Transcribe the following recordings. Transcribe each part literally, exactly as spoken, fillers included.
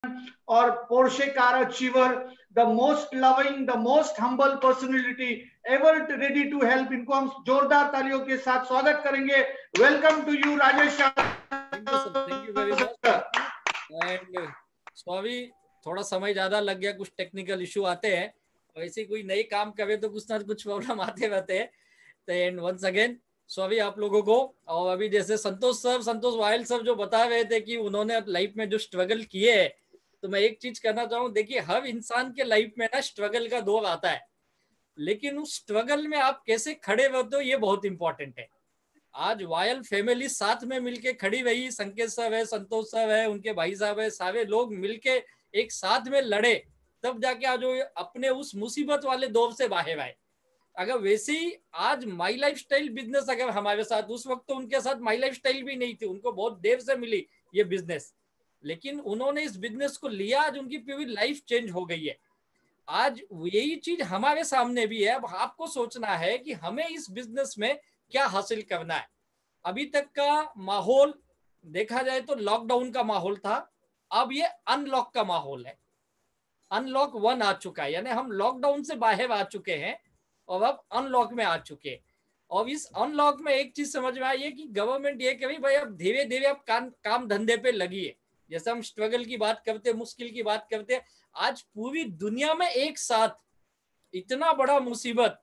or Porsche car achiever, the most loving, the most humble personality ever ready to help. इनको हम जोरदार तालियों के साथ स्वागत करेंगे. Welcome to you, Rajesh. Thank you, sir. Thank you very much. And स्वामी, थोड़ा समय ज्यादा लग गया, कुछ टेक्निकल इशू आते हैं, वैसे कोई नई काम करे तो कुछ ना कुछ प्रॉब्लम आते रहते हैं. एंड वंस अगेन स्वामी आप लोगों को, और अभी जैसे संतोष सर संतोष वायल सर जो बता रहे थे कि उन्होंने लाइफ में जो स्ट्रगल किए है, तो मैं एक चीज कहना चाहूँ. देखिए, हर इंसान के लाइफ में ना स्ट्रगल का दौर आता है, लेकिन उस स्ट्रगल में आप कैसे खड़े रहते हो ये बहुत इंपॉर्टेंट है. आज वायल फैमिली साथ में मिलके खड़ी रही, संकेत सर है, संतोष सर है, उनके भाई साहब है, सारे लोग मिलके एक साथ में लड़े, तब जाके आज अपने उस मुसीबत वाले दौर से बाहर आए. अगर वैसे ही आज माई लाइफ स्टाइल बिजनेस अगर हमारे साथ, उस वक्त तो उनके साथ माई लाइफ स्टाइल भी नहीं थी, उनको बहुत देर से मिली ये बिजनेस, लेकिन उन्होंने इस बिजनेस को लिया, आज उनकी पूरी लाइफ चेंज हो गई है. आज यही चीज हमारे सामने भी है. अब आपको सोचना है कि हमें इस बिजनेस में क्या हासिल करना है. अभी तक का माहौल देखा जाए तो लॉकडाउन का माहौल था, अब ये अनलॉक का माहौल है. अनलॉक वन आ चुका है, यानी हम लॉकडाउन से बाहर आ चुके हैं और अब अनलॉक में आ चुके हैं. और इस अनलॉक में एक चीज समझ में आई है कि गवर्नमेंट ये कही भाई अब धीरे धीरे अब काम काम धंधे पे लगी है. जैसे हम स्ट्रगल की बात करते, मुश्किल की बात करते, आज पूरी दुनिया में एक साथ इतना बड़ा मुसीबत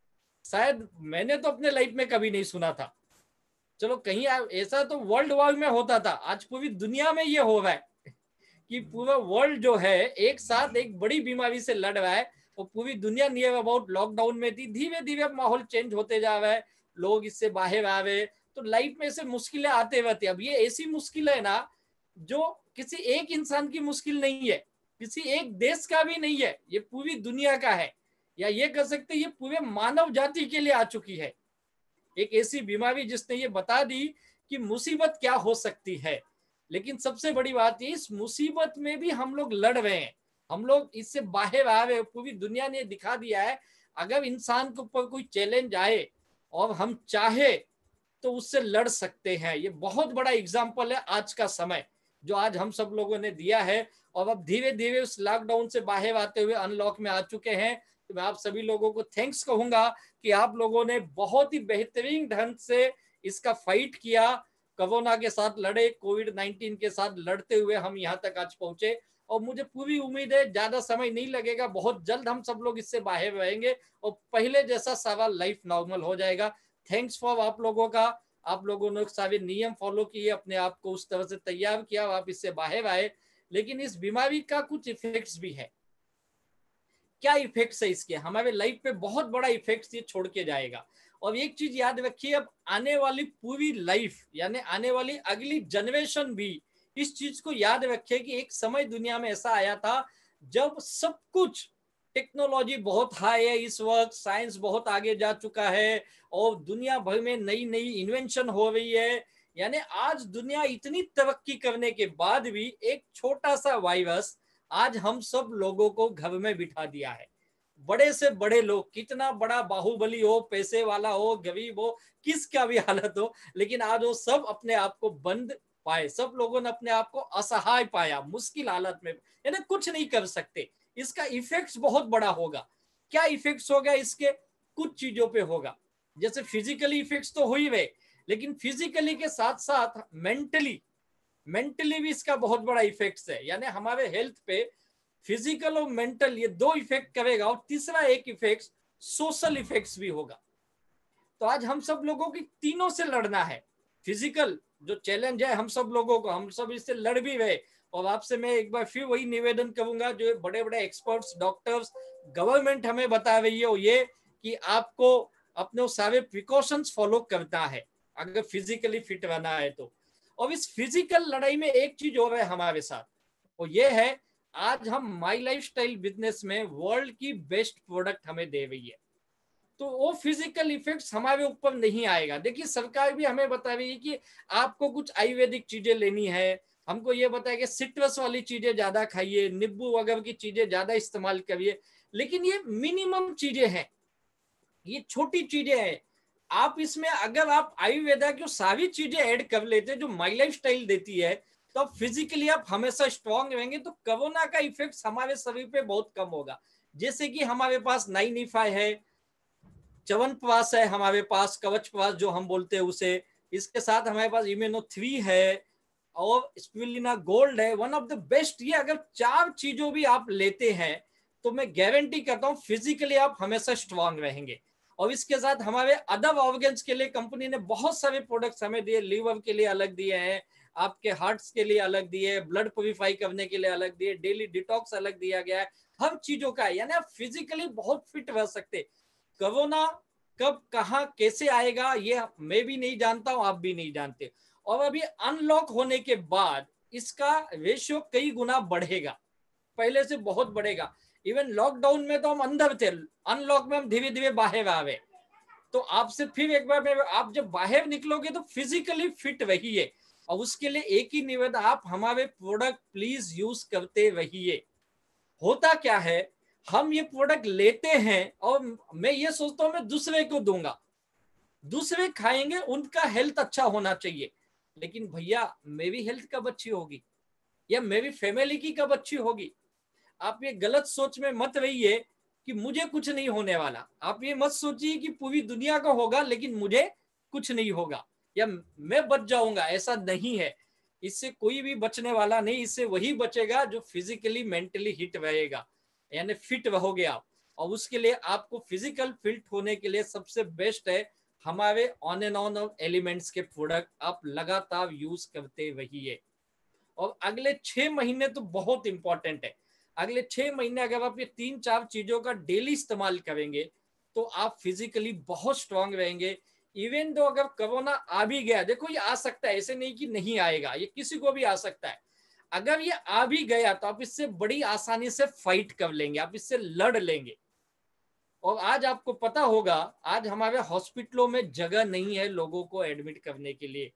शायद मैंने तो अपने लाइफ में कभी नहीं सुना था. चलो कहीं ऐसा तो वर्ल्ड वॉर में होता था, आज पूरी दुनिया में ये हो रहा है कि पूरा वर्ल्ड जो है एक साथ एक बड़ी बीमारी से लड़ रहा है. और पूरी दुनिया नियर अबाउट लॉकडाउन में थी. धीरे धीरे माहौल चेंज होते जा रहा है, लोग इससे बाहर आ रहे, तो लाइफ में ऐसे मुश्किलें आते रहती. अब ये ऐसी मुश्किल है ना जो किसी एक इंसान की मुश्किल नहीं है, किसी एक देश का भी नहीं है, ये पूरी दुनिया का है, या ये कह सकते ये पूरे मानव जाति के लिए आ चुकी है. एक ऐसी बीमारी जिसने ये बता दी कि मुसीबत क्या हो सकती है. लेकिन सबसे बड़ी बात ये, इस मुसीबत में भी हम लोग लड़ रहे हैं, हम लोग इससे बाहर आ रहे हैं. पूरी दुनिया ने दिखा दिया है अगर इंसान के ऊपर कोई चैलेंज आए और हम चाहे तो उससे लड़ सकते हैं. ये बहुत बड़ा एग्जाम्पल है आज का समय जो आज हम सब लोगों ने दिया है. और अब धीरे धीरे उस लॉकडाउन से बाहर आते हुए अनलॉक में आ चुके हैं. तो मैं आप सभी लोगों को थैंक्स कहूंगा कि आप लोगों ने बहुत ही बेहतरीन ढंग से इसका फाइट किया, कोरोना के साथ लड़े, कोविड नाइन्टीन के साथ लड़ते हुए हम यहाँ तक आज पहुंचे. और मुझे पूरी उम्मीद है ज्यादा समय नहीं लगेगा, बहुत जल्द हम सब लोग इससे बाहर रहेंगे और पहले जैसा सारा लाइफ नॉर्मल हो जाएगा. थैंक्स फॉर आप लोगों का, आप लोगों ने सारे नियम फॉलो किए, अपने आप को उस तरह से तैयार किया, आप इससे बाहर आए. लेकिन इस बीमारी का कुछ इफेक्ट्स भी है. क्या इफेक्ट्स है इसके, हमारे लाइफ पे बहुत बड़ा इफेक्ट्स ये छोड़ के जाएगा. और एक चीज याद रखिए, अब आने वाली पूरी लाइफ यानी आने वाली अगली जनरेशन भी इस चीज को याद रखे कि एक समय दुनिया में ऐसा आया था जब सब कुछ टेक्नोलॉजी बहुत हाई है, इस वक्त साइंस बहुत आगे जा चुका है और दुनिया भर में नई नई इन्वेंशन हो रही है. यानी आज दुनिया इतनी तरक्की करने के बाद भी एक छोटा सा वायरस आज हम सब लोगों को घर में बिठा दिया है. बड़े से बड़े लोग, कितना बड़ा बाहुबली हो, पैसे वाला हो, गरीब हो, किसका भी हालत हो, लेकिन आज वो सब अपने आप को बंद पाए. सब लोगों ने अपने आप को असहाय पाया, मुश्किल हालत में, यानी कुछ नहीं कर सकते. इसका इफेक्ट्स बहुत बड़ा होगा. क्या इफेक्ट्स होगा इसके, कुछ चीजों पे होगा. जैसे फिजिकली इफेक्ट्स तो हो ही रहे, लेकिन फिजिकली के साथ साथ मेंटली मेंटली भी इसका बहुत बड़ा इफेक्ट्स है. यानी हमारे हेल्थ पे फिजिकल और मेंटल ये दो इफेक्ट करेगा. और तीसरा एक इफेक्ट सोशल इफेक्ट्स भी होगा. तो आज हम सब लोगों की तीनों से लड़ना है. फिजिकल जो चैलेंज है हम सब लोगों को, हम सब इससे लड़ भी रहे. और आपसे मैं एक बार फिर वही निवेदन करूंगा जो बड़े बड़े एक्सपर्ट्स, डॉक्टर्स, गवर्नमेंट हमें बता रही है, ये कि आपको अपने सारे प्रिकॉशंस फॉलो करना है अगर फिजिकली फिट रहना है तो. और इस फिजिकल लड़ाई में एक चीज हो रहा है हमारे साथ, और ये है आज हम माई लाइफ स्टाइल बिजनेस में वर्ल्ड की बेस्ट प्रोडक्ट हमें दे रही है. तो वो फिजिकल इफेक्ट्स हमारे ऊपर नहीं आएगा. देखिए सरकार भी हमें बता रही है कि आपको कुछ आयुर्वेदिक चीजें लेनी है, हमको ये बताया कि सिट्रस वाली चीजें ज्यादा खाइए, नींबू वगैरह की चीजें ज्यादा इस्तेमाल करिए. लेकिन ये मिनिमम चीजें हैं, ये छोटी चीजें हैं. आप इसमें अगर आप आयुर्वेदा की सारी चीजें ऐड कर लेते जो माई लाइफ स्टाइल देती है, तो फिजिकली आप हमेशा स्ट्रांग रहेंगे तो कोरोना का इफेक्ट हमारे शरीर पे बहुत कम होगा। जैसे कि हमारे पास नाइनिफाई है, च्यवनप्राश है, हमारे पास कवचप्राश जो हम बोलते हैं उसे, इसके साथ हमारे पास इम्यूनो थ्री है और स्पिरुलिना गोल्ड है, वन ऑफ द बेस्ट। ये अगर चार चीजों भी आप लेते हैं तो मैं गारंटी करता हूं फिजिकली आप हमेशा स्ट्रांग रहेंगे। और इसके साथ हमारे अदर ऑर्गन्स के लिए कंपनी ने बहुत सारे प्रोडक्ट्स हमें दिए, लीवर के लिए अलग दिए हैं, आपके हार्ट्स के लिए अलग दिए, ब्लड प्योरीफाई करने के लिए अलग दिए, डेली डिटॉक्स अलग दिया गया है, हर चीजों का है। यानी आप फिजिकली बहुत फिट रह सकते। कोरोना कब कहां कैसे आएगा ये मैं भी नहीं जानता हूं, आप भी नहीं जानते। और अभी अनलॉक होने के बाद इसका रेशियो कई गुना बढ़ेगा, पहले से बहुत बढ़ेगा। इवन लॉकडाउन में तो हम अंदर थे, अनलॉक में हम धीरे धीरे बाहर आवे। तो आपसे फिर एक बार मैं, आप जब बाहर निकलोगे तो फिजिकली फिट रहिए। और उसके लिए एक ही निवेदन, आप हमारे प्रोडक्ट प्लीज यूज करते रहिए। होता क्या है, हम ये प्रोडक्ट लेते हैं और मैं ये सोचता हूं मैं दूसरे को दूंगा, दूसरे खाएंगे, उनका हेल्थ अच्छा होना चाहिए। लेकिन भैया मेरी हेल्थ कब अच्छी होगी या मेरी फैमिली की कब अच्छी होगी? आप ये गलत सोच में मत रहिए कि मुझे कुछ नहीं होने वाला। आप ये मत सोचिए कि पूरी दुनिया का होगा लेकिन मुझे कुछ नहीं होगा या मैं बच जाऊंगा, ऐसा नहीं है। इससे कोई भी बचने वाला नहीं, इससे वही बचेगा जो फिजिकली मेंटली हिट रहेगा, यानी फिट रहोगे आप। और उसके लिए आपको फिजिकल फिट होने के लिए सबसे बेस्ट है हमारे ऑन एंड ऑन एलिमेंट्स के प्रोडक्ट आप लगातार यूज करते रहिए। और अगले छह महीने तो बहुत इंपॉर्टेंट है। अगले छह महीने अगर आप ये तीन चार चीजों का डेली इस्तेमाल करेंगे तो आप फिजिकली बहुत स्ट्रांग रहेंगे। इवन दो अगर कोरोना आ भी गया, देखो ये आ सकता है, ऐसे नहीं कि नहीं आएगा, ये किसी को भी आ सकता है। अगर ये आ भी गया तो आप इससे बड़ी आसानी से फाइट कर लेंगे, आप इससे लड़ लेंगे। और आज आपको पता होगा, आज हमारे हॉस्पिटलों में जगह नहीं है लोगों को एडमिट करने के लिए।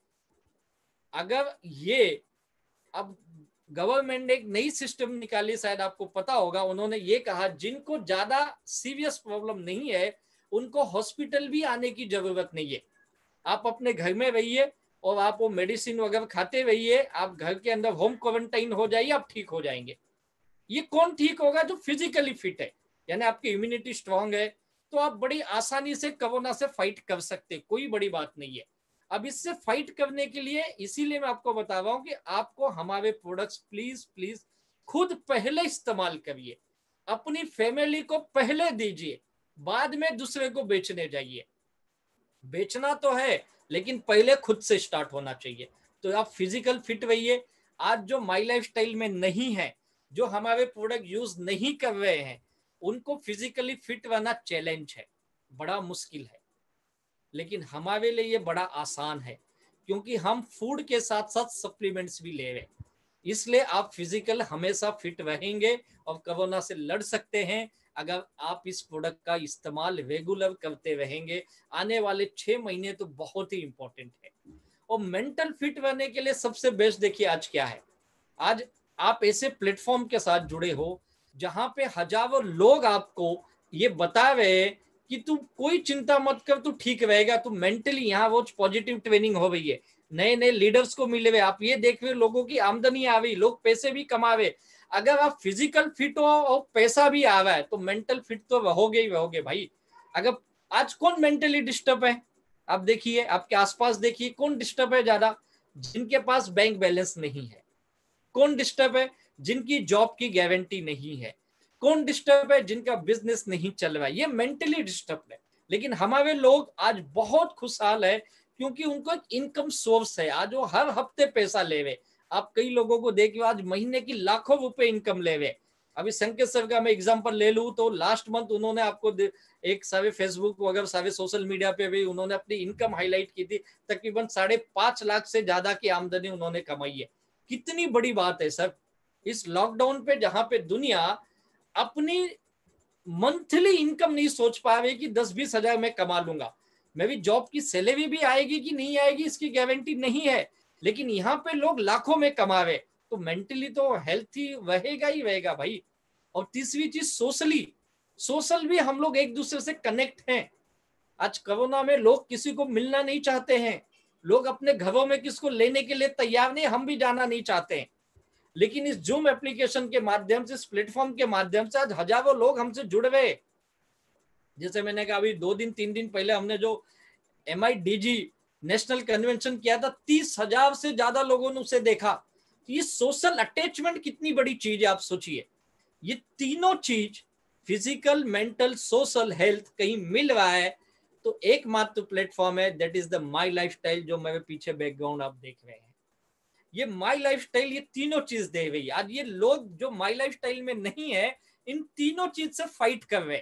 अगर ये अब गवर्नमेंट ने एक नई सिस्टम निकाली, शायद आपको पता होगा, उन्होंने ये कहा जिनको ज्यादा सीरियस प्रॉब्लम नहीं है उनको हॉस्पिटल भी आने की जरूरत नहीं है। आप अपने घर में रहिए और आप वो मेडिसिन वगैरह खाते रहिए, आप घर के अंदर होम क्वारंटाइन हो जाइए, आप ठीक हो जाएंगे। ये कौन ठीक होगा? जो फिजिकली फिट है, यानी आपकी इम्यूनिटी स्ट्रांग है, तो आप बड़ी आसानी से कोरोना से फाइट कर सकते, कोई बड़ी बात नहीं है। अब इससे फाइट करने के लिए इसीलिए मैं आपको बता रहा हूं कि आपको हमारे प्रोडक्ट्स प्लीज प्लीज खुद पहले इस्तेमाल करिए, अपनी फैमिली को पहले दीजिए, बाद में दूसरे को बेचने जाइए। बेचना तो है लेकिन पहले खुद से स्टार्ट होना चाहिए। तो आप फिजिकल फिट रहिए। आज जो माई लाइफ स्टाइल में नहीं है, जो हमारे प्रोडक्ट यूज नहीं कर रहे हैं, उनको फिजिकली फिट रहना चैलेंज है, बड़ा मुश्किल है। लेकिन हमारे लिए ये बड़ा आसान है क्योंकि हम फूड के साथ साथ सप्लीमेंट्स भी ले रहे हैं। इसलिए आप फिजिकल हमेशा फिट रहेंगे और कोरोना से लड़ सकते हैं अगर आप इस प्रोडक्ट का इस्तेमाल रेगुलर करते रहेंगे। आने वाले छह महीने तो बहुत ही इंपॉर्टेंट है। और मेंटल फिट रहने के लिए सबसे बेस्ट देखिए आज क्या है, आज आप ऐसे प्लेटफॉर्म के साथ जुड़े हो जहां पे हजारों लोग आपको ये बता रहे हैं कि तू कोई चिंता मत कर, तू ठीक रहेगा, तू मेंटली, यहाँ वो पॉजिटिव ट्रेनिंग हो रही है, नए नए लीडर्स को मिले हुए, आप ये देख रहे लोगों की आमदनी आ रही, लोग पैसे भी कमा रहे। अगर आप फिजिकल फिट हो और पैसा भी आ रहा है तो मेंटल फिट तो रहोगे ही रहोगे भाई। अगर आज कौन मेंटली डिस्टर्ब है, आप देखिए आपके आसपास देखिए कौन डिस्टर्ब है ज्यादा? जिनके पास बैंक बैलेंस नहीं है। कौन डिस्टर्ब है? जिनकी जॉब की गारंटी नहीं है। कौन डिस्टर्ब है? जिनका बिजनेस नहीं चल रहा है, ये मेंटली डिस्टर्ब है। लेकिन हमारे लोग आज बहुत खुशहाल है क्योंकि उनको एक इनकम सोर्स है। आज वो हर हफ्ते पैसा ले रहे, आप कई लोगों को देखिए आज महीने की लाखों रुपए इनकम ले रहे। अभी संकेत सर का मैं एग्जांपल ले लूं तो लास्ट मंथ उन्होंने आपको एक सारे फेसबुक वगैरह सारे सोशल मीडिया पे भी उन्होंने अपनी इनकम हाईलाइट की थी, तकरीबन साढ़े पांच लाख से ज्यादा की आमदनी उन्होंने कमाई है। कितनी बड़ी बात है सर, इस लॉकडाउन पे जहां पे दुनिया अपनी मंथली इनकम नहीं सोच पा रही कि दस बीस हजार मैं कमा लूंगा, मेरी जॉब की सैलरी भी आएगी कि नहीं आएगी इसकी गारंटी नहीं है, लेकिन यहाँ पे लोग लाखों में कमा रहे, तो मेंटली तो हेल्थी रहेगा ही रहेगा भाई। और तीसरी चीज सोशली, सोशल भी हम लोग एक दूसरे से कनेक्ट हैं। आज कोरोना में लोग किसी को मिलना नहीं चाहते हैं, लोग अपने घरों में किसको लेने के लिए तैयार नहीं, हम भी जाना नहीं चाहते हैं। लेकिन इस जूम एप्लीकेशन के माध्यम से, इस प्लेटफॉर्म के माध्यम से आज हजारों लोग हमसे जुड़ गए। जैसे मैंने कहा अभी दो दिन तीन दिन पहले हमने जो M I D G national convention किया था, तीस हजार से ज्यादा लोगों ने उसे देखा। तो ये सोशल अटैचमेंट कितनी बड़ी चीज है, आप सोचिए। ये तीनों चीज, फिजिकल, मेंटल, सोशल हेल्थ कहीं मिल रहा है तो एकमात्र प्लेटफॉर्म है, that is the my lifestyle, जो मेरे पीछे बैकग्राउंड आप देख रहे हैं। ये माई लाइफस्टाइल ये तीनों चीज दे रही है। आज ये लोग जो माई लाइफस्टाइल में नहीं है, इन तीनों चीज से फाइट कर रहे,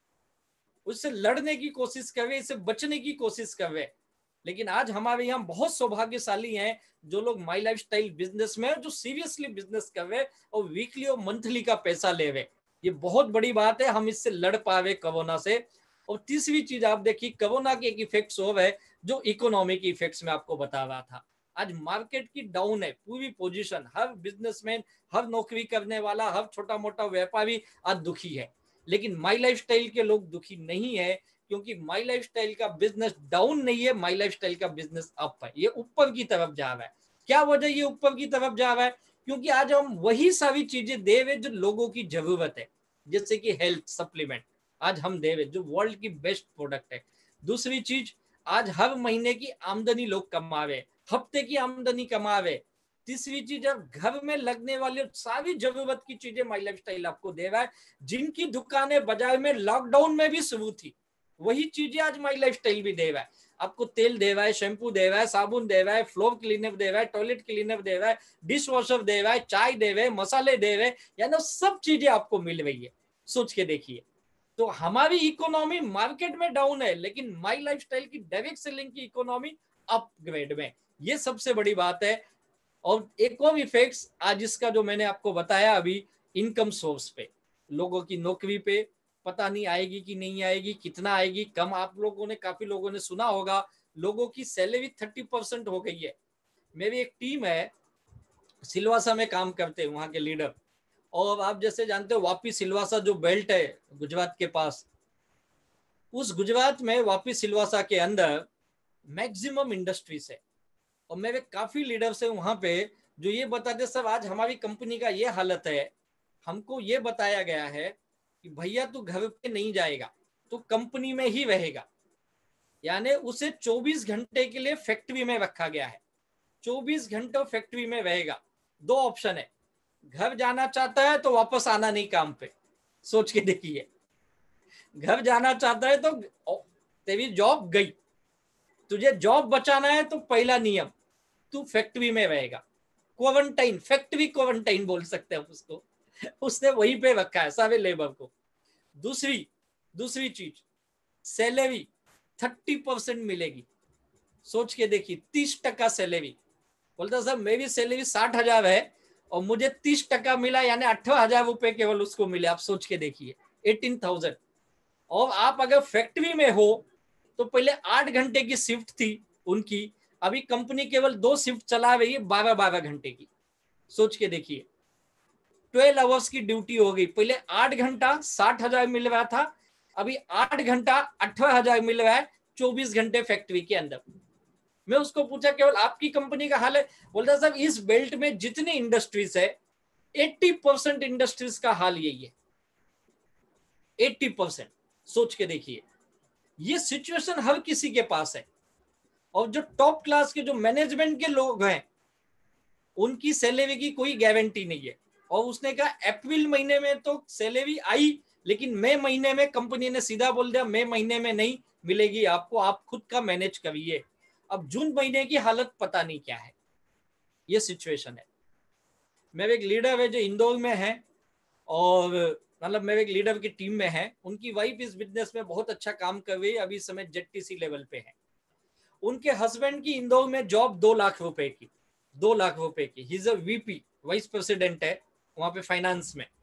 उससे लड़ने की कोशिश कर रहे, इससे बचने की कोशिश कर रहे। लेकिन आज हमारे यहाँ बहुत सौभाग्यशाली हैं जो लोग माई लाइफस्टाइल बिजनेस में, जो सीरियसली बिजनेस कर रहे और वीकली और मंथली का पैसा ले रहे। ये बहुत बड़ी बात है, हम इससे लड़ पावे कोरोना से। और तीसरी चीज आप देखिए, कोरोना के एक इफेक्ट्स हो गए जो इकोनॉमी के इफेक्ट्स में आपको बता रहा था। आज मार्केट की डाउन है पूरी पोजीशन, हर बिजनेसमैन, हर नौकरी करने वाला, हर छोटा मोटा व्यापारी आज दुखी है। लेकिन माई लाइफस्टाइल के लोग दुखी नहीं है, क्योंकि माई लाइफस्टाइल का बिजनेस डाउन नहीं है, माई लाइफस्टाइल का बिजनेस अप है, ये ऊपर की तरफ जा रहा है। क्या वजह ये ऊपर की तरफ जा रहा है? क्योंकि आज हम वही सारी चीजें दे रहे जो लोगों की जरूरत है, जैसे कि हेल्थ सप्लीमेंट आज हम दे रहे जो वर्ल्ड की बेस्ट प्रोडक्ट है। दूसरी चीज, आज हर महीने की आमदनी लोग कमा रहे, हफ्ते की आमदनी कमा रहे। तीसरी चीज, अब घर में लगने वाली सारी जरूरत की चीजें माई लाइफस्टाइल आपको दे रहा है, जिनकी दुकानें बाजार में लॉकडाउन में भी शुरू थी, वही चीजें आज माई लाइफस्टाइल भी दे रहा है। आपको तेल दे रहा है, शैम्पू दे रहा है, साबुन दे रहा है, फ्लोर क्लीनर दे रहा है, टॉयलेट क्लीनर दे रहा है, डिश वॉशर दे रहा है, चाय दे रहे, मसाले दे रहे, यानी सब चीजें आपको मिल रही है। सोच के देखिए, तो हमारी इकोनॉमी मार्केट में डाउन है, लेकिन माई लाइफस्टाइल की डायरेक्ट सेलिंग की इकोनॉमी अपग्रेड में, ये सबसे बड़ी बात है। और एक और इफेक्ट्स आज इसका जो मैंने आपको बताया अभी, इनकम सोर्स पे, लोगों की नौकरी पे पता नहीं आएगी कि नहीं आएगी, कितना आएगी, कम। आप लोगों ने, काफी लोगों ने सुना होगा, लोगों की सैलरी थर्टी परसेंट हो गई है। मेरी एक टीम है, सिलवासा में काम करते हैं वहां के लीडर, और आप जैसे जानते हो वापी सिलवासा जो बेल्ट है गुजरात के पास, उस गुजरात में वापी सिलवासा के अंदर मैक्सिमम इंडस्ट्रीज है। और मेरे काफी लीडर्स है वहां पे जो ये बताते, सर आज हमारी कंपनी का ये हालत है, हमको ये बताया गया है कि भैया तू घर पे नहीं जाएगा, तो कंपनी में ही रहेगा। यानी उसे चौबीस घंटे के लिए फैक्ट्री में रखा गया है, चौबीस घंटे फैक्ट्री में रहेगा। दो ऑप्शन है, घर जाना चाहता है तो वापस आना नहीं काम पे। सोच के देखिए, घर जाना चाहता है तो तेरी जॉब गई, तुझे जॉब बचाना है तो पहला नियम, तू फैक्ट्री में रहेगा। क्वारंटाइन, फैक्ट्री क्वारंटाइन बोल सकते हैं उसको, उसने वहीं पे रखा है सारे लेबर को। दूसरी दूसरी चीज, सैलरी थर्टी परसेंट मिलेगी। सोच के देखिए, तीस टका सैलरी। बोलता सर मेरी सैलरी साठ हजार है और मुझे तीस टका मिला, यानी अठारह हजार रुपए केवल उसको मिले। आप सोच के देखिए, एटीन थाउजेंड। और आप अगर फैक्ट्री में हो तो पहले आठ घंटे की शिफ्ट थी उनकी, अभी कंपनी केवल दो शिफ्ट चला रही है, बारह बारह घंटे की। सोच के देखिए, ट्वेल्व आवर्स की ड्यूटी हो गई। पहले आठ घंटा साठ हजार मिल रहा था, अभी आठ घंटा अठारह हजार मिल रहा है, चौबीस घंटे फैक्ट्री के अंदर। मैं उसको पूछा केवल आपकी कंपनी का हाल है? बोलता साहब इस बेल्ट में जितनी इंडस्ट्रीज है, अस्सी परसेंट इंडस्ट्रीज का हाल यही है, अस्सी परसेंट। सोच के देखिए, ये सिचुएशन हर किसी के पास है। और जो टॉप क्लास के जो मैनेजमेंट के लोग हैं, उनकी सैलरी की कोई गारंटी नहीं है। और उसने कहा अप्रैल महीने में तो सैलरी आई, लेकिन मई महीने में कंपनी ने सीधा बोल दिया मई महीने में नहीं मिलेगी आपको, आप खुद का मैनेज करिए। अब जून महीने की हालत पता नहीं क्या है, ये सिचुएशन है। मेरे एक लीडर है जो इंदौर में है, और मतलब मेरे एक लीडर की टीम में है, उनकी वाइफ इस बिजनेस में बहुत अच्छा काम कर रही है, अभी इस समय जेडटीसी लेवल पे है। उनके हस्बैंड की इंदौर में जॉब दो लाख रुपए की, दो लाख रुपए की। He is a VP, vice president है वहां पे फाइनेंस में।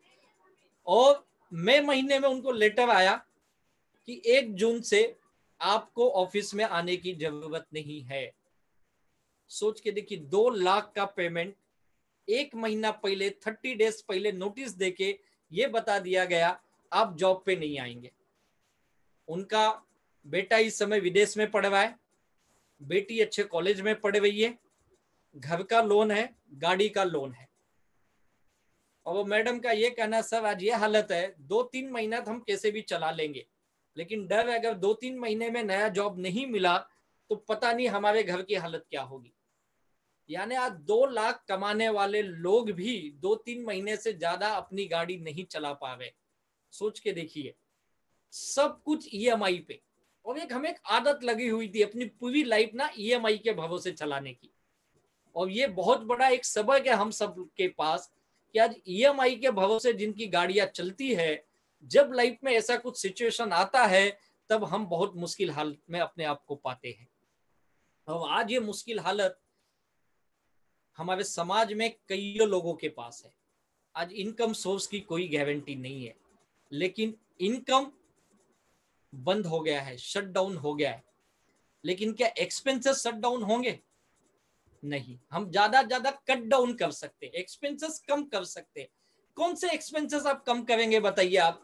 और मई महीने में उनको लेटर आया कि एक जून से आपको ऑफिस में आने की जरूरत नहीं है। सोच के देखिए, दो लाख का पेमेंट एक महीना पहले, थर्टी डेज पहले नोटिस देके ये बता दिया गया आप जॉब पे नहीं आएंगे। उनका बेटा इस समय विदेश में पढ़ रहा है, बेटी अच्छे कॉलेज में पढ़ रही है, घर का लोन है, गाड़ी का लोन है, और वो मैडम का ये कहना सर आज ये हालत है, दो तीन महीना तो हम कैसे भी चला लेंगे, लेकिन डर है अगर दो तीन महीने में नया जॉब नहीं मिला तो पता नहीं हमारे घर की हालत क्या होगी। यानी आज दो लाख कमाने वाले लोग भी दो तीन महीने से ज्यादा अपनी गाड़ी नहीं चला पा रहे। सोच के देखिए, सब कुछ ईएमआई पे, और एक हमें एक आदत लगी हुई थी अपनी पूरी लाइफ ना ईएमआई के भरोसे चलाने की। और ये बहुत बड़ा एक सबक है हम सब के पास कि आज ईएमआई के भरोसे जिनकी गाड़ियां चलती है, जब लाइफ में ऐसा कुछ सिचुएशन आता है तब हम बहुत मुश्किल हालत में अपने आप को पाते हैं। और आज ये मुश्किल हालत हमारे समाज में कई लोगों के पास है। आज इनकम सोर्स की कोई गारंटी नहीं है, लेकिन इनकम बंद हो गया है, शट डाउन हो गया है, लेकिन क्या एक्सपेंसेस शट डाउन होंगे? नहीं। हम ज्यादा ज्यादा कट डाउन कर सकते, एक्सपेंसेस कम कर सकते। कौन से एक्सपेंसेस आप कम करेंगे बताइए आप?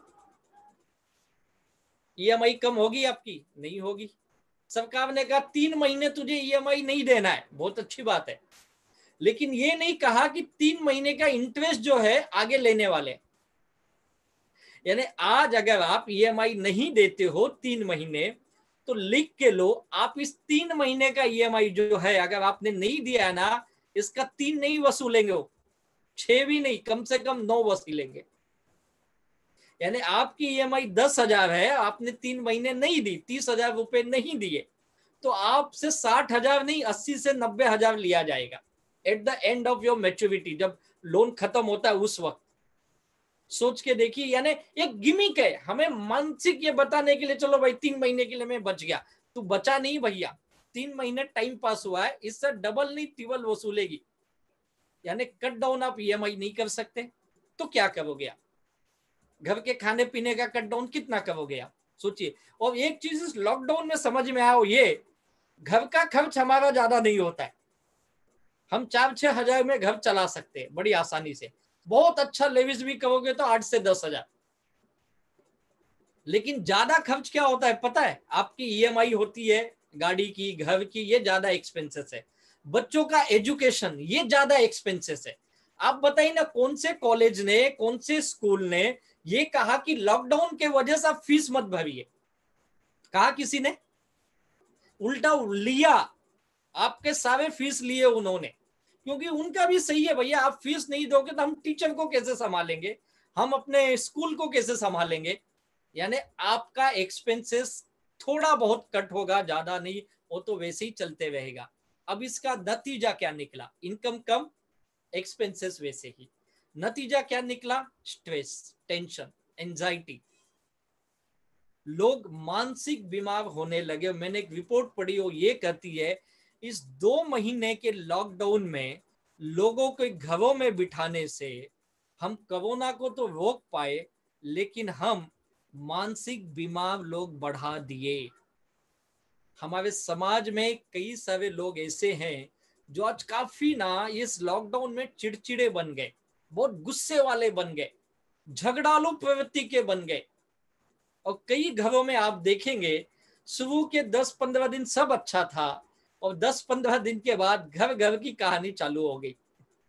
ईएमआई कम होगी आपकी? नहीं होगी। सरकार ने कहा तीन महीने तुझे ईएमआई नहीं देना है, बहुत अच्छी बात है, लेकिन ये नहीं कहा कि तीन महीने का इंटरेस्ट जो है आगे लेने वाले। यानी आज अगर आप ईएमआई नहीं देते हो तीन महीने, तो लिख के लो, आप इस तीन महीने का ईएमआई जो है अगर आपने नहीं दिया है ना, इसका तीन नहीं वसूलेंगे, वो छह भी नहीं, कम से कम नौ वसूलेंगे। यानी आपकी ईएमआई दस हजार है, आपने तीन महीने नहीं दी, तीस हजार रुपए नहीं दिए, तो आपसे साठ हजार नहीं, अस्सी से नब्बे हजार लिया जाएगा at the end of your maturity, जब लोन खत्म होता है उस वक्त। सोच के देखिए, यानी एक गिमिक है हमें मानसिक ये बताने के लिए, चलो भाई तीन महीने के लिए मैं बच गया। तू बचा नहीं भैया, तीन महीने टाइम पास हुआ है, इससे डबल नहीं ट्रिपल वसूलेगी। यानी कट डाउन आप ईएमआई नहीं कर सकते, तो क्या करोगे आप? घर के खाने पीने का कट डाउन कितना करोगे आप? सोचिए। और एक चीज इस लॉकडाउन में समझ में आया, ये घर का खर्च हमारा ज्यादा नहीं होता है, हम चार छह हजार में घर चला सकते हैं बड़ी आसानी से। बहुत अच्छा लेविस भी करोगे तो आठ से दस हजार। लेकिन ज्यादा खर्च क्या होता है पता है? आपकी ईएमआई होती है गाड़ी की, घर की, ये ज्यादा एक्सपेंसेस है। बच्चों का एजुकेशन, ये ज्यादा एक्सपेंसेस है। आप बताइए ना, कौन से कॉलेज ने, कौन से स्कूल ने ये कहा कि लॉकडाउन के वजह से आप फीस मत भरिए? कहा किसी ने? उल्टा लिया, आपके सारे फीस लिए उन्होंने, क्योंकि उनका भी सही है भैया, आप फीस नहीं दोगे तो हम टीचर को कैसे संभालेंगे, हम अपने स्कूल को कैसे संभालेंगे। यानी आपका एक्सपेंसेस थोड़ा बहुत कट होगा, ज्यादा नहीं, वो तो वैसे ही चलते रहेगा। अब इसका नतीजा क्या निकला? इनकम कम, एक्सपेंसेस वैसे ही। नतीजा क्या निकला? स्ट्रेस, टेंशन, एंजाइटी, लोग मानसिक बीमार होने लगे। मैंने एक रिपोर्ट पढ़ी, वो ये कहती है इस दो महीने के लॉकडाउन में लोगों को घरों में बिठाने से हम कोरोना को तो रोक पाए, लेकिन हम मानसिक बीमार लोग बढ़ा दिए। हमारे समाज में कई सारे लोग ऐसे हैं जो आज काफी ना इस लॉकडाउन में चिड़चिड़े बन गए, बहुत गुस्से वाले बन गए, झगड़ालू प्रवृत्ति के बन गए। और कई घरों में आप देखेंगे शुरू के दस पंद्रह दिन सब अच्छा था, और दस पंद्रह दिन के बाद घर घर की कहानी चालू हो गई।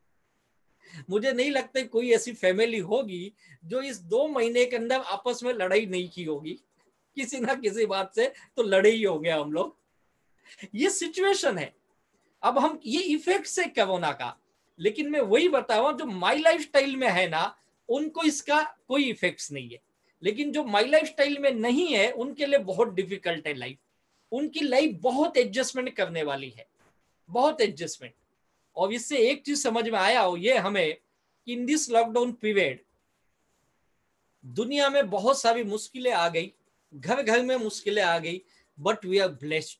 मुझे नहीं लगता कोई ऐसी फैमिली होगी जो इस दो महीने के अंदर आपस में लड़ाई नहीं की होगी, किसी ना किसी बात से तो लड़े ही हो गया हम लोग। ये सिचुएशन है। अब हम ये इफेक्ट है कोरोना का, लेकिन मैं वही बता रहा हूं, जो माई लाइफ स्टाइल में है ना, उनको इसका कोई इफेक्ट्स नहीं है। लेकिन जो माई लाइफ स्टाइल में नहीं है उनके लिए बहुत डिफिकल्ट है लाइफ, उनकी लाइफ बहुत एडजस्टमेंट करने वाली है, बहुत एडजस्टमेंट। और इससे एक चीज समझ में आया हो ये हमें कि इन दिस लॉकडाउन पीरियड दुनिया में बहुत सारी मुश्किलें आ गई, घर घर में मुश्किलें आ गई, but we are blessed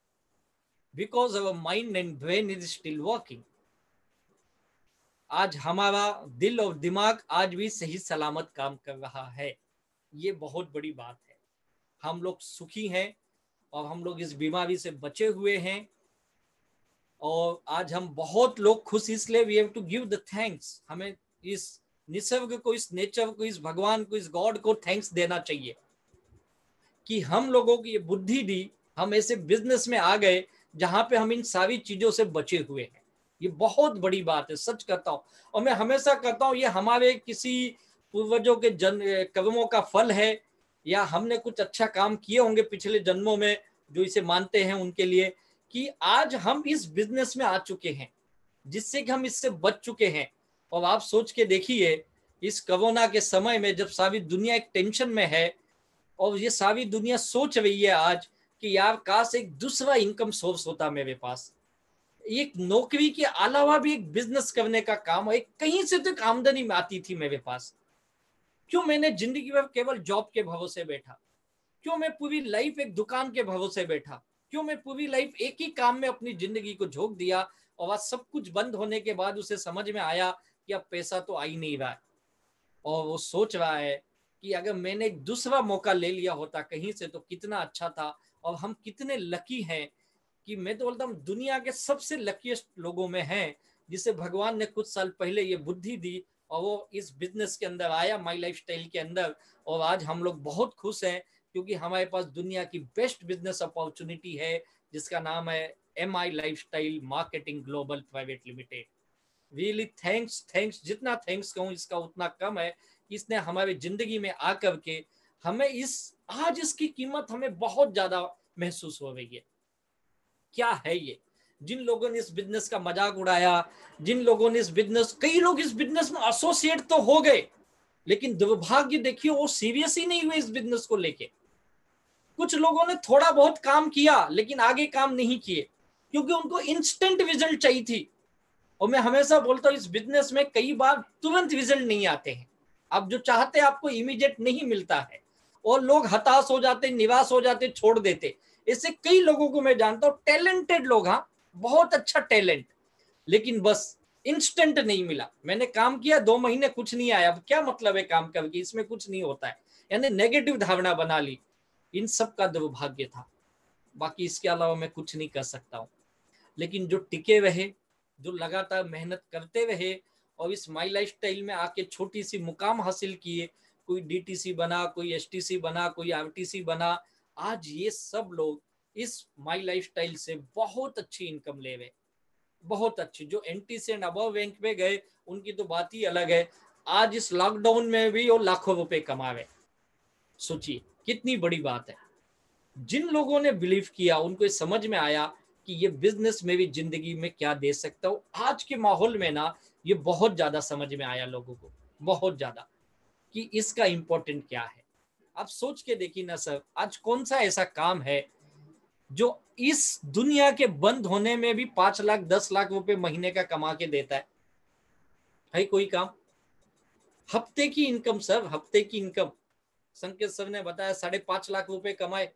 because our mind and brain is still working. आज हमारा दिल और दिमाग आज भी सही सलामत काम कर रहा है, ये बहुत बड़ी बात है। हम लोग सुखी हैं और हम लोग इस बीमारी से बचे हुए हैं, और आज हम बहुत लोग खुश इसलिए we have to give the thanks. हमें इस निसर्ग को, इस नेचर को, इस भगवान को, इस गॉड को थैंक्स देना चाहिए कि हम लोगों की ये बुद्धि दी, हम ऐसे बिजनेस में आ गए जहां पे हम इन सारी चीजों से बचे हुए हैं। ये बहुत बड़ी बात है, सच कहता हूँ। और मैं हमेशा कहता हूँ ये हमारे किसी पूर्वजों के जन्म कर्मों का फल है, या हमने कुछ अच्छा काम किए होंगे पिछले जन्मों में जो इसे मानते हैं उनके लिए, कि आज हम इस बिजनेस में आ चुके हैं, जिससे कि हम इससे बच चुके हैं। और आप सोच के देखिए, इस कोरोना के समय में जब सारी दुनिया एक टेंशन में है और ये सारी दुनिया सोच रही है आज कि यार काश एक दूसरा इनकम सोर्स होता मेरे पास, एक नौकरी के अलावा भी एक बिजनेस करने का काम, एक कहीं से तो एक आमदनी में आती थी मेरे पास। क्यों मैंने जिंदगी में केवल जॉब के भरोसे बैठा? क्यों मैं पूरी लाइफ एक दुकान के भरोसे बैठा? क्यों मैं पूरी लाइफ एक ही काम में अपनी जिंदगी को झोंक दिया? और आज सब कुछ बंद होने के बाद उसे समझ में आया कि अब पैसा तो आ ही नहीं रहा है, और वो सोच रहा है कि अगर मैंने एक दूसरा मौका ले लिया होता कहीं से तो कितना अच्छा था। और हम कितने लकी हैं कि मैं तो बोलता हूँ दुनिया के सबसे लकीस्ट लोगों में हैं, जिसे भगवान ने कुछ साल पहले ये बुद्धि दी और वो इस बिजनेस के अंदर आया, माई लाइफस्टाइल के अंदर। और आज हम लोग बहुत खुश हैं क्योंकि हमारे पास दुनिया की बेस्ट बिजनेस अपॉर्चुनिटी है, जिसका नाम है M I lifestyle marketing global private limited. Really thanks thanks जितना थैंक्स कहूँ इसका उतना कम है। इसने हमारी जिंदगी में आकर के हमें इस आज इसकी कीमत हमें बहुत ज्यादा महसूस हो रही है। क्या है ये? जिन लोगों ने इस बिजनेस का मजाक उड़ाया, जिन लोगों ने इस बिजनेस, कई लोग इस बिजनेस में एसोसिएट तो हो गए, लेकिन दुर्भाग्य देखिए वो सीरियस ही नहीं हुए इस बिजनेस को लेके। कुछ लोगों ने थोड़ा बहुत काम किया लेकिन आगे काम नहीं किए, क्योंकि उनको इंस्टेंट रिजल्ट चाहिए थी। और मैं हमेशा बोलता हूँ इस बिजनेस में कई बार तुरंत रिजल्ट नहीं आते हैं। आप जो चाहते हैं आपको इमीडिएट नहीं मिलता है, और लोग हताश हो जाते, निराश हो जाते, छोड़ देते। इससे कई लोगों को मैं जानता हूँ, टैलेंटेड लोग, हाँ बहुत अच्छा टैलेंट, लेकिन बस इंस्टेंट नहीं मिला। मैंने काम किया दो महीने कुछ नहीं आया, अब क्या मतलब है काम करके, इसमें कुछ नहीं होता है, यानी नेगेटिव धारणा बना ली। इन सब का दुर्भाग्य था, बाकी इसके अलावा मैं कुछ नहीं कर सकता हूँ। लेकिन जो टिके रहे, जो लगातार मेहनत करते रहे और इस माई लाइफस्टाइल में आके छोटी सी मुकाम हासिल किए, कोई डीटीसी बना, कोई एसटीसी बना, कोई आरटीसी बना, आज ये सब लोग इस माई लाइफस्टाइल से बहुत अच्छी इनकम ले रहे, बहुत अच्छी। जो एनटीसी एंड अबव रैंक पे गए उनकी तो बात ही अलग है, आज इस लॉकडाउन में भी वो लाखों रुपए कमा रहे। सोचिए कितनी बड़ी बात है। जिन लोगों ने बिलीव किया, उनको समझ में आया कि ये बिजनेस मेरी जिंदगी में क्या दे सकता हूँ। आज के माहौल में ना ये बहुत ज्यादा समझ में आया लोगों को, बहुत ज्यादा, कि इसका इंपॉर्टेंट क्या है। आप सोच के देखिए ना सर, आज कौन सा ऐसा काम है जो इस दुनिया के बंद होने में भी पांच लाख दस लाख रुपए महीने का कमा के देता है? है कोई काम? हफ्ते की इनकम सर, हफ्ते की इनकम। संकेत सर ने बताया साढ़े पांच लाख रुपए कमाए,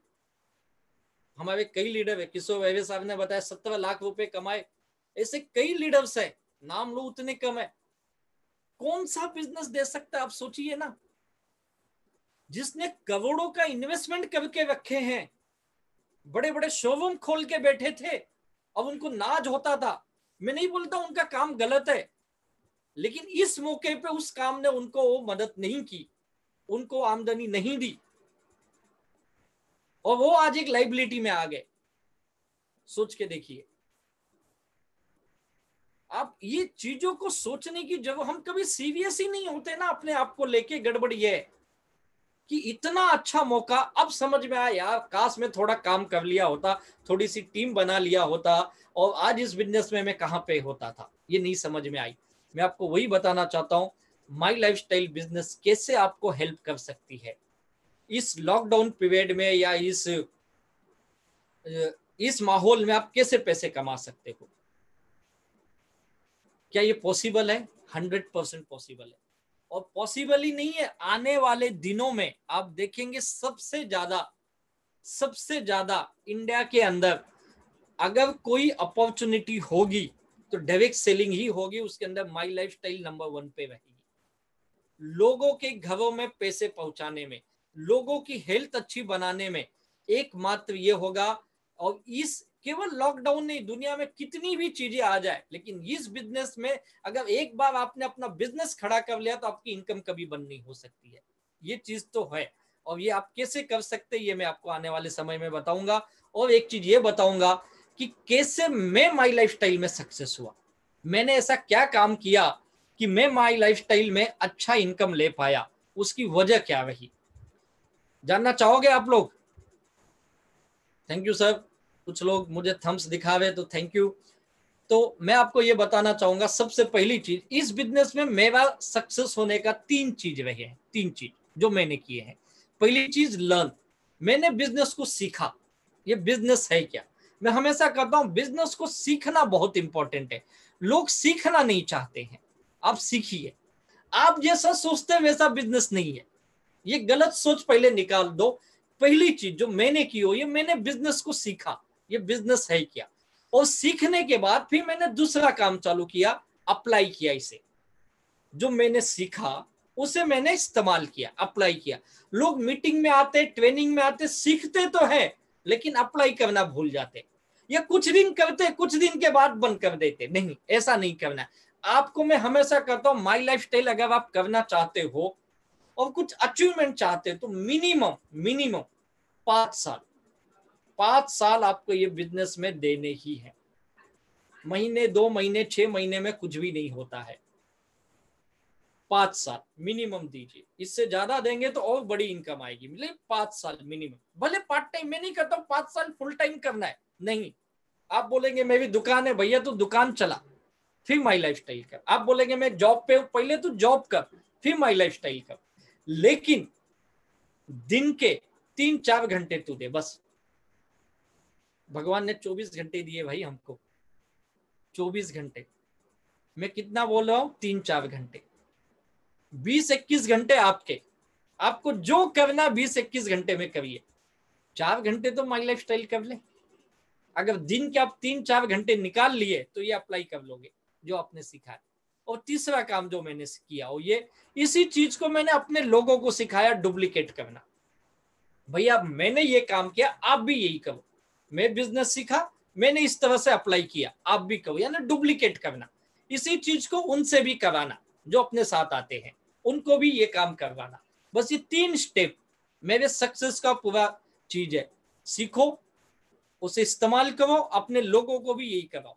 हमारे कई लीडर है, किशोर वैभव साहब ने बताया सत्तर लाख रुपए कमाए। ऐसे कई लीडर्स है, नाम लो उतने कम है। कौन सा बिजनेस दे सकता है? आप सोचिए ना, जिसने करोड़ों का इन्वेस्टमेंट करके रखे हैं, बड़े बड़े शोरूम खोल के बैठे थे, अब उनको नाज होता था। मैं नहीं बोलता उनका काम गलत है, लेकिन इस मौके पे उस काम ने उनको वो मदद नहीं की, उनको आमदनी नहीं दी, और वो आज एक लाइबिलिटी में आ गए। सोच के देखिए आप, ये चीजों को सोचने की जब हम कभी सीरियस ही नहीं होते ना अपने आप को लेके, गड़बड़ी है कि इतना अच्छा मौका, अब समझ में आया यार काश मैं थोड़ा काम कर लिया होता, थोड़ी सी टीम बना लिया होता, और आज इस बिजनेस में मैं कहां पे होता था, ये नहीं समझ में आई। मैं आपको वही बताना चाहता हूं, माई लाइफस्टाइल बिजनेस कैसे आपको हेल्प कर सकती है इस लॉकडाउन पीरियड में, या इस इस माहौल में आप कैसे पैसे कमा सकते हो। क्या ये पॉसिबल है? हंड्रेड परसेंट पॉसिबल है। और पॉसिबल ही नहीं है, आने वाले दिनों में आप देखेंगे सबसे ज्यादा सबसे ज्यादा इंडिया के अंदर अगर कोई अपॉर्चुनिटी होगी तो डायरेक्ट सेलिंग ही होगी, उसके अंदर माई लाइफस्टाइल नंबर वन पे रहेगी। लोगों के घरों में पैसे पहुंचाने में, लोगों की हेल्थ अच्छी बनाने में एकमात्र ये होगा। और इस केवल लॉकडाउन नहीं, दुनिया में कितनी भी चीजें आ जाए, लेकिन इस बिजनेस में अगर एक बार आपने अपना बिजनेस खड़ा कर लिया तो आपकी इनकम कभी बंद नहीं हो सकती है। ये चीज तो है, और ये आप कैसे कर सकते हैं ये मैं आपको आने वाले समय में बताऊंगा। और एक चीज ये बताऊंगा कि कैसे मैं माई लाइफस्टाइल में सक्सेस हुआ, मैंने ऐसा क्या काम किया कि मैं माई लाइफस्टाइल में अच्छा इनकम ले पाया, उसकी वजह क्या रही, जानना चाहोगे आप लोग? थैंक यू सर, कुछ लोग मुझे थम्स दिखावे तो थैंक यू। तो मैं आपको ये बताना चाहूंगा, सबसे पहली चीज, इस बिजनेस में मेरा सक्सेस होने का तीन चीज रहे हैं, तीन चीज जो मैंने किए हैं। पहली चीज लर्न, मैंने बिजनेस को सीखा, ये बिजनेस है क्या। मैं हमेशा कहता हूं बिजनेस को सीखना बहुत इंपॉर्टेंट है, लोग सीखना नहीं चाहते हैं। आप सीखिए, आप जैसा सोचते वैसा बिजनेस नहीं है, ये गलत सोच पहले निकाल दो। पहली चीज जो मैंने की हो, ये मैंने बिजनेस को सीखा, ये बिजनेस है क्या, और सीखने के बाद फिर मैंने दूसरा काम चालू किया, अप्लाई किया इसे, जो मैंने सीखा उसे मैंने इस्तेमाल किया, अप्लाई किया। लोग मीटिंग में आते, ट्रेनिंग में आते, सीखते तो है लेकिन अप्लाई करना भूल जाते, या कुछ दिन करते, कुछ दिन के बाद बंद कर देते। नहीं, ऐसा नहीं करना। आपको मैं हमेशा कहता हूं माई लाइफस्टाइल अगर आप करना चाहते हो और कुछ अचीवमेंट चाहते हो तो मिनिमम मिनिमम पांच साल पांच साल आपको ये बिजनेस में देने ही है। महीने, दो महीने, छह महीने में कुछ भी नहीं होता है। पांच साल मिनिमम दीजिए, इससे ज्यादा देंगे तो और बड़ी इनकम आएगी। मतलब पांच साल मिनिमम, भले पार्ट टाइम, मैं नहीं कहता हूं पांच साल फुल टाइम करना है, नहीं। आप बोलेंगे मेरी दुकान है भैया, तो दुकान चला फिर माई लाइफस्टाइल कर। आप बोलेंगे मैं जॉब पे हूं, पहले तो जॉब कर फिर माई लाइफस्टाइल कर। लेकिन दिन के तीन चार घंटे तू दे बस। भगवान ने चौबीस घंटे दिए भाई हमको, चौबीस घंटे, मैं कितना बोल रहा हूं, तीन चार घंटे, बीस इक्कीस घंटे आपके, आपको जो करना बीस इक्कीस घंटे में करिए। चार घंटे तो माई लाइफस्टाइल कर ले। अगर दिन के आप तीन चार घंटे निकाल लिए तो ये अप्लाई कर लोगे जो आपने सीखा है। और तीसरा काम जो मैंने किया वो ये, इसी चीज को मैंने अपने लोगों को सिखाया, डुप्लीकेट करना। भैया मैंने ये काम किया, आप भी यही करो। मैं बिजनेस सीखा, मैंने इस तरह से अप्लाई किया, आप भी करो, यानी डुप्लीकेट करना। इसी चीज को उनसे भी कराना जो अपने साथ आते हैं, उनको भी ये काम करवाना। बस ये तीन स्टेप मेरे सक्सेस का पूरा चीज है। सीखो, उसे इस्तेमाल करो, अपने लोगों को भी यही कराओ,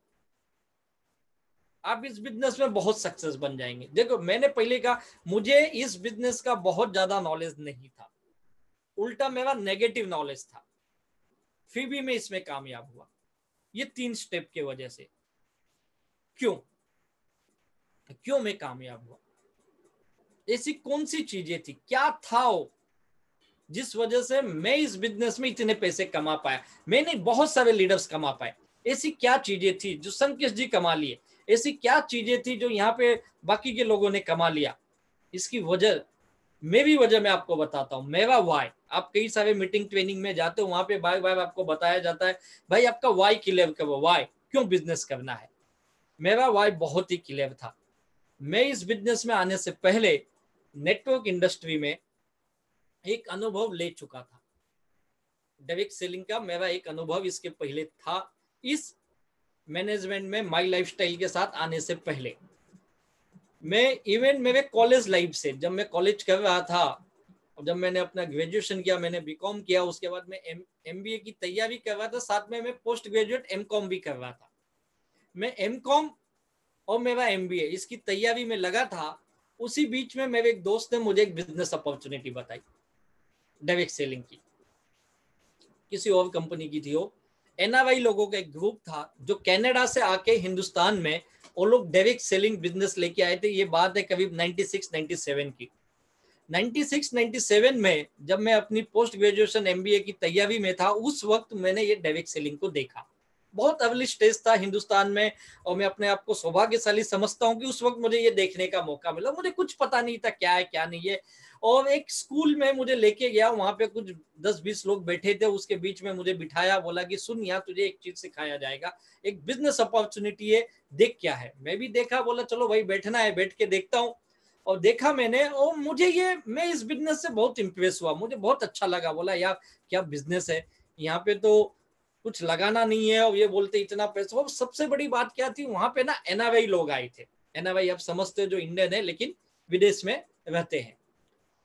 आप इस बिजनेस में बहुत सक्सेस बन जाएंगे। देखो मैंने पहले कहा मुझे इस बिजनेस का बहुत ज्यादा नॉलेज नहीं था, उल्टा मेरा नेगेटिव नॉलेज था, फिर भी मैं इसमें कामयाब हुआ, ये तीन स्टेप के वजह से। क्यों क्यों मैं कामयाब हुआ? ऐसी कौन सी चीजें थी, क्या था वो जिस वजह से मैं इस बिजनेस में इतने पैसे कमा पाया? मैंने बहुत सारे लीडर्स कमा पाए, ऐसी क्या चीजें थी जो संकेश जी कमा लिए? ऐसी क्या चीजें थी जो यहाँ पे बाकी के लोगों ने कमा लिया? इसकी वजह, मेरी वजह मैं आपको बताता हूँ, मेरा वाई। आप कई सारे मीटिंग ट्रेनिंग में जाते हो, वहां पे बार बार आपको बताया जाता है भाई आपका वाई क्लियर करो, वाई क्यों बिजनेस करना है। मेरा वाई बहुत ही क्लियर था। मैं इस बिजनेस में आने से पहले नेटवर्क इंडस्ट्री में एक अनुभव ले चुका था, डायरेक्ट सेलिंग का मेरा एक अनुभव इसके पहले था, इस मैनेजमेंट में माई लाइफस्टाइल के साथ आने से पहले। मैं इवन मेरे कॉलेज लाइफ से, जब मैं कॉलेज कर रहा था, जब मैंने अपना ग्रेजुएशन किया, मैंने बीकॉम किया, उसके बाद मैं एम एमबीए की तैयारी कर रहा था, साथ में मैं पोस्ट ग्रेजुएट एमकॉम भी कर रहा था। मैं एमकॉम और मेरा एमबीए इसकी तैयारी में लगा था, उसी बीच में मेरे एक दोस्त ने मुझे एक बिजनेस अपॉर्चुनिटी बताई, डायरेक्ट सेलिंग की, किसी और कंपनी की थी वो। एनआरआई लोगों का एक ग्रुप था जो कनाडा से आके हिंदुस्तान में वो लोग डायरेक्ट सेलिंग बिजनेस लेके आए थे। ये बात है करीब छियानवे सत्तानवे की। छियानवे सत्तानवे में जब मैं अपनी पोस्ट ग्रेजुएशन एमबीए की तैयारी में था, उस वक्त मैंने ये डायरेक्ट सेलिंग को देखा। बहुत अर्ली स्टेज था हिंदुस्तान में, और मैं अपने आप को सौभाग्यशाली समझता हूँ कि उस वक्त मुझे ये देखने का मौका मिला। मुझे कुछ पता नहीं था क्या है क्या नहीं है। और एक स्कूल में मुझे लेके गया, वहां पे कुछ दस बीस लोग बैठे थे, उसके बीच में मुझे बिठाया, बोला कि सुन यहाँ तुझे एक चीज सिखाया जाएगा, एक बिजनेस अपॉर्चुनिटी है, देख क्या है। मैं भी देखा, बोला चलो भाई बैठना है, बैठ के देखता हूँ। और देखा मैंने, और मुझे ये, मैं इस बिजनेस से बहुत इंप्रेस हुआ, मुझे बहुत अच्छा लगा। बोला यार क्या बिजनेस है, यहाँ पे तो कुछ लगाना नहीं है, और ये बोलते इतना पैसा। और सबसे बड़ी बात क्या थी, वहां पे ना एनआरआई लोग आए थे। एनआरआई आप समझते हो, जो इंडियन है लेकिन विदेश में रहते हैं।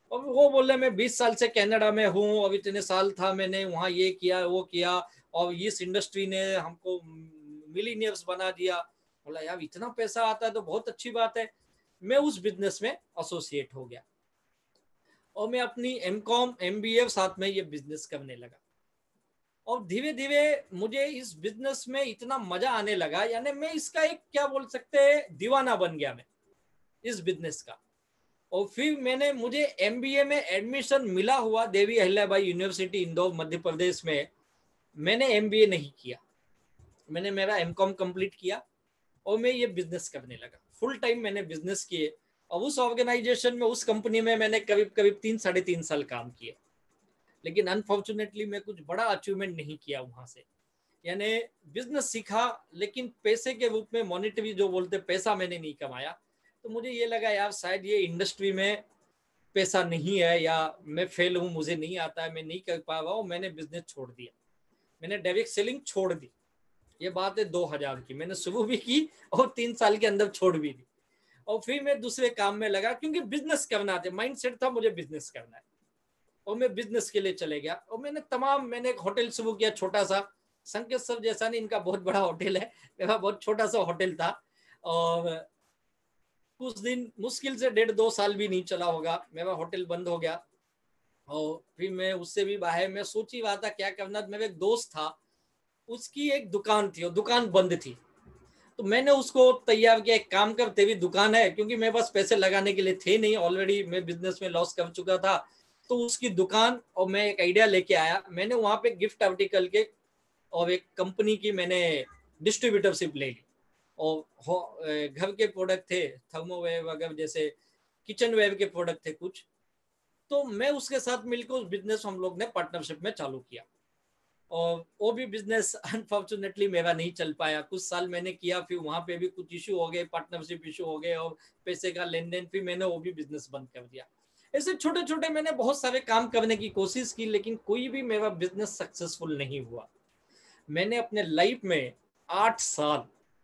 और वो बोले मैं बीस साल से कनाडा में हूँ, अब इतने साल था मैंने वहाँ ये किया वो किया और इस इंडस्ट्री ने हमको मिलीनियर्स बना दिया। बोला यार इतना पैसा आता है तो बहुत अच्छी बात है। मैं उस बिजनेस में एसोसिएट हो गया और मैं अपनी M com M B A साथ में ये बिजनेस करने लगा। और धीरे धीरे मुझे इस बिजनेस में इतना मजा आने लगा, यानी मैं इसका एक क्या बोल सकते हैं दीवाना बन गया मैं इस बिजनेस का। और फिर मैंने मुझे एम बी ए में एडमिशन मिला हुआ देवी अहिल्याबाई यूनिवर्सिटी इंदौर मध्य प्रदेश में। मैंने एम बी ए नहीं किया, मैंने मेरा एम कॉम कंप्लीट किया और मैं ये बिजनेस करने लगा। फुल टाइम मैंने बिजनेस किए और उस ऑर्गेनाइजेशन में उस कंपनी में मैंने करीब करीब तीन साढ़े तीन साल काम किए। लेकिन अनफॉर्चुनेटली मैं कुछ बड़ा अचीवमेंट नहीं किया वहां से, यानी बिजनेस सीखा लेकिन पैसे के रूप में मॉनिटरी जो बोलते पैसा मैंने नहीं कमाया। तो मुझे ये लगा यार शायद ये इंडस्ट्री में पैसा नहीं है या मैं फेल हूँ, मुझे नहीं आता है, मैं नहीं कर पा रहा हूँ। मैंने बिजनेस छोड़ दिया, मैंने डायरेक्ट सेलिंग छोड़ दी। ये बात है दो हजार की, मैंने शुरू भी की और तीन साल के अंदर छोड़ भी दी। और फिर मैं दूसरे काम में लगा क्योंकि बिजनेस करना था, माइंड सेट था मुझे बिजनेस करना है। और मैं बिजनेस के लिए चले गया और मैंने तमाम मैंने एक होटल शुरू किया छोटा सा, संकेत सर जैसा नहीं, इनका बहुत बड़ा होटल है, मेरा बहुत छोटा सा होटल था। और कुछ दिन मुश्किल से डेढ़ दो साल भी नहीं चला होगा, मेरा होटल बंद हो गया। और फिर मैं उससे भी बाहर मैं सोच ही रहा था क्या करना। मेरा एक दोस्त था, उसकी एक दुकान थी और दुकान बंद थी, तो मैंने उसको तैयार किया एक काम कर तेरी दुकान है, क्योंकि मेरे पास पैसे लगाने के लिए थे नहीं, ऑलरेडी मैं बिजनेस में लॉस कर चुका था। तो उसकी दुकान और मैं एक आइडिया लेके आया, मैंने वहां पे गिफ्ट आर्टिकल के और एक कंपनी की मैंने डिस्ट्रीब्यूटरशिप ले ली। और घर के प्रोडक्ट थे, थर्मोवेयर वगैरह जैसे किचन वेयर के प्रोडक्ट थे कुछ। तो मैं उसके साथ मिलकर उस बिजनेस हम लोग ने पार्टनरशिप में चालू किया। और वो भी बिजनेस अनफॉर्चुनेटली मेरा नहीं चल पाया, कुछ साल मैंने किया, फिर वहां पे भी कुछ इशू हो गए, पार्टनरशिप इशू हो गए और पैसे का लेन देन, फिर मैंने वो भी बिजनेस बंद कर दिया। ऐसे छोटे छोटे मैंने बहुत सारे काम करने की कोशिश की, लेकिन कोई भी मेरा बिजनेस सक्सेसफुल नहीं हुआ। मैंने अपने लाइफ में आठ साल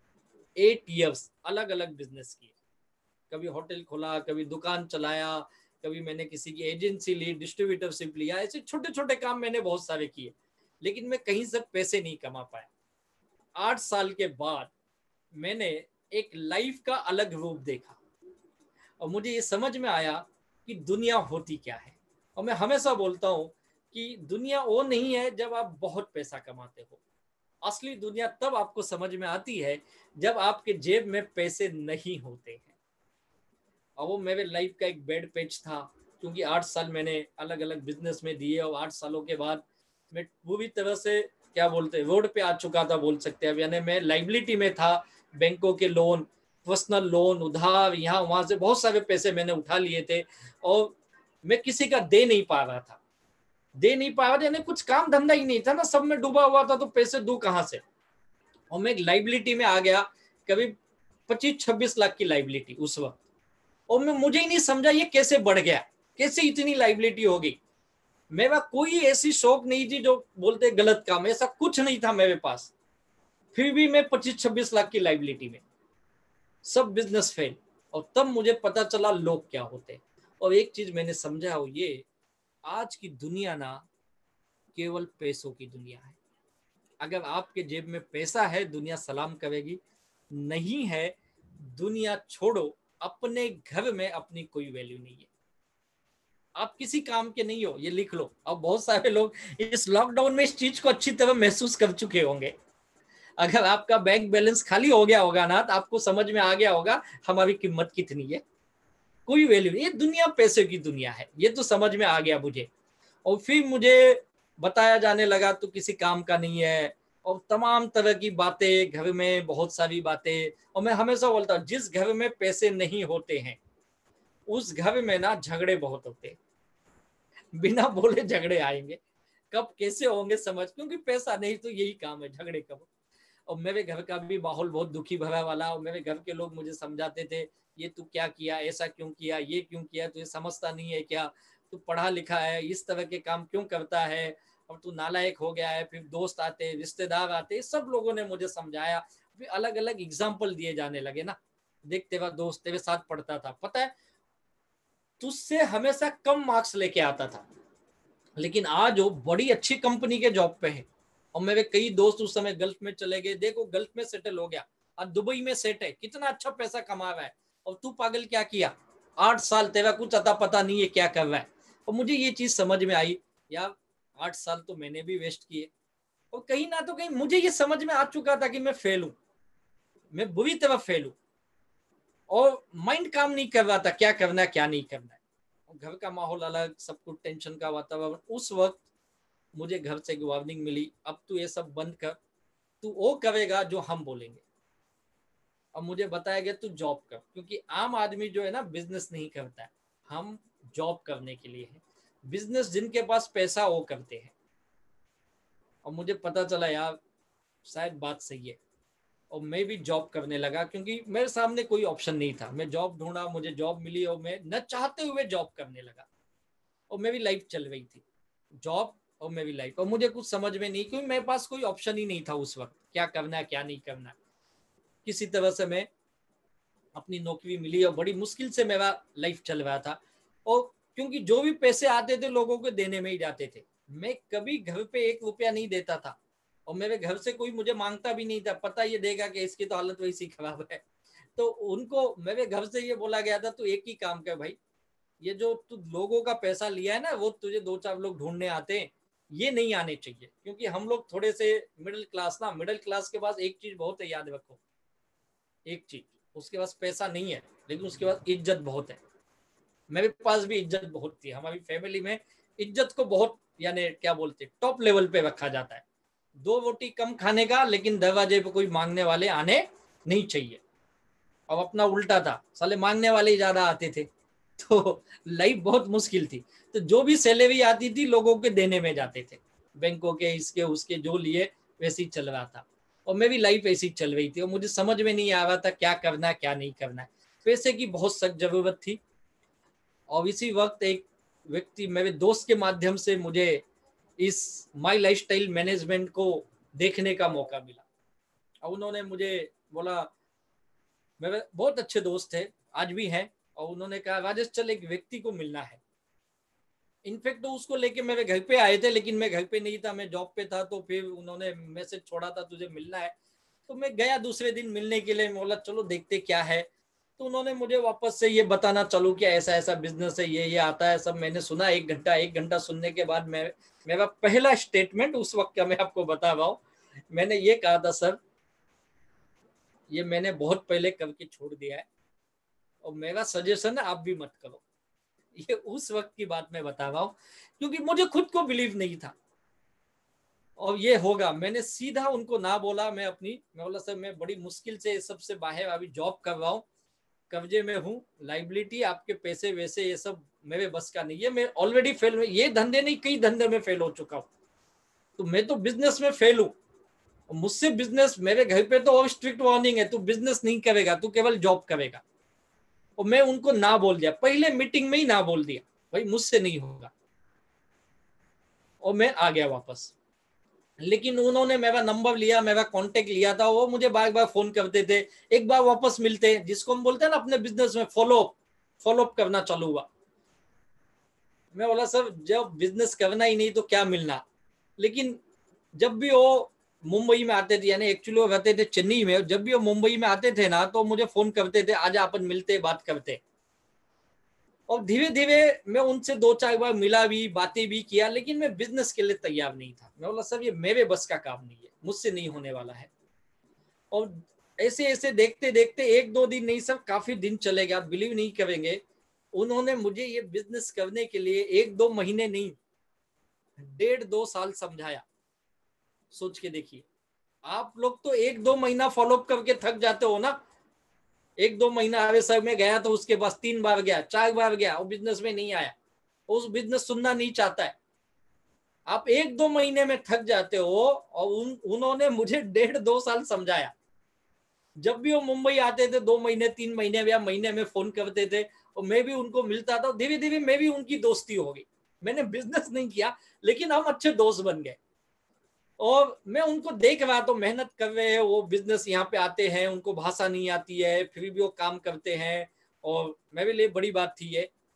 एट इयर्स अलग अलग बिजनेस किए, कभी होटल खोला, कभी दुकान चलाया, कभी मैंने किसी की एजेंसी ली, डिस्ट्रीब्यूटरशिप लिया, ऐसे छोटे छोटे काम मैंने बहुत सारे किए, लेकिन मैं कहीं से पैसे नहीं कमा पाया। आठ साल के बाद मैंने एक लाइफ का अलग रूप देखा और मुझे ये समझ में आया कि दुनिया होती क्या है। और मैं हमेशा बोलता हूँ कि दुनिया वो नहीं है जब आप बहुत पैसा कमाते हो, असली दुनिया तब आपको समझ में आती है जब आपके जेब में पैसे नहीं होते हैं। और वो मेरे लाइफ का एक बैड पेज था, क्योंकि आठ साल मैंने अलग अलग बिजनेस में दिए और आठ सालों के बाद मैं पूरी तरह से क्या बोलते हैं रोड पे आ चुका था बोल सकते हैं। यानी मैं लाइबिलिटी में था, बैंकों के लोन, पर्सनल लोन, उधार, यहाँ वहां से बहुत सारे पैसे मैंने उठा लिए थे और मैं किसी का दे नहीं पा रहा था दे नहीं पा रहा था यानी कुछ काम धंधा ही नहीं था ना, सब में डूबा हुआ था, तो पैसे दूं कहाँ से। और मैं एक लाइबिलिटी में आ गया, करीब पच्चीस छब्बीस लाख की लाइबिलिटी उस वक्त। और मैं मुझे ही नहीं समझा ये कैसे बढ़ गया, कैसे इतनी लाइबिलिटी हो गई। मेरा कोई ऐसी शौक नहीं थी जो बोलते गलत काम, ऐसा कुछ नहीं था मेरे पास, फिर भी मैं पच्चीस छब्बीस लाख की लाइबिलिटी में, सब बिजनेस फेल। और तब मुझे पता चला लोग क्या होते। और एक चीज मैंने समझा हो, ये आज की दुनिया ना केवल पैसों की दुनिया है। अगर आपके जेब में पैसा है दुनिया सलाम करेगी, नहीं है दुनिया छोड़ो, अपने घर में अपनी कोई वैल्यू नहीं है, आप किसी काम के नहीं हो, ये लिख लो। अब बहुत सारे लोग इस लॉकडाउन में इस चीज को अच्छी तरह महसूस कर चुके होंगे। अगर आपका बैंक बैलेंस खाली हो गया होगा ना, तो आपको समझ में आ गया होगा हमारी कीमत कितनी है, कोई वैल्यू नहीं। ये दुनिया पैसे की दुनिया है, ये तो समझ में आ गया मुझे। और फिर मुझे बताया जाने लगा तो किसी काम का नहीं है, और तमाम तरह की बातें, घर में बहुत सारी बातें। और मैं हमेशा बोलता हूँ जिस घर में पैसे नहीं होते हैं उस घर में ना झगड़े बहुत होते हैं, बिना बोले झगड़े आएंगे, कब कैसे होंगे समझ, क्योंकि पैसा नहीं तो यही काम है झगड़े कब। और मेरे घर का भी माहौल बहुत दुखी भरा वाला, और मेरे घर के लोग मुझे समझाते थे ये तू क्या किया, ऐसा क्यों किया, ये क्यों किया, तू ये समझता नहीं है क्या, तू पढ़ा लिखा है, इस तरह के काम क्यों करता है, और तू नालायक हो गया है। फिर दोस्त आते, रिश्तेदार आते, सब लोगों ने मुझे समझाया। फिर अलग अलग एग्जाम्पल दिए जाने लगे ना, देख तेरा दोस्त तेरे साथ पढ़ता था, पता है तुझसे हमेशा कम मार्क्स लेके आता था, लेकिन आज वो बड़ी अच्छी कंपनी के जॉब पे है। और मेरे कई दोस्त उस समय गल्फ में चले गए, देखो गल्फ में सेटल हो गया, आज दुबई में सेट है, कितना अच्छा पैसा कमा रहा है। और तू पागल क्या किया, आठ साल तेरा कुछ अता पता नहीं है क्या कर रहा है। और मुझे ये चीज समझ में आई, यार आठ साल तो मैंने भी वेस्ट किए, और कहीं ना तो कहीं मुझे ये समझ में आ चुका था कि मैं फेल हूं, मैं बुरी तरह फेल हूं, और माइंड काम नहीं कर रहा था क्या करना है क्या नहीं करना है। घर का माहौल अलग, सब कुछ टेंशन का वातावरण। उस वक्त मुझे घर से वार्निंग मिली, अब तू ये सब बंद कर, तू वो करेगा जो हम बोलेंगे। और मुझे बताया गया तू जॉब कर, क्योंकि आम आदमी जो है ना बिजनेस नहीं करता है, हम जॉब करने के लिए है। बिजनेस जिनके पास पैसा वो करते हैं। और मुझे पता चला यार शायद बात सही है, और मैं भी जॉब करने लगा, क्योंकि मेरे सामने कोई ऑप्शन नहीं था। मैं जॉब ढूंढा, मुझे जॉब मिली, और मैं न चाहते हुए जॉब करने लगा, और मेरी लाइफ चल रही थी, जॉब और मेरी लाइफ। और मुझे कुछ समझ में नहीं, क्योंकि मेरे पास कोई ऑप्शन ही नहीं था उस वक्त, क्या करना है क्या नहीं करना। किसी तरह से मैं अपनी नौकरी मिली, और बड़ी मुश्किल से मेरा लाइफ चल रहा था। और क्योंकि जो भी पैसे आते थे लोगों को देने में ही जाते थे, मैं कभी घर पे एक रुपया नहीं देता था, और मेरे घर से कोई मुझे मांगता भी नहीं था, पता ये देगा कि इसकी तो हालत वैसी खराब है। तो उनको मेरे घर से ये बोला गया था, तू एक ही काम कर भाई, ये जो तू लोगों का पैसा लिया है ना, वो तुझे दो चार लोग ढूंढने आते हैं, ये नहीं आने चाहिए। क्योंकि हम लोग थोड़े से मिडिल क्लास ना, मिडिल क्लास के पास एक चीज बहुत है, याद रखो, एक चीज, उसके पास पैसा नहीं है लेकिन उसके पास इज्जत बहुत है। मेरे पास भी इज्जत बहुत थी, हमारी फैमिली में इज्जत को बहुत, यानी क्या बोलते, टॉप लेवल पे रखा जाता है। दो रोटी कम खाने का, लेकिन दरवाजे पे कोई मांगने वाले आने नहीं चाहिए। अब अपना उल्टा था, साले मांगने वाले ही ज्यादा आते थे, तो लाइफ बहुत मुश्किल थी। तो जो भी सैलरी आती थी लोगों के देने में जाते थे, बैंकों के इसके उसके जो लिए वैसे ही चल रहा था। और मेरी लाइफ ऐसी चल रही थी, और मुझे समझ में नहीं आ रहा था क्या करना है क्या नहीं करना है। पैसे की बहुत सख्त जरूरत थी। और इसी वक्त एक व्यक्ति मेरे दोस्त के माध्यम से मुझे इस माई लाइफस्टाइल मैनेजमेंट को देखने का मौका मिला। और उन्होंने मुझे बोला, मेरे बहुत अच्छे दोस्त थे, आज भी हैं, और उन्होंने कहा राजेश चल एक व्यक्ति को मिलना है। इनफैक्ट तो उसको लेके मेरे घर पे आए थे, लेकिन मैं घर पे नहीं था, मैं जॉब पे था। तो फिर उन्होंने मैसेज छोड़ा था तुझे मिलना है, तो मैं गया दूसरे दिन मिलने के लिए। बोला चलो देखते क्या है। तो उन्होंने मुझे वापस से ये बताना चालू किया, ऐसा ऐसा बिजनेस है, ये ये आता है सब। मैंने सुना एक घंटा एक घंटा सुनने के बाद मैं मेरा पहला स्टेटमेंट उस वक्त का मैं आपको बता रहा हूँ। मैंने ये कहा था, सर ये मैंने बहुत पहले करके छोड़ दिया है, और मेरा सजेशन है आप भी मत करो। ये उस वक्त की बात मैं बता रहा हूँ, क्योंकि मुझे खुद को बिलीव नहीं था और ये होगा। मैंने सीधा उनको ना बोला। मैं अपनी मैं बोला सर मैं बड़ी मुश्किल से सबसे बाहर अभी जॉब कर रहा हूँ, कब्जे में हूँ, लाइबिलिटी आपके पैसे वैसे ये सब मेरे बस का नहीं है। मैं ऑलरेडी फेल, ये धंधे नहीं कई धंधे में फेल हो चुका हूँ, तो मैं तो बिजनेस में फेल हूँ। मुझसे बिजनेस, मेरे घर पे तो और स्ट्रिक्ट वार्निंग है, तू बिजनेस नहीं करेगा, तू केवल जॉब करेगा। और मैं उनको ना बोल दिया, पहले मीटिंग में ही ना बोल दिया, भाई मुझसे नहीं होगा, और मैं आ गया वापस। लेकिन उन्होंने मेरा नंबर लिया, मेरा कांटेक्ट लिया था, वो मुझे बार बार फोन करते थे, एक बार वापस मिलते, जिसको हम बोलते हैं ना अपने बिजनेस में फॉलो फॉलो अप करना चालू हुआ। मैं बोला सर जब बिजनेस करना ही नहीं तो क्या मिलना। लेकिन जब भी वो मुंबई में आते थे, यानी एक्चुअली वो रहते थे चेन्नई में, जब भी वो मुंबई में आते थे ना तो मुझे फोन करते थे, आजा अपन मिलते बात करते। और धीरे धीरे मैं उनसे दो चार बार मिला भी, बातें भी किया, लेकिन मैं बिजनेस के लिए तैयार नहीं था। मैं बोला सर ये मेरे बस का काम नहीं है, मुझसे नहीं होने वाला है। और ऐसे ऐसे देखते देखते एक दो दिन नहीं सब काफी दिन चले गए। आप बिलीव नहीं करेंगे, उन्होंने मुझे ये बिजनेस करने के लिए एक दो महीने नहीं, डेढ़ दो साल समझाया। सोच के देखिए, आप लोग तो एक दो महीना फॉलो अप करके थक जाते हो ना। एक दो महीना आवे सर में गया तो उसके पास तीन बार गया, चार बार गया, वो बिजनेस में नहीं आया, उस बिजनेस सुनना नहीं चाहता है। आप एक दो महीने में थक जाते हो, और उन, उन्होंने मुझे डेढ़ दो साल समझाया। जब भी वो मुंबई आते थे दो महीने तीन महीने या महीने में फोन करते थे, और मैं भी उनको मिलता था। धीरे धीरे मैं भी उनकी दोस्ती हो गई। मैंने बिजनेस नहीं किया, लेकिन हम अच्छे दोस्त बन गए। और मैं उनको देख रहा तो मेहनत कर रहे हैं, वो बिजनेस यहाँ पे आते हैं, उनको भाषा नहीं आती है, फिर भी वो काम करते हैं, और मेरे लिए बड़ी बात थी ये।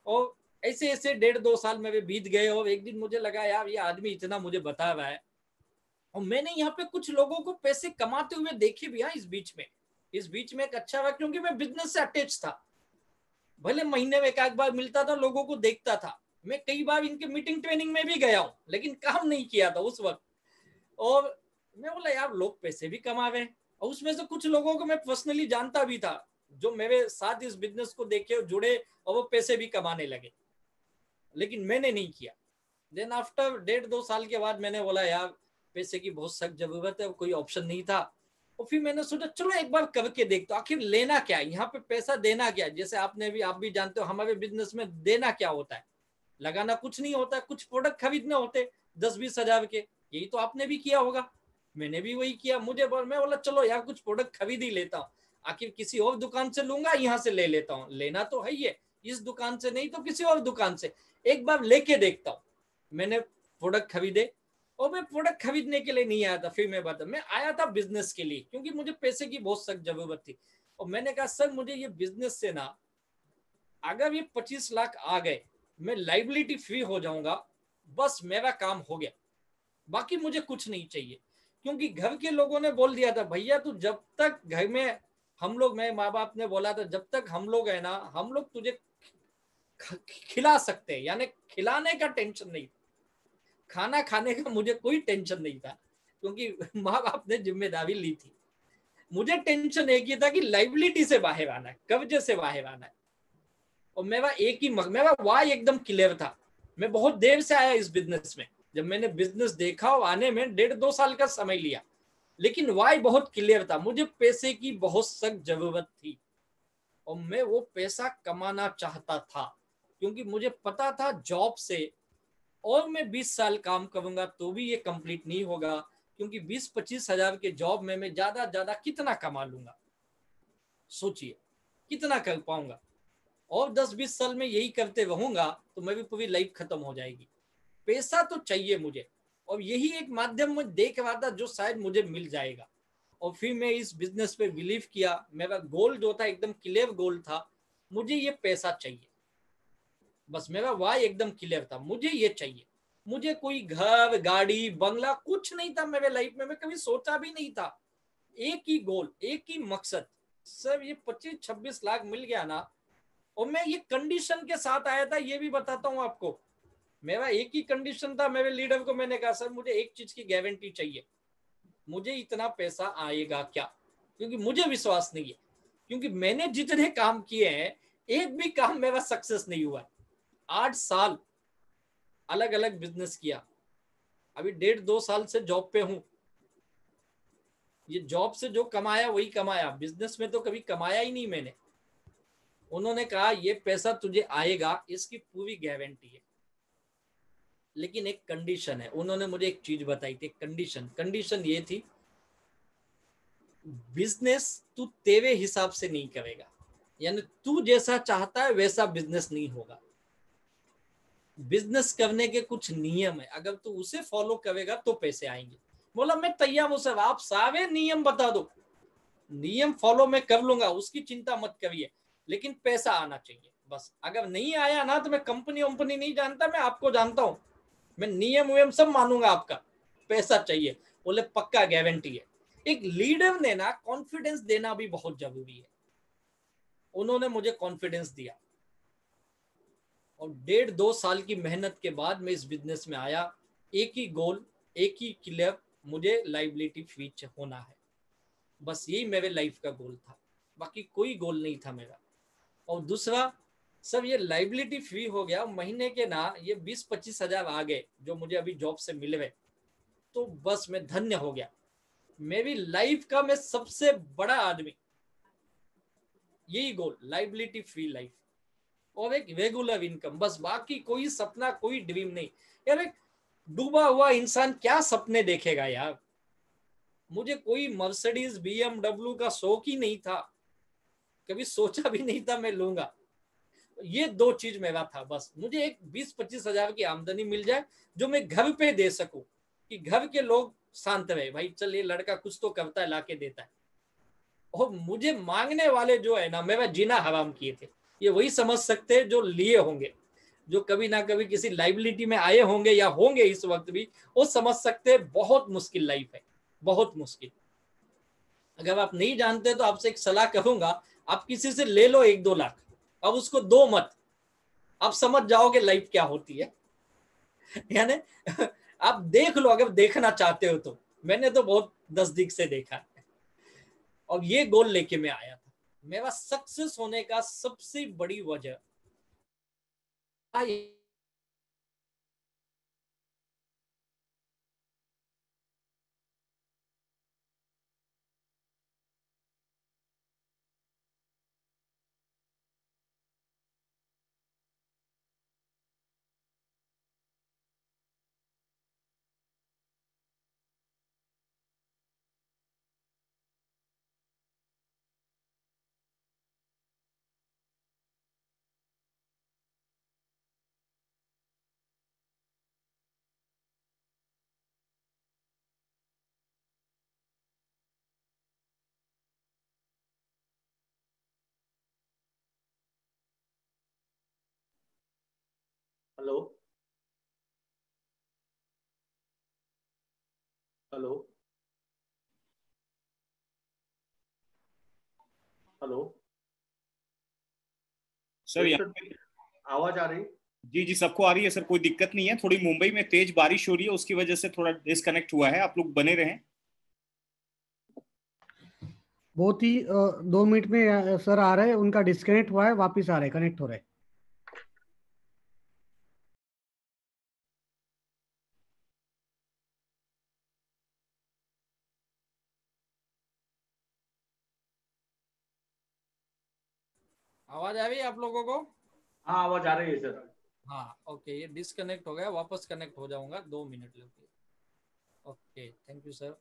और ऐसे ऐसे डेढ़ दो साल में बीत गए और एक दिन मुझे लगा यार ये आदमी इतना मुझे बता रहा है और मैंने यहाँ पे कुछ लोगों को पैसे कमाते हुए देखे भी। हाँ, इस बीच में इस बीच में एक अच्छा हुआ क्योंकि मैं बिजनेस से अटैच था। भले महीने में एक आध बार मिलता था, लोगों को देखता था, मैं कई बार इनके मीटिंग ट्रेनिंग में भी गया हूँ, लेकिन काम नहीं किया था उस वक्त। और मैं बोला यार लोग पैसे भी कमा रहे हैं, और उसमें से कुछ लोगों को मैं पर्सनली जानता भी था जो मेरे साथ इस बिजनेस को देखे जुड़े और वो पैसे भी कमाने लगे, लेकिन मैंने नहीं किया। देन आफ्टर डेढ़ दो साल के बाद मैंने बोला यार पैसे की बहुत सख्त जरूरत है, कोई ऑप्शन नहीं था। और फिर मैंने सोचा चलो एक बार करके देखता हूं, आखिर लेना क्या है यहाँ पे, पैसा देना क्या है। जैसे आपने भी आप भी जानते हो हमारे बिजनेस में देना क्या होता है, लगाना कुछ नहीं होता, कुछ प्रोडक्ट खरीदने होते दस बीस हजार के। यही तो आपने भी किया होगा, मैंने भी वही किया। मुझे बोल मैं बोला चलो यार कुछ प्रोडक्ट खरीद ही लेता हूँ, आखिर किसी और दुकान से लूंगा, यहाँ से ले लेता हूँ, लेना तो है ये, इस दुकान से नहीं तो किसी और दुकान से एक बार लेके देखता हूँ। मैंने प्रोडक्ट खरीदे और मैं प्रोडक्ट खरीदने के लिए नहीं आया था, फिर मैं बता मैं आया था बिजनेस के लिए, क्योंकि मुझे पैसे की बहुत सख्त जरूरत थी। और मैंने कहा सर मुझे ये बिजनेस से ना अगर ये पच्चीस लाख आ गए मैं लाइबिलिटी फ्री हो जाऊंगा, बस मेरा काम हो गया, बाकी मुझे कुछ नहीं चाहिए। क्योंकि घर के लोगों ने बोल दिया था भैया तू जब तक घर में हम लोग, मेरे माँ बाप ने बोला था जब तक हम लोग है ना हम लोग तुझे खिला सकते हैं, यानी खिलाने का टेंशन नहीं, खाना खाने का मुझे कोई टेंशन नहीं था, क्योंकि माँ बाप ने जिम्मेदारी ली थी। मुझे टेंशन एक ही था कि लाइबिलिटी से बाहर आना है, कर्जे से बाहर आना है। और मेरा एक ही मग, मेरा वाई एकदम क्लियर था। मैं बहुत देर से आया इस बिजनेस में, जब मैंने बिजनेस देखा और आने में डेढ़ दो साल का समय लिया, लेकिन वाई बहुत क्लियर था। मुझे पैसे की बहुत सख्त जरूरत थी और मैं वो पैसा कमाना चाहता था, क्योंकि मुझे पता था जॉब से और मैं बीस साल काम करूंगा तो भी ये कंप्लीट नहीं होगा, क्योंकि बीस पच्चीस हजार के जॉब में मैं ज्यादा ज्यादा कितना कमा लूंगा, सोचिए कितना कर पाऊंगा। और दस बीस साल में यही करते रहूंगा तो मैं भी पूरी लाइफ खत्म हो जाएगी। पैसा तो चाहिए मुझे, और यही एक माध्यम में देख रहा था जो शायद मुझे मिल जाएगा। और फिर मैं इस बिजनेस पे बिलीव किया। मेरा गोल जो था एकदम क्लियर गोल था, मुझे ये पैसा चाहिए, बस मेरा वाई एकदम क्लियर था, मुझे ये चाहिए। मुझे कोई घर गाड़ी बंगला कुछ नहीं था मेरे लाइफ में, मैं कभी सोचा भी नहीं था। एक ही गोल, एक ही मकसद, सर ये पच्चीस छब्बीस लाख मिल गया ना, और मैं ये कंडीशन के साथ आया था, ये भी बताता हूं आपको। मेरा एक ही कंडीशन था, मेरे लीडर को मैंने कहा सर मुझे एक चीज की गारंटी चाहिए, मुझे इतना पैसा आएगा क्या, क्योंकि मुझे विश्वास नहीं है, क्योंकि मैंने जितने काम किए हैं एक भी काम मेरा सक्सेस नहीं हुआ। आठ साल अलग अलग बिजनेस किया, अभी डेढ़ दो साल से जॉब पे हूं। ये जॉब से जो कमाया वही कमाया, बिजनेस में तो कभी कमाया ही नहीं मैंने। उन्होंने कहा ये पैसा तुझे आएगा, इसकी पूरी गारंटी है, लेकिन एक कंडीशन है। उन्होंने मुझे एक चीज बताई थी, कंडीशन कंडीशन ये थी बिजनेस तू तेरे हिसाब से नहीं करेगा, यानी तू जैसा चाहता है वैसा बिजनेस नहीं होगा। बिजनेस करने के कुछ नियम है, अगर तू उसे फॉलो करेगा तो पैसे आएंगे। बोला मैं तैयार हूं सर, आप सारे नियम बता दो, नियम फॉलो मैं कर लूंगा, उसकी चिंता मत करिए, लेकिन पैसा आना चाहिए बस। अगर नहीं आया ना तो मैं कंपनी वंपनी नहीं जानता, मैं आपको जानता हूं, मैं नियम वियम सब मानूंगा, आपका पैसा चाहिए। बोले पक्का, गारंटी है। एक लीडर ने ना कॉन्फिडेंस देना भी बहुत जरूरी है। उन्होंने मुझे कॉन्फिडेंस दिया, और डेढ़ दो साल की मेहनत के बाद मैं इस बिजनेस में आया। एक ही गोल, एक ही क्लियर, मुझे लाइबिलिटी फ्री होना है, बस यही मेरे लाइफ का गोल था, बाकी कोई गोल नहीं था मेरा। और दूसरा सब ये लाइबिलिटी फ्री हो गया, महीने के ना ये बीस पच्चीस हजार आ गए जो मुझे अभी जॉब से मिल गए, तो बस मैं धन्य हो गया। मेरी लाइफ का मैं सबसे बड़ा आदमी, यही गोल, लाइबिलिटी फ्री लाइफ और एक रेगुलर इनकम, बस बाकी कोई सपना कोई ड्रीम नहीं। यार एक डूबा हुआ इंसान क्या सपने देखेगा यार। मुझे कोई मर्सिडीज बीएमडब्ल्यू का शौक ही नहीं था, कभी सोचा भी नहीं था मैं लूंगा। ये दो चीज मेरा था बस, मुझे एक बीस पच्चीस हजार की आमदनी मिल जाए जो मैं घर पे दे सकूं, कि घर के लोग शांत रहे, भाई चल ये लड़का कुछ तो करता है, लाके देता है। और मुझे मांगने वाले जो है ना, मेरा जीना हराम किए थे। ये वही समझ सकते हैं जो लिए होंगे, जो कभी ना कभी किसी लाइबिलिटी में आए होंगे या होंगे इस वक्त भी, वो समझ सकते हैं बहुत मुश्किल लाइफ है, बहुत मुश्किल। अगर आप नहीं जानते तो आपसे एक सलाह करूंगा, आप किसी से ले लो एक दो लाख, अब उसको दो मत, आप समझ जाओगे लाइफ क्या होती है। यानी आप देख लो अगर देखना चाहते हो तो, मैंने तो बहुत नजदीक से देखा है। और ये गोल लेके मैं आया था। मेरा सक्सेस होने का सबसे बड़ी वजह हेलो हेलो हेलो सर यहाँ पे आवाज आ रही? जी जी सबको आ रही है सर, कोई दिक्कत नहीं है। थोड़ी मुंबई में तेज बारिश हो रही है, उसकी वजह से थोड़ा डिस्कनेक्ट हुआ है। आप लोग बने रहें। बहुत ही अ, दो मिनट में अ, सर आ रहे हैं, उनका डिस्कनेक्ट हुआ है, वापिस आ रहे हैं, कनेक्ट हो रहे हैं। आवाज आ रही है आप लोगों को? हाँ आवाज आ रही है सर। हाँ ओके, ये डिस्कनेक्ट हो गया, वापस कनेक्ट हो जाऊंगा, दो मिनट लगेंगे। Okay thank you sir.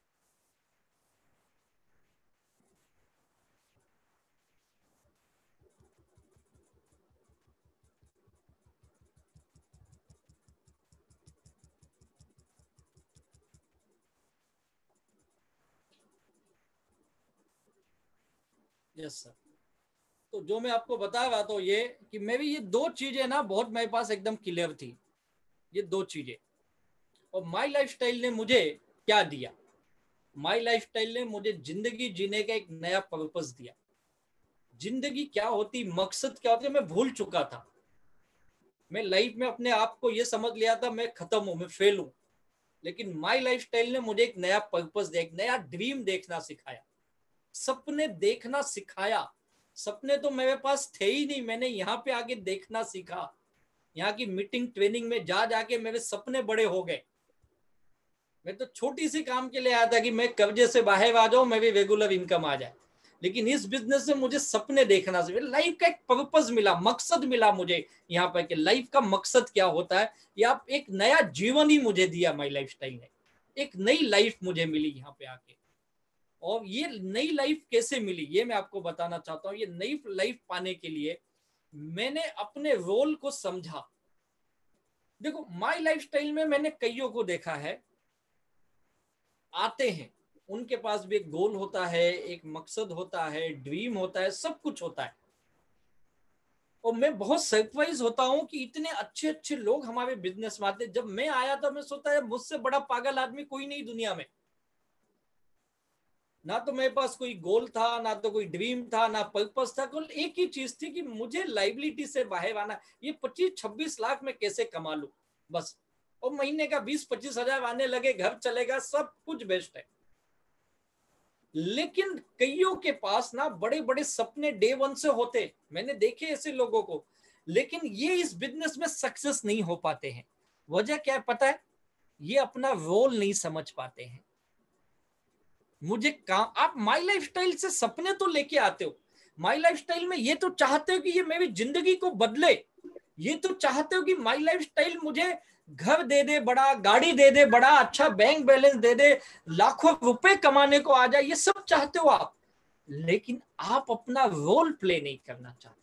Yes sir. तो जो मैं आपको बता रहा था ये कि मेरी ये दो चीजें ना बहुत मेरे पास एकदम क्लियर थी, ये दो चीजें। और माय लाइफस्टाइल ने मुझे क्या दिया? माय लाइफस्टाइल ने मुझे जिंदगी जीने का एक नया पर्पस दिया। जिंदगी क्या होती, मकसद क्या होती है, मैं भूल चुका था। मैं लाइफ में अपने आप को ये समझ लिया था मैं खत्म हूं, मैं फेल हूं। लेकिन माय लाइफस्टाइल ने मुझे एक नया पर्पस दिया, एक नया ड्रीम देखना सिखाया, सपने देखना सिखाया। सपने तो मेरे पास थे ही नहीं, मैंने यहाँ पे आके देखना सीखा। यहाँ की मीटिंग ट्रेनिंग में जा जाके मेरे सपने बड़े हो गए। मैं तो छोटी सी काम के लिए आया था कि मैं कर्जे से बाहर आ जाऊं, मेरी रेगुलर इनकम आ जाए। लेकिन इस बिजनेस से मुझे सपने देखना चाहिए, लाइफ का एक पर्पस मिला, मकसद मिला मुझे यहाँ पर कि लाइफ का मकसद क्या होता है। या एक नया जीवन ही मुझे दिया माय लाइफस्टाइल ने, एक नई लाइफ मुझे मिली यहाँ पे आके। और ये नई लाइफ कैसे मिली ये मैं आपको बताना चाहता हूँ। ये नई लाइफ पाने के लिए मैंने अपने रोल को समझा। देखो माय लाइफस्टाइल में मैंने कईयों को देखा है, आते हैं, उनके पास भी एक गोल होता है, एक मकसद होता है, ड्रीम होता है, सब कुछ होता है। और मैं बहुत सरप्राइज होता हूं कि इतने अच्छे अच्छे लोग हमारे बिजनेस में आते। जब मैं आया था मैं सोचता है मुझसे बड़ा पागल आदमी कोई नहीं दुनिया में। ना तो मेरे पास कोई गोल था, ना तो कोई ड्रीम था, ना पर्पस था। केवल एक ही चीज थी कि मुझे लाइबिलिटी से बाहर आना, ये पच्चीस छब्बीस लाख में कैसे कमा लूं बस। और महीने का बीस पच्चीस हजार आने लगे, घर चलेगा, सब कुछ बेस्ट है। लेकिन कईयों के पास ना बड़े बड़े सपने डे वन से होते, मैंने देखे ऐसे लोगों को, लेकिन ये इस बिजनेस में सक्सेस नहीं हो पाते हैं। वजह क्या है पता है? ये अपना रोल नहीं समझ पाते हैं। मुझे काम, आप माय लाइफस्टाइल से सपने तो लेके आते हो, माय लाइफस्टाइल में ये तो चाहते हो कि ये मेरी जिंदगी को बदले, ये तो चाहते हो कि माय लाइफस्टाइल मुझे घर दे दे बड़ा, गाड़ी दे दे बड़ा, अच्छा बैंक बैलेंस दे दे, लाखों रुपए कमाने को आ जाए, ये सब चाहते हो आप। लेकिन आप अपना रोल प्ले नहीं करना चाहते।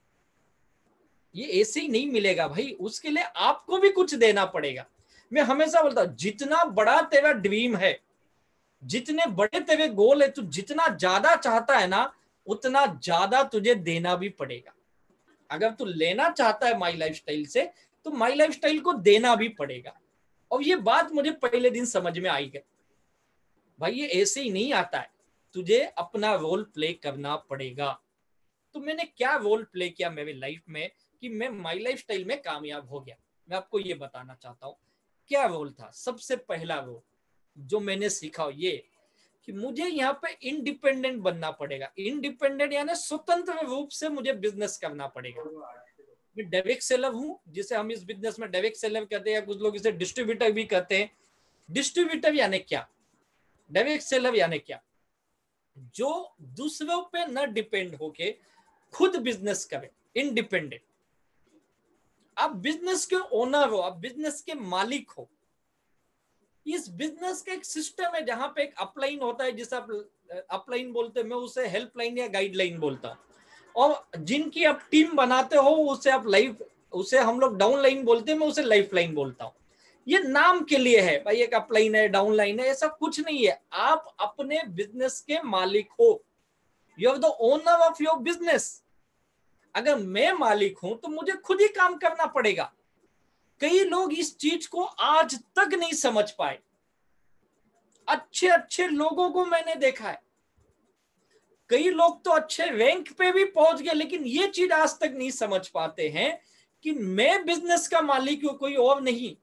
ये ऐसे ही नहीं मिलेगा भाई, उसके लिए आपको भी कुछ देना पड़ेगा। मैं हमेशा बोलता हूं जितना बड़ा तेरा ड्रीम है, जितने बड़े तेरे गोल है, तू जितना ज्यादा चाहता है ना, उतना ज्यादा तुझे देना भी पड़ेगा। अगर तू लेना चाहता है माई लाइफस्टाइल से तो माई लाइफस्टाइल को देना भी पड़ेगा। और ये बात मुझे पहले दिन समझ में आई है, भाई ये ऐसे ही नहीं आता है, तुझे अपना रोल प्ले करना पड़ेगा। तो मैंने क्या रोल प्ले किया मेरी लाइफ में कि मैं माई लाइफस्टाइल में कामयाब हो गया, मैं आपको ये बताना चाहता हूँ क्या रोल था। सबसे पहला रोल जो मैंने सीखा ये कि मुझे यहाँ पे इंडिपेंडेंट बनना पड़ेगा। इंडिपेंडेंट यानी स्वतंत्र रूप से मुझे बिजनेस करना पड़ेगा। मैं डायरेक्ट सेलर हूँ, जिसे हम इस बिजनेस में डायरेक्ट सेलर कहते हैं, कुछ लोग इसे डिस्ट्रीब्यूटर भी कहते हैं। डिस्ट्रीब्यूटर यानी क्या, डायरेक्ट सेलर यानी क्या, जो दूसरों पे न डिपेंड होके खुद बिजनेस करे, इंडिपेंडेंट। आप बिजनेस के ओनर हो, आप बिजनेस के मालिक हो। इस बिजनेस का एक सिस्टम है जहां पे एक अपलाइन होता है, जिसे आप अपलाइन बोलते हैं, मैं उसे हेल्पलाइन या गाइडलाइन बोलता हूं। और जिनकी आप टीम बनाते हो उसे आप लाइफ, उसे हम लोग डाउनलाइन बोलते हैं, मैं उसे लाइफ लाइन बोलता हूं। ये नाम के लिए है भाई, एक अपलाइन है, डाउनलाइन है, ऐसा कुछ नहीं है। आप अपने बिजनेस के मालिक हो, you are the owner of your business. अगर मैं मालिक हूं तो मुझे खुद ही काम करना पड़ेगा। कई लोग इस चीज को आज तक नहीं समझ पाए। अच्छे अच्छे लोगों को मैंने देखा है, कई लोग तो अच्छे रैंक पे भी पहुंच गए, लेकिन ये चीज आज तक नहीं समझ पाते हैं कि मैं बिजनेस का मालिक हूं, कोई और नहीं।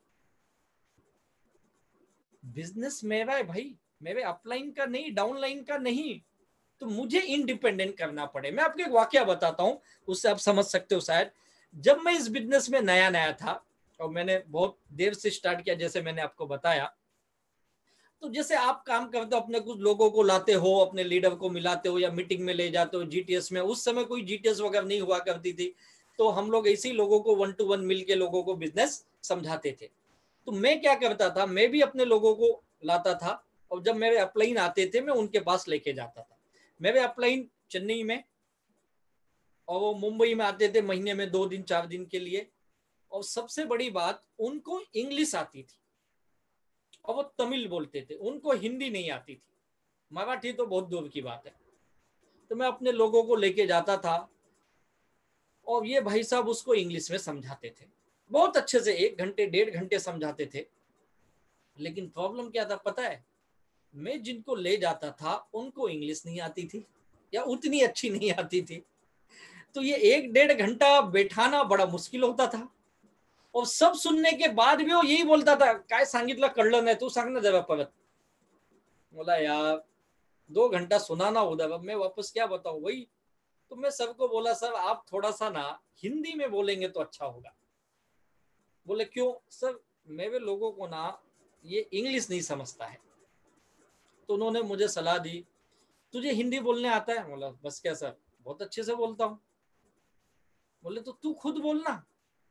बिजनेस मेरा है भाई, मेरे अपलाइन का नहीं, डाउनलाइन का नहीं। तो मुझे इंडिपेंडेंट करना पड़े। मैं आपको एक वाकया बताता हूं, उससे आप समझ सकते हो शायद। जब मैं इस बिजनेस में नया नया था और मैंने बहुत देर से स्टार्ट किया, जैसे मैंने आपको बताया, तो जैसे आप काम करते हो, अपने कुछ लोगों को लाते हो, अपने लीडर को मिलाते हो या मीटिंग में ले जाते हो जीटीएस में। उस समय कोई जीटीएस वगैरह नहीं हुआ करती थी, तो हम लोग ऐसे ही लोगों को वन टू वन मिल के लोगों को बिजनेस समझाते थे। तो मैं क्या करता था, मैं भी अपने लोगों को लाता था, और जब मेरे अपलाइन आते थे मैं उनके पास लेके जाता था। मेरे अपलाइन चेन्नई में और वो मुंबई में आते थे महीने में दो दिन चार दिन के लिए। और सबसे बड़ी बात, उनको इंग्लिश आती थी और वो तमिल बोलते थे, उनको हिंदी नहीं आती थी, मराठी तो बहुत दूर की बात है। तो मैं अपने लोगों को लेके जाता था और ये भाई साहब उसको इंग्लिश में समझाते थे, बहुत अच्छे से, एक घंटे डेढ़ घंटे समझाते थे। लेकिन प्रॉब्लम क्या था पता है, मैं जिनको ले जाता था उनको इंग्लिश नहीं आती थी या उतनी अच्छी नहीं आती थी। तो ये एक डेढ़ घंटा बैठाना बड़ा मुश्किल होता था। और सब सुनने के बाद भी वो यही बोलता था, काय सांगितलं कळलं नाही, तू सांग ना जरा परत। बोला यार दो घंटा सुनाना उधर, अब मैं वापस क्या बताऊं। वही तो मैं सबको बोला, सर आप थोड़ा सा ना हिंदी में बोलेंगे तो अच्छा होगा। बोले क्यों सर, मेरे लोगों को ना ये इंग्लिश नहीं समझता है। तो उन्होंने मुझे सलाह दी, तुझे हिंदी बोलने आता है? बोला बस क्या सर, बहुत अच्छे से बोलता हूँ। बोले तो तू खुद बोलना।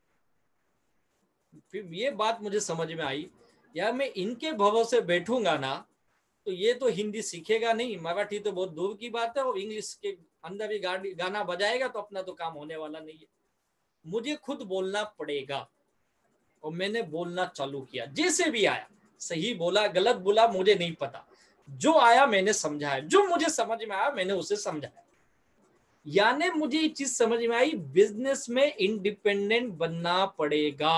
फिर ये बात मुझे समझ में आई, यार मैं इनके भरोसे बैठूंगा ना तो ये तो हिंदी सीखेगा नहीं, मराठी तो बहुत दूर की बात है, और इंग्लिश के अंदर भी गाना बजाएगा तो अपना तो काम होने वाला नहीं है। मुझे खुद बोलना पड़ेगा। और मैंने बोलना चालू किया, जैसे भी आया, सही बोला गलत बोला मुझे नहीं पता, जो आया मैंने समझाया, जो मुझे समझ में आया मैंने उसे समझाया। यानी मुझे ये चीज समझ में आई, बिजनेस में इंडिपेंडेंट बनना पड़ेगा।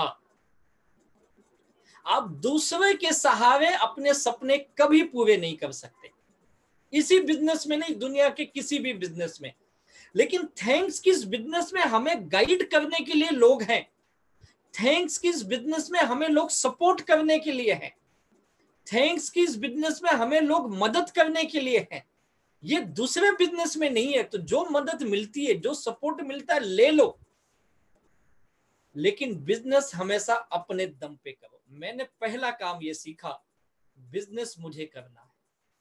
आप दूसरे के सहारे अपने सपने कभी पूरे नहीं कर सकते, इसी बिजनेस में नहीं, दुनिया के किसी भी बिजनेस में। लेकिन थैंक्स कि इस बिजनेस में हमें गाइड करने के लिए लोग हैं, थैंक्स कि इस बिजनेस में हमें लोग सपोर्ट करने के लिए हैं, थैंक्स कि इस बिजनेस में हमें लोग मदद करने के लिए हैं। ये दूसरे बिजनेस में नहीं है। तो जो मदद मिलती है, जो सपोर्ट मिलता है, ले लो, लेकिन बिजनेस हमेशा अपने दम पे करो। मैंने पहला काम ये सीखा, बिजनेस मुझे करना है,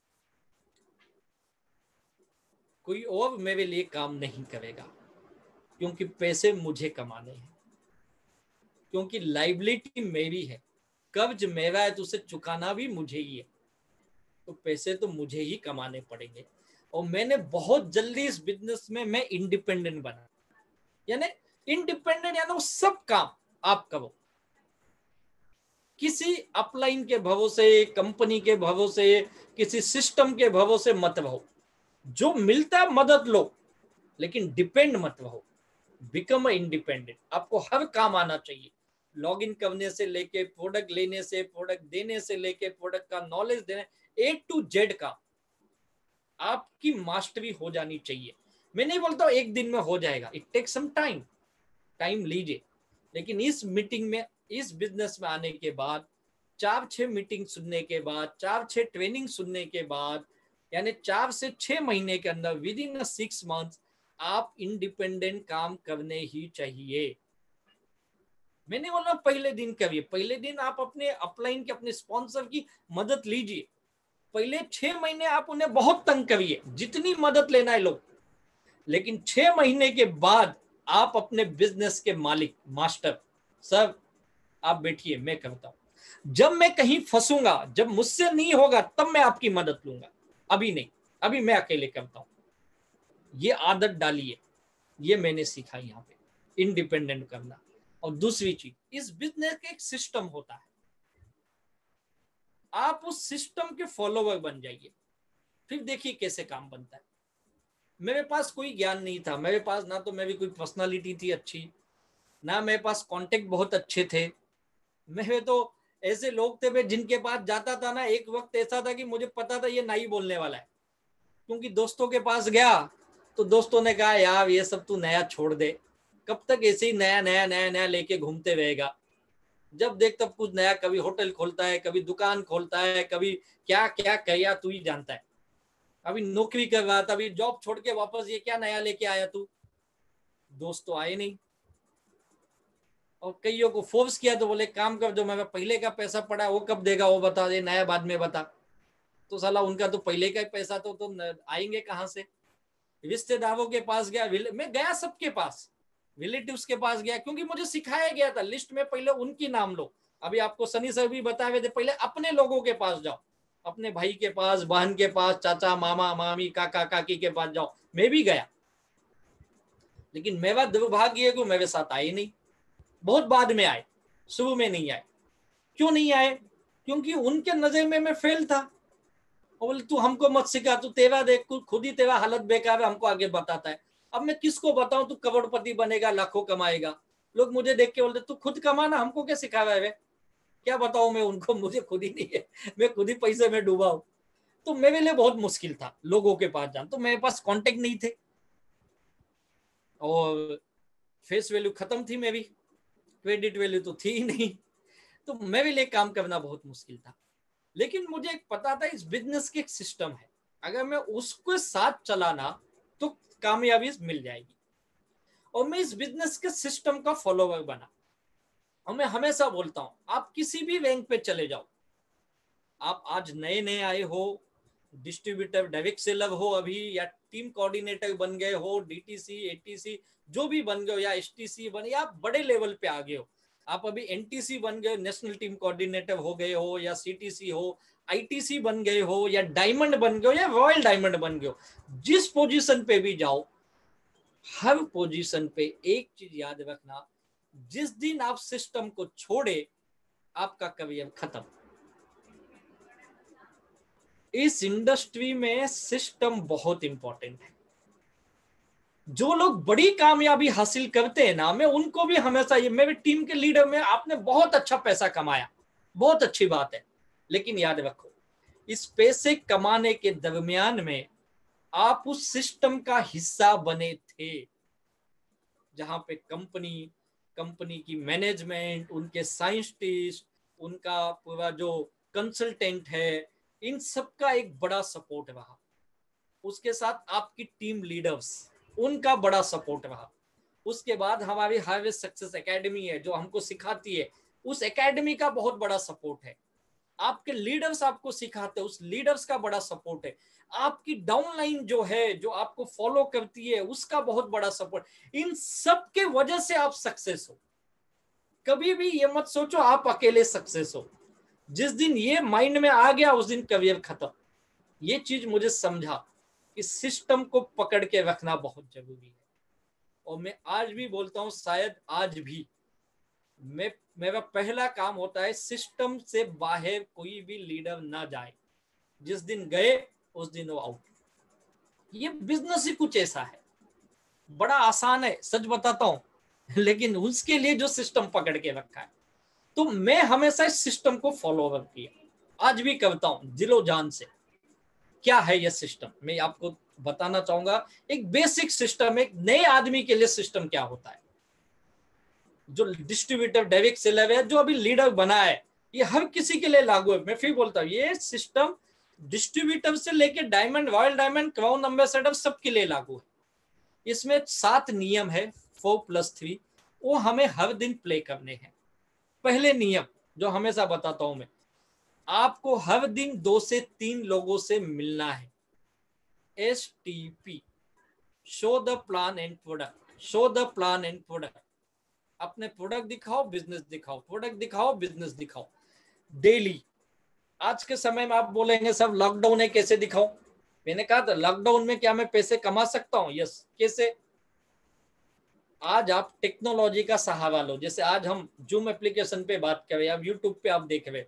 कोई और मेरे लिए काम नहीं करेगा, क्योंकि पैसे मुझे कमाने हैं, क्योंकि लायबिलिटी मेरी है, कर्ज मेरा है तो उसे चुकाना भी मुझे ही है, तो पैसे तो मुझे ही कमाने पड़ेंगे। और मैंने बहुत जल्दी इस बिजनेस में मैं इंडिपेंडेंट बना। यानी इंडिपेंडेंट यानी वो सब काम आप करो, किसी अपलाइन के भरोसे, कंपनी के भरोसे, किसी सिस्टम के भरोसे मत रहो। जो मिलता है मदद लो, लेकिन डिपेंड मत रहो। Become independent. आपको हर काम आना चाहिए, लॉग इन करने से लेके, प्रोडक्ट लेने से, प्रोडक्ट देने से लेके, प्रोडक्ट का नॉलेज देने, ए टू जेड का आपकी मास्टरी हो जानी चाहिए। मैं नहीं बोलता एक दिन में हो जाएगा, it take some time, time लीजिए। लेकिन इस मीटिंग में, इस बिजनेस में आने के बाद, चार छह मीटिंग सुनने के बाद, चार छह ट्रेनिंग सुनने के बाद, यानी चार से छह महीने के अंदर, विद इन सिक्स मंथ आप इंडिपेंडेंट काम करने ही चाहिए। मैं नहीं बोल रहा पहले दिन करिए, पहले दिन आप अपने अपलाइन के, अपने स्पॉन्सर की मदद लीजिए। पहले छह महीने आप उन्हें बहुत तंग करिए, जितनी मदद लेना है लो। लेकिन छह महीने के बाद आप अपने बिजनेस के मालिक, मास्टर, सर आप बैठिए, मैं करता हूं। जब मैं कहीं फंसूंगा, जब मुझसे नहीं होगा, तब मैं आपकी मदद लूंगा, अभी नहीं, अभी मैं अकेले करता हूं। ये आदत डालिए, ये मैंने सीखा यहाँ पे, इंडिपेंडेंट करना। और दूसरी चीज, इस बिजनेस का एक सिस्टम होता है, आप उस सिस्टम के फॉलोवर बन जाइए, फिर देखिए कैसे काम बनता है। मेरे पास कोई ज्ञान नहीं था, मेरे पास ना तो मेरी कोई पर्सनालिटी थी अच्छी, ना मेरे पास कांटेक्ट बहुत अच्छे थे। मेरे तो ऐसे लोग थे मैं जिनके पास जाता था ना, एक वक्त ऐसा था कि मुझे पता था ये नहीं बोलने वाला है, क्योंकि दोस्तों के पास गया तो दोस्तों ने कहा यार ये सब तू नया छोड़ दे, कब तक ऐसे ही नया नया नया नया लेके घूमते रहेगा, जब देख तब कुछ नया, कभी होटल खोलता है, कभी दुकान खोलता है, कभी क्या क्या किया तू ही जानता है। अभी नौकरी कर रहा था, अभी जॉब छोड़ के वापस ये क्या नया लेके आया तू। दोस्त तो आए नहीं, और कईयों को फोर्स किया तो बोले काम कर, जो मैं पहले का पैसा पड़ा वो कब देगा, वो बता दे, नया बाद में बता। तो साला उनका तो पहले का ही पैसा तो, तो आएंगे कहाँ से। रिश्तेदारों के पास गया, मैं गया सबके पास, रिलेटिव्स के पास गया, क्योंकि मुझे सिखाया गया था लिस्ट में पहले उनकी नाम लो। अभी आपको सनी सर भी बताए थे, पहले अपने लोगों के पास जाओ, अपने भाई के पास, बहन के पास, चाचा मामा मामी काका काकी के पास जाओ। मैं भी गया, लेकिन मेरा दुर्भाग्य है कि मेरे साथ आए नहीं, बहुत बाद में आए, शुरू में नहीं आए। क्यों नहीं आए? क्योंकि उनके नजर में मैं फेल था। बोले तू हमको मत सिखा, तू तेरा देख, खुद ही तेरा हालत बेकार है, हमको आगे बताता है। अब मैं किसको बताऊं तू करोड़पति बनेगा, लाखों कमाएगा। लोग मुझे देख के बोलते तू खुद कमाना, हमको क्या सिखा रहा है। क्या बताऊं मैं उनको, मुझे खुद ही नहीं है, मैं खुद ही पैसे में डूबा हूं। तो मेरे लिए बहुत मुश्किल था लोगों के पास जाना, तो मेरे पास कांटेक्ट नहीं थे और फेस वैल्यू खत्म थी मेरी, क्रेडिट वैल्यू तो थी ही नहीं, तो मेरे लिए काम करना बहुत मुश्किल था। लेकिन मुझे एक पता था इस बिजनेस की एक सिस्टम है, अगर मैं उसको साथ चलाना तो कामयाबी मिल जाएगी। और मैं इस बिजनेस के सिस्टम का फॉलोवर बना। और मैं हमेशा बोलता हूं, आप किसी भी बैंक पे चले जाओ, आप आज नए नए आए हो, डिस्ट्रीब्यूटर डायरेक्ट सेलर हो अभी, या टीम कोऑर्डिनेटर बन गए हो, डीटीसी एटीसी जो भी बन गए हो, या एसटीसी बन, या आप बड़े लेवल पे आ गए हो, आप अभी एनटीसी बन गए, नेशनल टीम कोऑर्डिनेटर हो गए हो, या सीटीसी हो, आईटीसी बन गए हो, या डायमंड बन गए हो, या रॉयल डायमंड बन गए हो, जिस पोजीशन पे भी जाओ, हर पोजीशन पे एक चीज याद रखना, जिस दिन आप सिस्टम को छोड़े आपका करियर खत्म। इस इंडस्ट्री में सिस्टम बहुत इंपॉर्टेंट है। जो लोग बड़ी कामयाबी हासिल करते हैं ना, मैं उनको भी हमेशा, ये मेरे टीम के लीडर में, आपने बहुत अच्छा पैसा कमाया, बहुत अच्छी बात है, लेकिन याद रखो इस पैसे कमाने के दरमियान में आप उस सिस्टम का हिस्सा बने थे, जहां पे कंपनी कंपनी की मैनेजमेंट, उनके साइंटिस्ट, उनका पूरा जो कंसल्टेंट है, इन सबका एक बड़ा सपोर्ट रहा। उसके साथ आपकी टीम लीडर्स, उनका बड़ा सपोर्ट रहा। उसके बाद हमारी हाईवेस्ट सक्सेस एकेडमी है जो हमको सिखाती है, उस एकेडमी का बहुत बड़ा सपोर्ट है। आपके लीडर्स आपको सिखाते हैं, उस लीडर्स का बड़ा सपोर्ट है। आपकी डाउनलाइन जो है, जो आपको फॉलो करती है, उसका बहुत बड़ा सपोर्ट। इन सब के वजह से आप सक्सेस हो। कभी भी ये मत सोचो आप अकेले सक्सेस हो। जिस दिन ये माइंड में आ गया उस दिन करियर खत्म। ये चीज मुझे समझा कि सिस्टम को पकड़ के रखना बहुत जरूरी है। और मैं आज भी बोलता हूं, शायद आज भी मैं, मेरा पहला काम होता है सिस्टम से बाहर कोई भी लीडर ना जाए। जिस दिन गए उस दिन वो आउट। ये बिजनेस ही कुछ ऐसा है, बड़ा आसान है, सच बताता हूं, लेकिन उसके लिए जो सिस्टम पकड़ के रखा है, तो मैं हमेशा इस सिस्टम को फॉलो अप किया, आज भी करता हूं दिलो जान से। क्या है यह सिस्टम, मैं आपको बताना चाहूंगा। एक बेसिक सिस्टम, एक नए आदमी के लिए सिस्टम क्या होता है। जो डिस्ट्रीब्यूटर डेविड सिलर है, जो अभी लीडर बना है, ये हर किसी के लिए लागू है। मैं फिर बोलता हूँ, ये सिस्टम डिस्ट्रीब्यूटर से लेके diamond, royal diamond, crown ambassador सबके लिए लागू है। इसमें सात नियम है, फोर प्लस थ्री, वो हमें हर दिन प्ले करने हैं। पहले नियम जो हमेशा बताता हूं मैं, आपको हर दिन दो से तीन लोगों से मिलना है। S T P, show the plan and product, show the plan and product. अपने प्रोडक्ट दिखाओ, बिजनेस दिखाओ, प्रोडक्ट दिखाओ, बिजनेस दिखाओ, डेली। आज के समय में आप बोलेंगे सब लॉकडाउन है, कैसे दिखाऊं। मैंने कहा था लॉकडाउन में क्या मैं पैसे कमा सकता हूं? यस, कैसे? आज आप टेक्नोलॉजी का सहारा लो। जैसे आज हम जूम एप्लीकेशन पे बात कर रहे हैं, आप यूट्यूब पे आप देख रहे,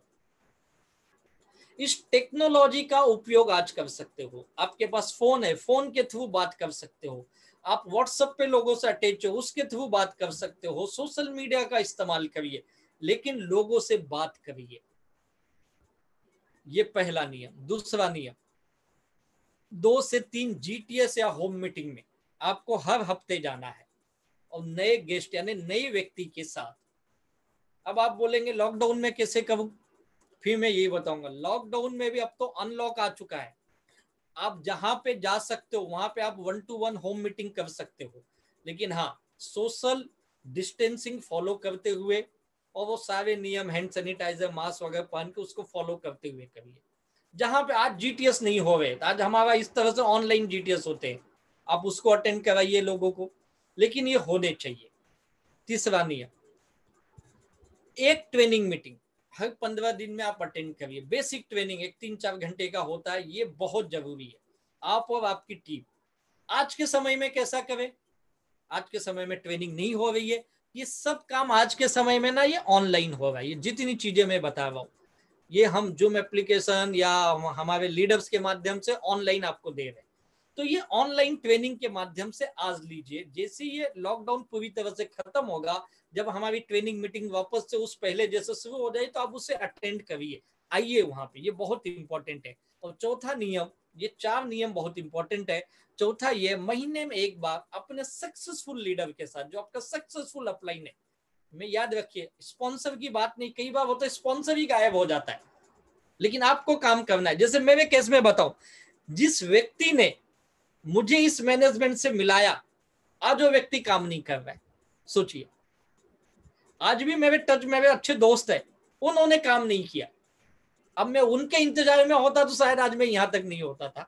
इस टेक्नोलॉजी का उपयोग आज कर सकते हो। आपके पास फोन है, फोन के थ्रू बात कर सकते हो। आप व्हाट्सएप पे लोगों से अटैच हो, उसके थ्रू बात कर सकते हो। सोशल मीडिया का इस्तेमाल करिए, लेकिन लोगों से बात करिए। ये पहला नियम। दूसरा नियम, दो से तीन जीटीएस या होम मीटिंग में आपको हर हफ्ते जाना है, और नए गेस्ट यानी नए व्यक्ति के साथ। अब आप बोलेंगे लॉकडाउन में कैसे करूं? फिर मैं यही बताऊंगा, लॉकडाउन में भी अब तो अनलॉक आ चुका है। आप जहां पे जा सकते हो वहां पे आप one to one home meeting कर सकते हो, लेकिन हाँ, सोशल डिस्टेंसिंग फॉलो करते हुए, और वो सारे नियम, हैंड सैनिटाइजर, मास्क वगैरह पहन के उसको फॉलो करते हुए करिए। जहां पे आज जीटीएस नहीं हो रहे, आज हमारा इस तरह से ऑनलाइन जीटीएस होते हैं, आप उसको अटेंड कराइए लोगों को, लेकिन ये होने चाहिए। तीसरा नियम, एक ट्रेनिंग मीटिंग हर पंद्रह दिन में आप अटेंड करिए। बेसिक ट्रेनिंग एक तीन चार घंटे का होता है, ये बहुत जरूरी है। आप और आपकी टीम आज के समय में कैसा करें? आज के समय में ट्रेनिंग नहीं हो रही है, ये सब काम आज के समय में ना ये ऑनलाइन हो रहा है। ये जितनी चीजें मैं बता रहा हूँ, ये हम जूम एप्लीकेशन या हमारे लीडर्स के माध्यम से ऑनलाइन आपको दे रहे हैं। तो ये ऑनलाइन ट्रेनिंग के माध्यम से आज लीजिए। जैसे ये लॉकडाउन पूरी तरह से खत्म होगा, जब हमारी ट्रेनिंग मीटिंग वापस से उस पहले जैसे शुरू हो जाए, तो आप उसे अटेंड करिए, आइए वहां पे। ये बहुत इंपॉर्टेंट है। और चौथा नियम, ये चार नियम बहुत इंपॉर्टेंट है। चौथा ये, महीने में एक बार अपने सक्सेसफुल लीडर के साथ, जो आपका सक्सेसफुल अपलाइन है, में याद रखिए, स्पॉन्सर की बात नहीं। कई बार होता है स्पॉन्सर ही गायब हो जाता है, लेकिन आपको काम करना है। जैसे मेरे केस में बताऊं, जिस व्यक्ति ने मुझे इस मैनेजमेंट से मिलाया, आज वो व्यक्ति काम नहीं कर रहा है। सोचिए, आज भी मेरे टच में मेरे अच्छे दोस्त है, उन्होंने काम नहीं किया। अब मैं उनके इंतजार में होता तो शायद आज मैं यहां तक नहीं होता था,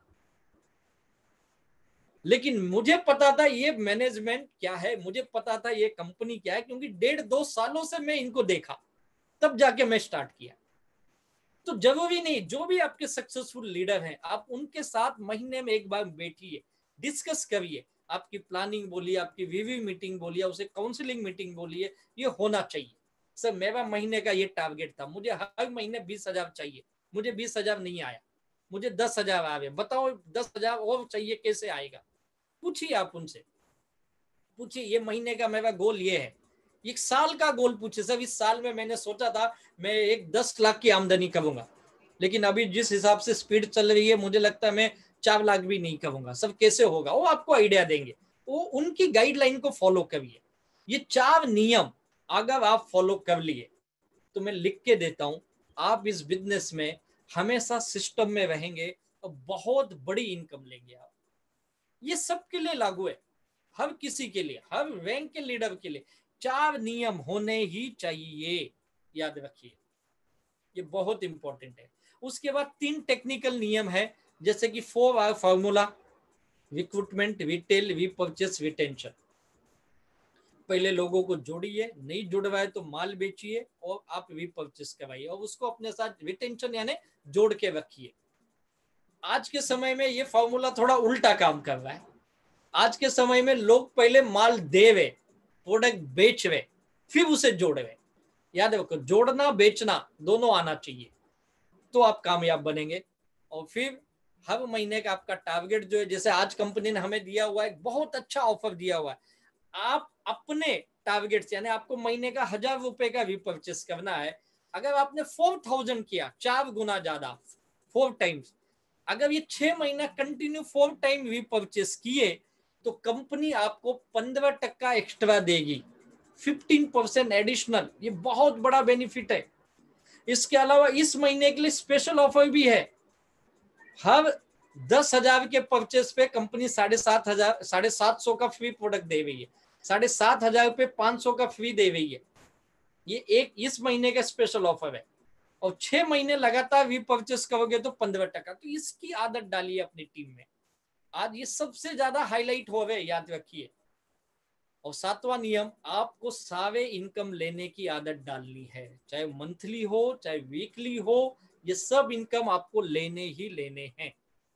लेकिन मुझे पता था ये मैनेजमेंट क्या है, मुझे पता था ये कंपनी क्या है, क्योंकि डेढ़ दो सालों से मैं इनको देखा, तब जाके मैं स्टार्ट किया। तो जरूरी नहीं, जो भी आपके सक्सेसफुल लीडर हैं, आप उनके साथ महीने में एक बार बैठिए, डिस्कस करिए। आपकी प्लानिंग बोलिए, आपकी वीवी मीटिंग बोलिए, उसे काउंसलिंग मीटिंग बोलिए, ये होना चाहिए। सर मेरा महीने का ये टारगेट था, मुझे हर महीने बीस हजार चाहिए, मुझे बीस हजार नहीं आया, मुझे दस हजार आ गए, बताओ दस हजार और चाहिए, कैसे आएगा? पूछिए, आप उनसे पूछिए, ये महीने का मेरा गोल ये है। एक साल का गोल पूछे, सर इस साल में मैंने सोचा था मैं एक दस लाख की आमदनी करूंगा, लेकिन अभी जिस हिसाब से स्पीड चल रही है, मुझे लगता है मैं चार लाख भी नहीं करूंगा। सब कैसे होगा? वो आपको आइडिया देंगे, वो उनकी गाइडलाइन को फॉलो करिए। ये चार नियम अगर आप फॉलो कर लिए, तो मैं लिख के देता हूं, आप इस बिजनेस में हमेशा सिस्टम में रहेंगे और बहुत बड़ी इनकम लेंगे आप। ये सबके लिए लागू है, हर किसी के लिए, हर रैंक के लीडर के लिए चार नियम होने ही चाहिए, याद रखिए, ये बहुत इंपॉर्टेंट है। उसके बाद तीन टेक्निकल नियम है, जैसे कि four R formula, recruitment, retail, repurchase, retention. पहले लोगों को जोड़िए, नहीं जुड़ रहा है तो माल बेचिए और आप रीपर्चेस करवाइए, और उसको अपने साथ रिटेंशन यानी जोड़ के रखिए। आज के समय में ये फॉर्मूला थोड़ा उल्टा काम कर रहा है। आज के समय में लोग पहले माल दे वे, प्रोडक्ट बेच वे, फिर उसे जोड़ वे। याद रखो, जोड़ना बेचना दोनों आना चाहिए, तो आप कामयाब बनेंगे। और फिर हर महीने का आपका टारगेट जो है, जैसे आज कंपनी ने हमें दिया हुआ है, बहुत अच्छा ऑफर दिया हुआ है, आप अपने टारगेट से, यानी आपको महीने का हजार रुपए का रीपरचेस करना है, अगर आपने फोर थाउजेंड किया, चार गुना ज्यादा, फोर टाइम्स, अगर ये छह महीना कंटिन्यू फोर टाइम रीपरचेस किए तो कंपनी आपको पंद्रह टक्का एक्स्ट्रा देगी, फिफ्टीन परसेंट एडिशनल। ये बहुत बड़ा बेनिफिट है। इसके अलावा इस महीने के लिए स्पेशल ऑफर भी है, हर दस हजार के परचेस पे कंपनी साढ़े सात हजार साढ़े सात सौ का फ्री प्रोडक्ट दे रही है, साढ़े सात हजार पे पांच सौ का फ्री दे रही है। ये एक इस महीने का स्पेशल ऑफर है, और छह महीने लगातार वी परचेस करोगे तो पंद्रह टका। तो इसकी आदत डालिए अपनी टीम में। आज ये सबसे ज्यादा हाईलाइट हो गए, याद रखिए। और सातवां नियम, आपको सारे इनकम लेने की आदत डालनी है, चाहे मंथली हो चाहे वीकली हो, ये सब इनकम आपको लेने ही लेने हैं।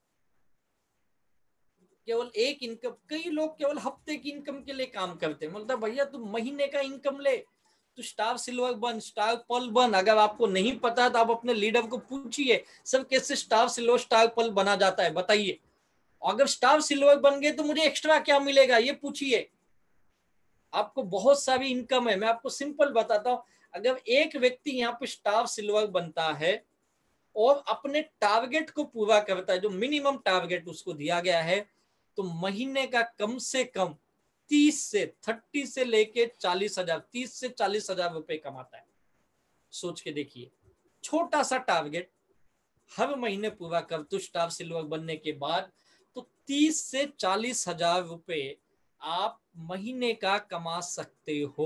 केवल एक इनकम, कई लोग केवल हफ्ते की इनकम के लिए काम करते हैं। मतलब भैया तुम महीने का इनकम ले, तो स्टार सिल्वर बन, स्टार पर्ल बन। अगर आपको नहीं पता तो आप अपने लीडर को पूछिए, सर कैसे स्टार सिल्वर स्टार पर्ल बना जाता है, बताइए। अगर स्टार सिल्वर बन गए तो मुझे एक्स्ट्रा क्या मिलेगा, ये पूछिए। आपको बहुत सारी इनकम है। मैं आपको सिंपल बताता हूं, अगर एक व्यक्ति यहाँ पे स्टार सिल्वर बनता है और अपने टारगेट को पूरा करता है, जो मिनिमम टारगेट उसको दिया गया है, तो महीने का कम से कम तीस से थर्टी से लेके चालीस हजार तीस से चालीस हजार रुपए कमाता है। सोच के देखिए, छोटा सा टारगेट हर महीने पूरा कर तो स्टार सिल्वर बनने के बाद तो तीस से चालीस हजार रुपए आप महीने का कमा सकते हो।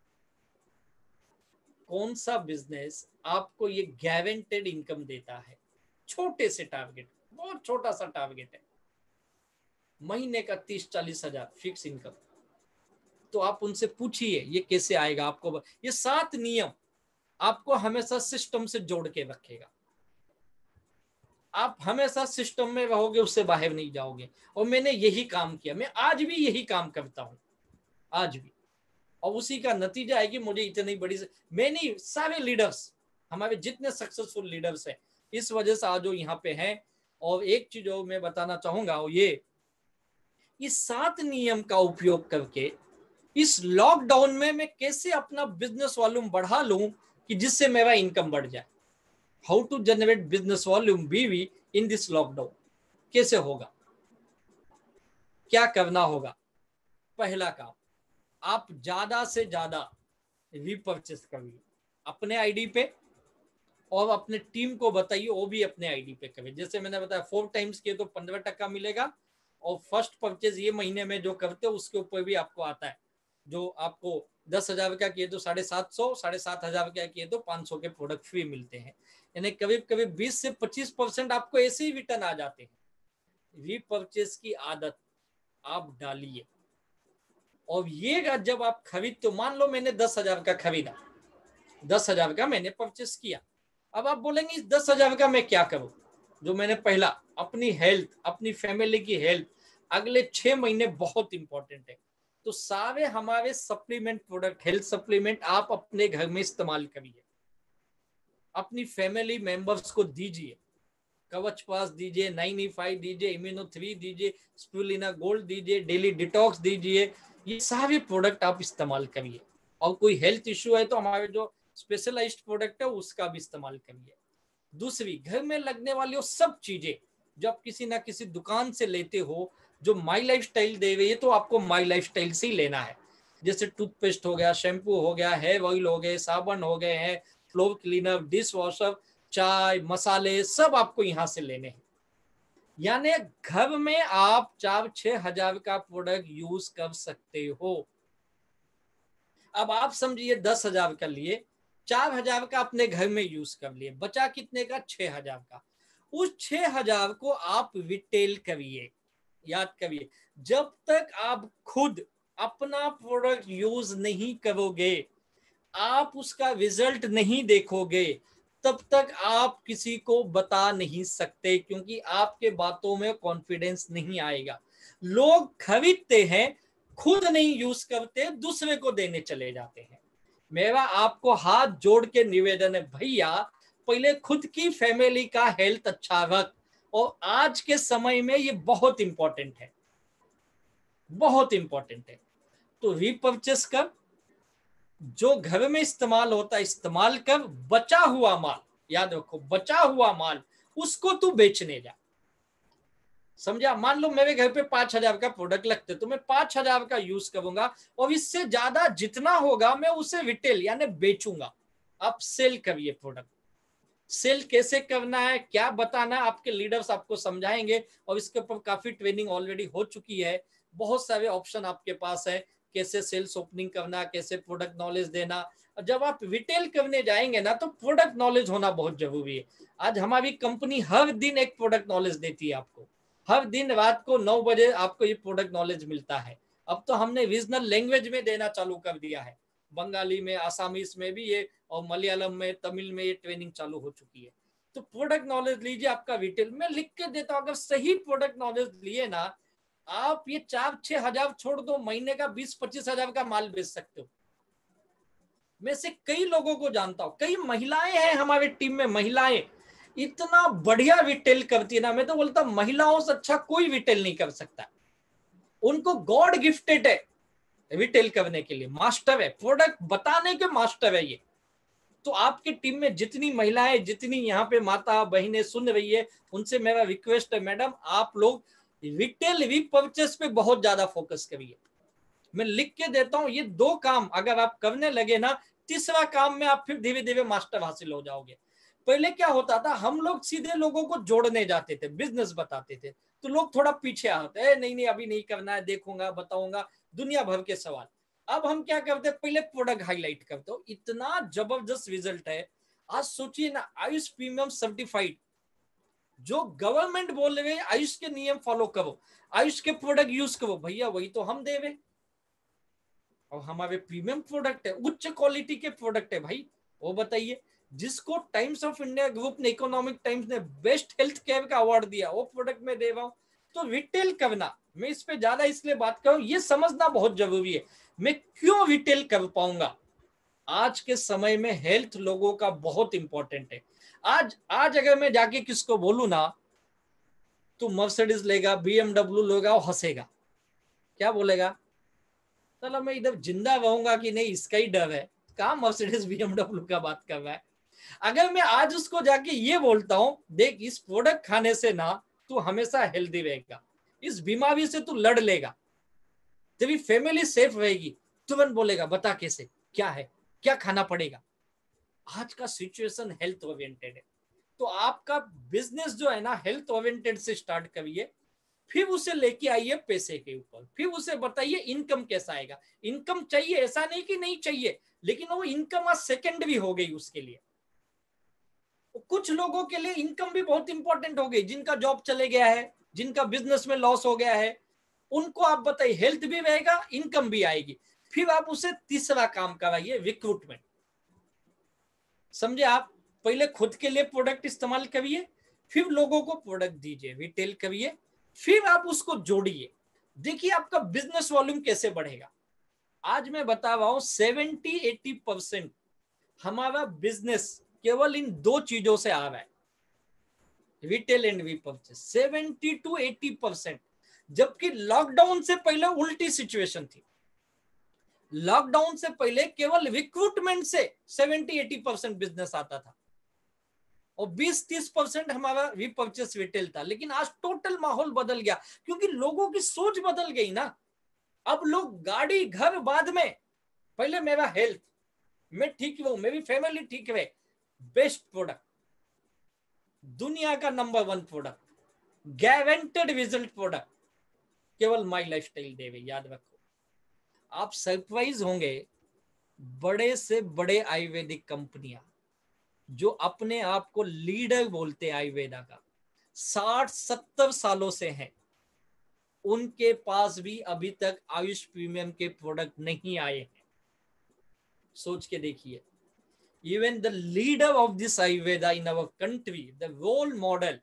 कौन सा बिजनेस आपको ये गारंटेड इनकम देता है? छोटे से टारगेट, बहुत छोटा सा टारगेट है, महीने का तीस चालीस हजार फिक्स इनकम। तो आप उनसे पूछिए ये कैसे आएगा आपको। ये सात नियम आपको हमेशा सिस्टम से जोड़ के रखेगा। आप हमेशा सिस्टम में रहोगे, उससे बाहर नहीं जाओगे। और मैंने यही काम किया, मैं आज भी यही काम करता हूं, आज भी। और उसी का नतीजा है कि मुझे इतनी बड़ी, मैं नहीं, सारे लीडर्स, हमारे जितने सक्सेसफुल लीडर्स हैं, इस वजह से आज वो यहाँ पे हैं। और एक चीज जो मैं बताना चाहूंगा वो ये, इस सात नियम का उपयोग करके इस लॉकडाउन में मैं कैसे अपना बिजनेस वॉल्यूम बढ़ा लूं कि जिससे मेरा इनकम बढ़ जाए। How to generate business volume BV in this lockdown, कैसे होगा, क्या करना होगा? पहला काम, आप ज्यादा से ज्यादा रीपरचेस करिए अपने आईडी पे, और अपने टीम को बताइए वो भी अपने आईडी पे करे। जैसे मैंने बताया, फोर टाइम्स किए तो पंद्रह टका मिलेगा, और फर्स्ट परचेज ये महीने में जो करते हो उसके ऊपर भी आपको आता है। जो आपको दस हजार का किए तो साढ़े सात सौ साढ़े सात हजार का किए तो पांच सौ के प्रोडक्ट फ्री मिलते हैं। यानी कभी कभी बीस से पच्चीस परसेंट आपको ऐसे ही रिटर्न आ जाते हैं। रीपरचेज की आदत आप डालिए। और ये जब आप खरीद, तो मान लो मैंने दस हजार का खरीदा, दस हजार का मैंने परचेस किया। अब आप बोलेंगे इस दस हजार का मैं क्या करूं? जो मैंने पहला, अपनी हेल्थ, अपनी फैमिली की हेल्थ अगले छह महीने बहुत इंपॉर्टेंट है। तो सारे हमारे सप्लीमेंट प्रोडक्ट, हेल्थ सप्लीमेंट आप अपने घर में इस्तेमाल करिए, अपनी फैमिली मेंबर्स को दीजिए। कवच पास दीजिए, नाइन ई फाइव दीजिए, इम्यूनो थ्री दीजिए, स्पिरुलिना गोल्ड दीजिए, डेली डिटॉक्स दीजिए। ये सारे प्रोडक्ट आप इस्तेमाल करिए। और कोई हेल्थ इश्यू है तो हमारे जो स्पेशलाइज्ड प्रोडक्ट है उसका भी इस्तेमाल करिए। दूसरी, घर में लगने वाली वो सब चीजें जो आप किसी ना किसी दुकान से लेते हो, जो माई लाइफ स्टाइल दे रही है, तो आपको माई लाइफ स्टाइल से ही लेना है। जैसे टूथपेस्ट हो गया, शैम्पू हो गया, हेयर ऑयल हो गए, साबुन हो गए हैं, फ्लोर क्लीनर, डिश वॉशर, चाय, मसाले, सब आपको यहाँ से लेने हैं। यानी घर में आप चार छह हजार का प्रोडक्ट यूज कर सकते हो। अब आप समझिए दस हजार का लिए, चार हजार का अपने घर में यूज कर लिए, बचा कितने का? छह हजार का। उस छह हजार को आप रिटेल करिए। याद करिए, जब तक आप खुद अपना प्रोडक्ट यूज नहीं करोगे, आप उसका रिजल्ट नहीं देखोगे, तब तक आप किसी को बता नहीं सकते, क्योंकि आपके बातों में कॉन्फिडेंस नहीं आएगा। लोग खरीदते हैं, खुद नहीं यूज करते, दूसरे को देने चले जाते हैं। मेरा आपको हाथ जोड़ के निवेदन है, भैया पहले खुद की फैमिली का हेल्थ अच्छा रख, और आज के समय में ये बहुत इंपॉर्टेंट है, बहुत इंपॉर्टेंट है। तो रीपर्चेस कर, जो घर में इस्तेमाल होता है इस्तेमाल कर, बचा हुआ माल, याद रखो बचा हुआ माल उसको तू बेचने जा। समझा? मान लो मेरे घर पे पांच हजार का प्रोडक्ट लगते तो मैं पांच हजार का यूज करूंगा और इससे ज्यादा जितना होगा मैं उसे रिटेल यानी बेचूंगा। आप सेल करिए प्रोडक्ट। सेल कैसे करना है, क्या बताना है, आपके लीडर्स आपको समझाएंगे और इसके ऊपर काफी ट्रेनिंग ऑलरेडी हो चुकी है। बहुत सारे ऑप्शन आपके पास है, कैसे सेल्स ओपनिंग करना, कैसे प्रोडक्ट नॉलेज देना। और जब आप रिटेल करने जाएंगे ना तो प्रोडक्ट नॉलेज होना बहुत जरूरी है। आज हमारी कंपनी हर दिन एक प्रोडक्ट नॉलेज देती है आपको, हर दिन रात को नौ बजे आपको ये प्रोडक्ट नॉलेज मिलता है। अब तो हमने रीजनल लैंग्वेज में देना चालू कर दिया है, बंगाली में, आसामीज में भी ये, और मलयालम में, तमिल में ये ट्रेनिंग चालू हो चुकी है। तो प्रोडक्ट नॉलेज लीजिए, आपका रिटेल में लिख के देता हूं, अगर सही प्रोडक्ट नॉलेज लिए ना आप ये चार छह हजार छोड़ दो, महीने का बीस पच्चीस हजार का माल बेच सकते हो। मैं से कई लोगों को जानता हूं, कई महिलाएं हैं हमारे टीम में, महिलाएं इतना बढ़िया रिटेल करती है ना, मैं तो बोलता हूं महिलाओं से अच्छा कोई रिटेल नहीं कर सकता। उनको गॉड गिफ्टेड है रिटेल करने के लिए, मास्टर है, प्रोडक्ट बताने के मास्टर है ये। तो आपकी टीम में जितनी महिलाएं, जितनी यहाँ पे माता बहनें सुन रही है, उनसे मेरा रिक्वेस्ट है मैडम आप लोग रिटेल रीपर्चेस पे बहुत ज्यादा फोकस करिए। मैं लिख के देता हूं, ये दो काम अगर आप करने लगे ना, तीसरा काम में आप फिर धीरे धीरे मास्टर हासिल हो जाओगे। पहले क्या होता था, हम लोग सीधे लोगों को जोड़ने जाते थे, बिजनेस बताते थे, तो लोग थोड़ा पीछे आते हैं, नहीं नहीं अभी नहीं करना है, देखूंगा बताऊंगा, दुनिया भर के सवाल। अब हम क्या करते हैं, पहले प्रोडक्ट हाईलाइट करते हो, इतना जबरदस्त रिजल्ट है। आज सोचिए ना, आयुष प्रीमियम सर्टिफाइड, जो गवर्नमेंट बोल रहे हैं आयुष के नियम फॉलो करो, आयुष के प्रोडक्ट यूज करो, भैया वही तो हम दे रहे। और हमारे प्रीमियम प्रोडक्ट है, उच्च क्वालिटी के प्रोडक्ट है भाई। वो बताइए, जिसको टाइम्स ऑफ इंडिया ग्रुप ने, इकोनॉमिक टाइम्स ने बेस्ट हेल्थ केयर का अवार्ड दिया, वो प्रोडक्ट में दे रहा हूं। तो रिटेल करना, मैं इस पे ज्यादा इसलिए बात कर रहा हूं, ये समझना बहुत जरूरी है मैं क्यों रिटेल कर पाऊंगा। आज के समय में हेल्थ लोगों का बहुत इंपॉर्टेंट है। आज आज अगर मैं जाके किसको बोलूं ना तू मर्सिडीज लेगा, बीएमडब्ल्यू लेगा, वो हंसेगा। क्या बोलेगा, चलो मैं इधर जिंदा रहूंगा कि नहीं इसका ही डर है, कहां मर्सिडीज बीएमडब्ल्यू का बात कर रहा है। अगर मैं आज उसको जाके ये बोलता हूं, देख इस प्रोडक्ट खाने से ना तू हमेशा हेल्दी रहेगा, इस बीमारी से तू लड़ लेगा, तेरी फैमिली सेफ रहेगी, तुरंत बोलेगा बता कैसे, क्या है, क्या खाना पड़ेगा। आज का सिचुएशन हेल्थ ओरिएंटेड है, तो आपका बिजनेस जो है ना हेल्थ ओरिएंटेड से स्टार्ट करिए, फिर उसे लेके आइए पैसे के ऊपर, फिर उसे बताइए इनकम कैसा आएगा। इनकम चाहिए ऐसा नहीं कि नहीं चाहिए, लेकिन वो इनकम आज सेकेंडरी हो गई उसके लिए। कुछ लोगों के लिए इनकम भी बहुत इंपॉर्टेंट हो गई, जिनका जॉब चले गया है, जिनका बिजनेस में लॉस हो गया है, उनको आप बताइए हेल्थ भी रहेगा, इनकम भी आएगी। फिर आप उसे तीसरा काम कराइए, रिक्रूटमेंट। समझे आप, पहले खुद के लिए प्रोडक्ट इस्तेमाल करिए, फिर लोगों को प्रोडक्ट दीजिए, रिटेल करिए, फिर आप उसको जोड़िए। देखिए आपका बिजनेस वॉल्यूम कैसे बढ़ेगा। आज मैं बता रहा हूं सेवेंटी एटी परसेंट हमारा बिजनेस केवल इन दो चीजों से आ रहा है, retail and repurchase, seventy to eighty percent. जबकि लॉकडाउन से पहले उल्टी सिचुएशन थी। लॉकडाउन से पहले केवल रिक्रूटमेंट से सेवेंटी एटी परसेंट बिजनेस आता था और बीस तीस परसेंट हमारा रीपर्चेस रिटेल था। लेकिन आज टोटल माहौल बदल गया, क्योंकि लोगों की सोच बदल गई ना। अब लोग गाड़ी घर बाद में, पहले मेरा हेल्थ, मैं ठीक हूं, मेरी फैमिली ठीक है, बेस्ट प्रोडक्ट, दुनिया का number one product, guaranteed result product, केवल माई लाइफस्टाइल देवे। याद रखो, आप सरप्राइज होंगे, बड़े से बड़े आयुर्वेदिक कंपनियां जो अपने आप को लीडर बोलते हैं आयुर्वेदा का, साठ सत्तर सालों से हैं, उनके पास भी अभी तक आयुष प्रीमियम के प्रोडक्ट नहीं आए हैं। सोच के देखिए, even the leader of this Ayurveda in our country, the role model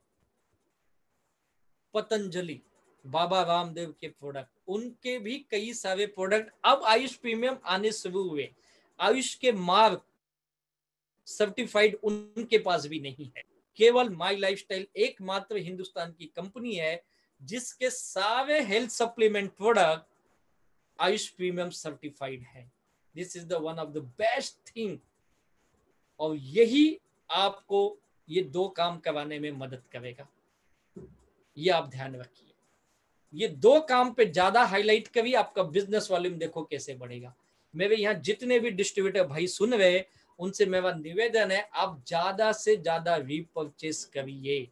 Patanjali, Baba Ramdev के प्रोडक्ट, उनके भी कई सारे प्रोडक्ट अब आयुष प्रीमियम आने शुरू हुए। आयुष के मार्क सर्टिफाइड उनके पास भी नहीं है। केवल माई लाइफस्टाइल एकमात्र हिंदुस्तान की कंपनी है जिसके सारे health supplement product AYUSH premium certified है। This is the one of the best thing, और यही आपको ये दो काम करवाने में मदद करेगा। ये आप ध्यान रखिए, ये दो काम पे ज्यादा हाईलाइट करिए, आपका बिजनेस वॉल्यूम देखो कैसे बढ़ेगा। मेरे यहाँ जितने भी डिस्ट्रीब्यूटर भाई सुन रहे, उनसे मेरा निवेदन है आप ज्यादा से ज्यादा रीपरचेस करिए।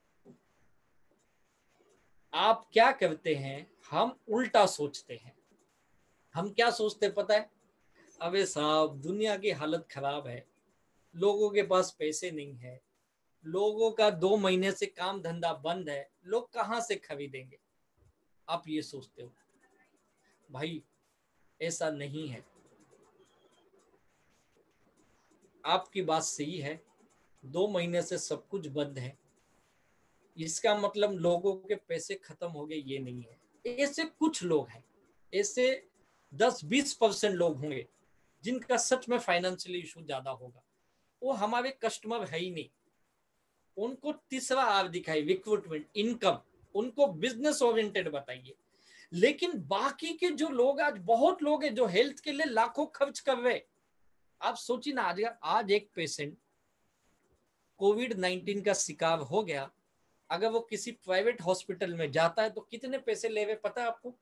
आप क्या करते हैं, हम उल्टा सोचते हैं। हम क्या सोचते पता है, अबे साहब दुनिया की हालत खराब है, लोगों के पास पैसे नहीं है, लोगों का दो महीने से काम धंधा बंद है, लोग कहां से खरीदेंगे। आप ये सोचते हो। भाई ऐसा नहीं है, आपकी बात सही है, दो महीने से सब कुछ बंद है, इसका मतलब लोगों के पैसे खत्म हो गए ये नहीं है। ऐसे कुछ लोग हैं, ऐसे दस बीस परसेंट लोग होंगे जिनका सच में फाइनेंशियली इशू ज्यादा होगा, वो हमारे कस्टमर है ही नहीं। उनको तीसरा आर दिखाई, रिक्रूटमेंट, इनकम, उनको बिजनेस ओरिएंटेड बताइए। लेकिन बाकी के जो लोग, आज बहुत लोग हैं जो हेल्थ के लिए लाखों खर्च कर रहे। आप सोचिए ना, आज आज एक पेशेंट कोविड नाइन्टीन का शिकार हो गया, अगर वो किसी प्राइवेट हॉस्पिटल में जाता है तो कितने पैसे ले रहे पता है आपको?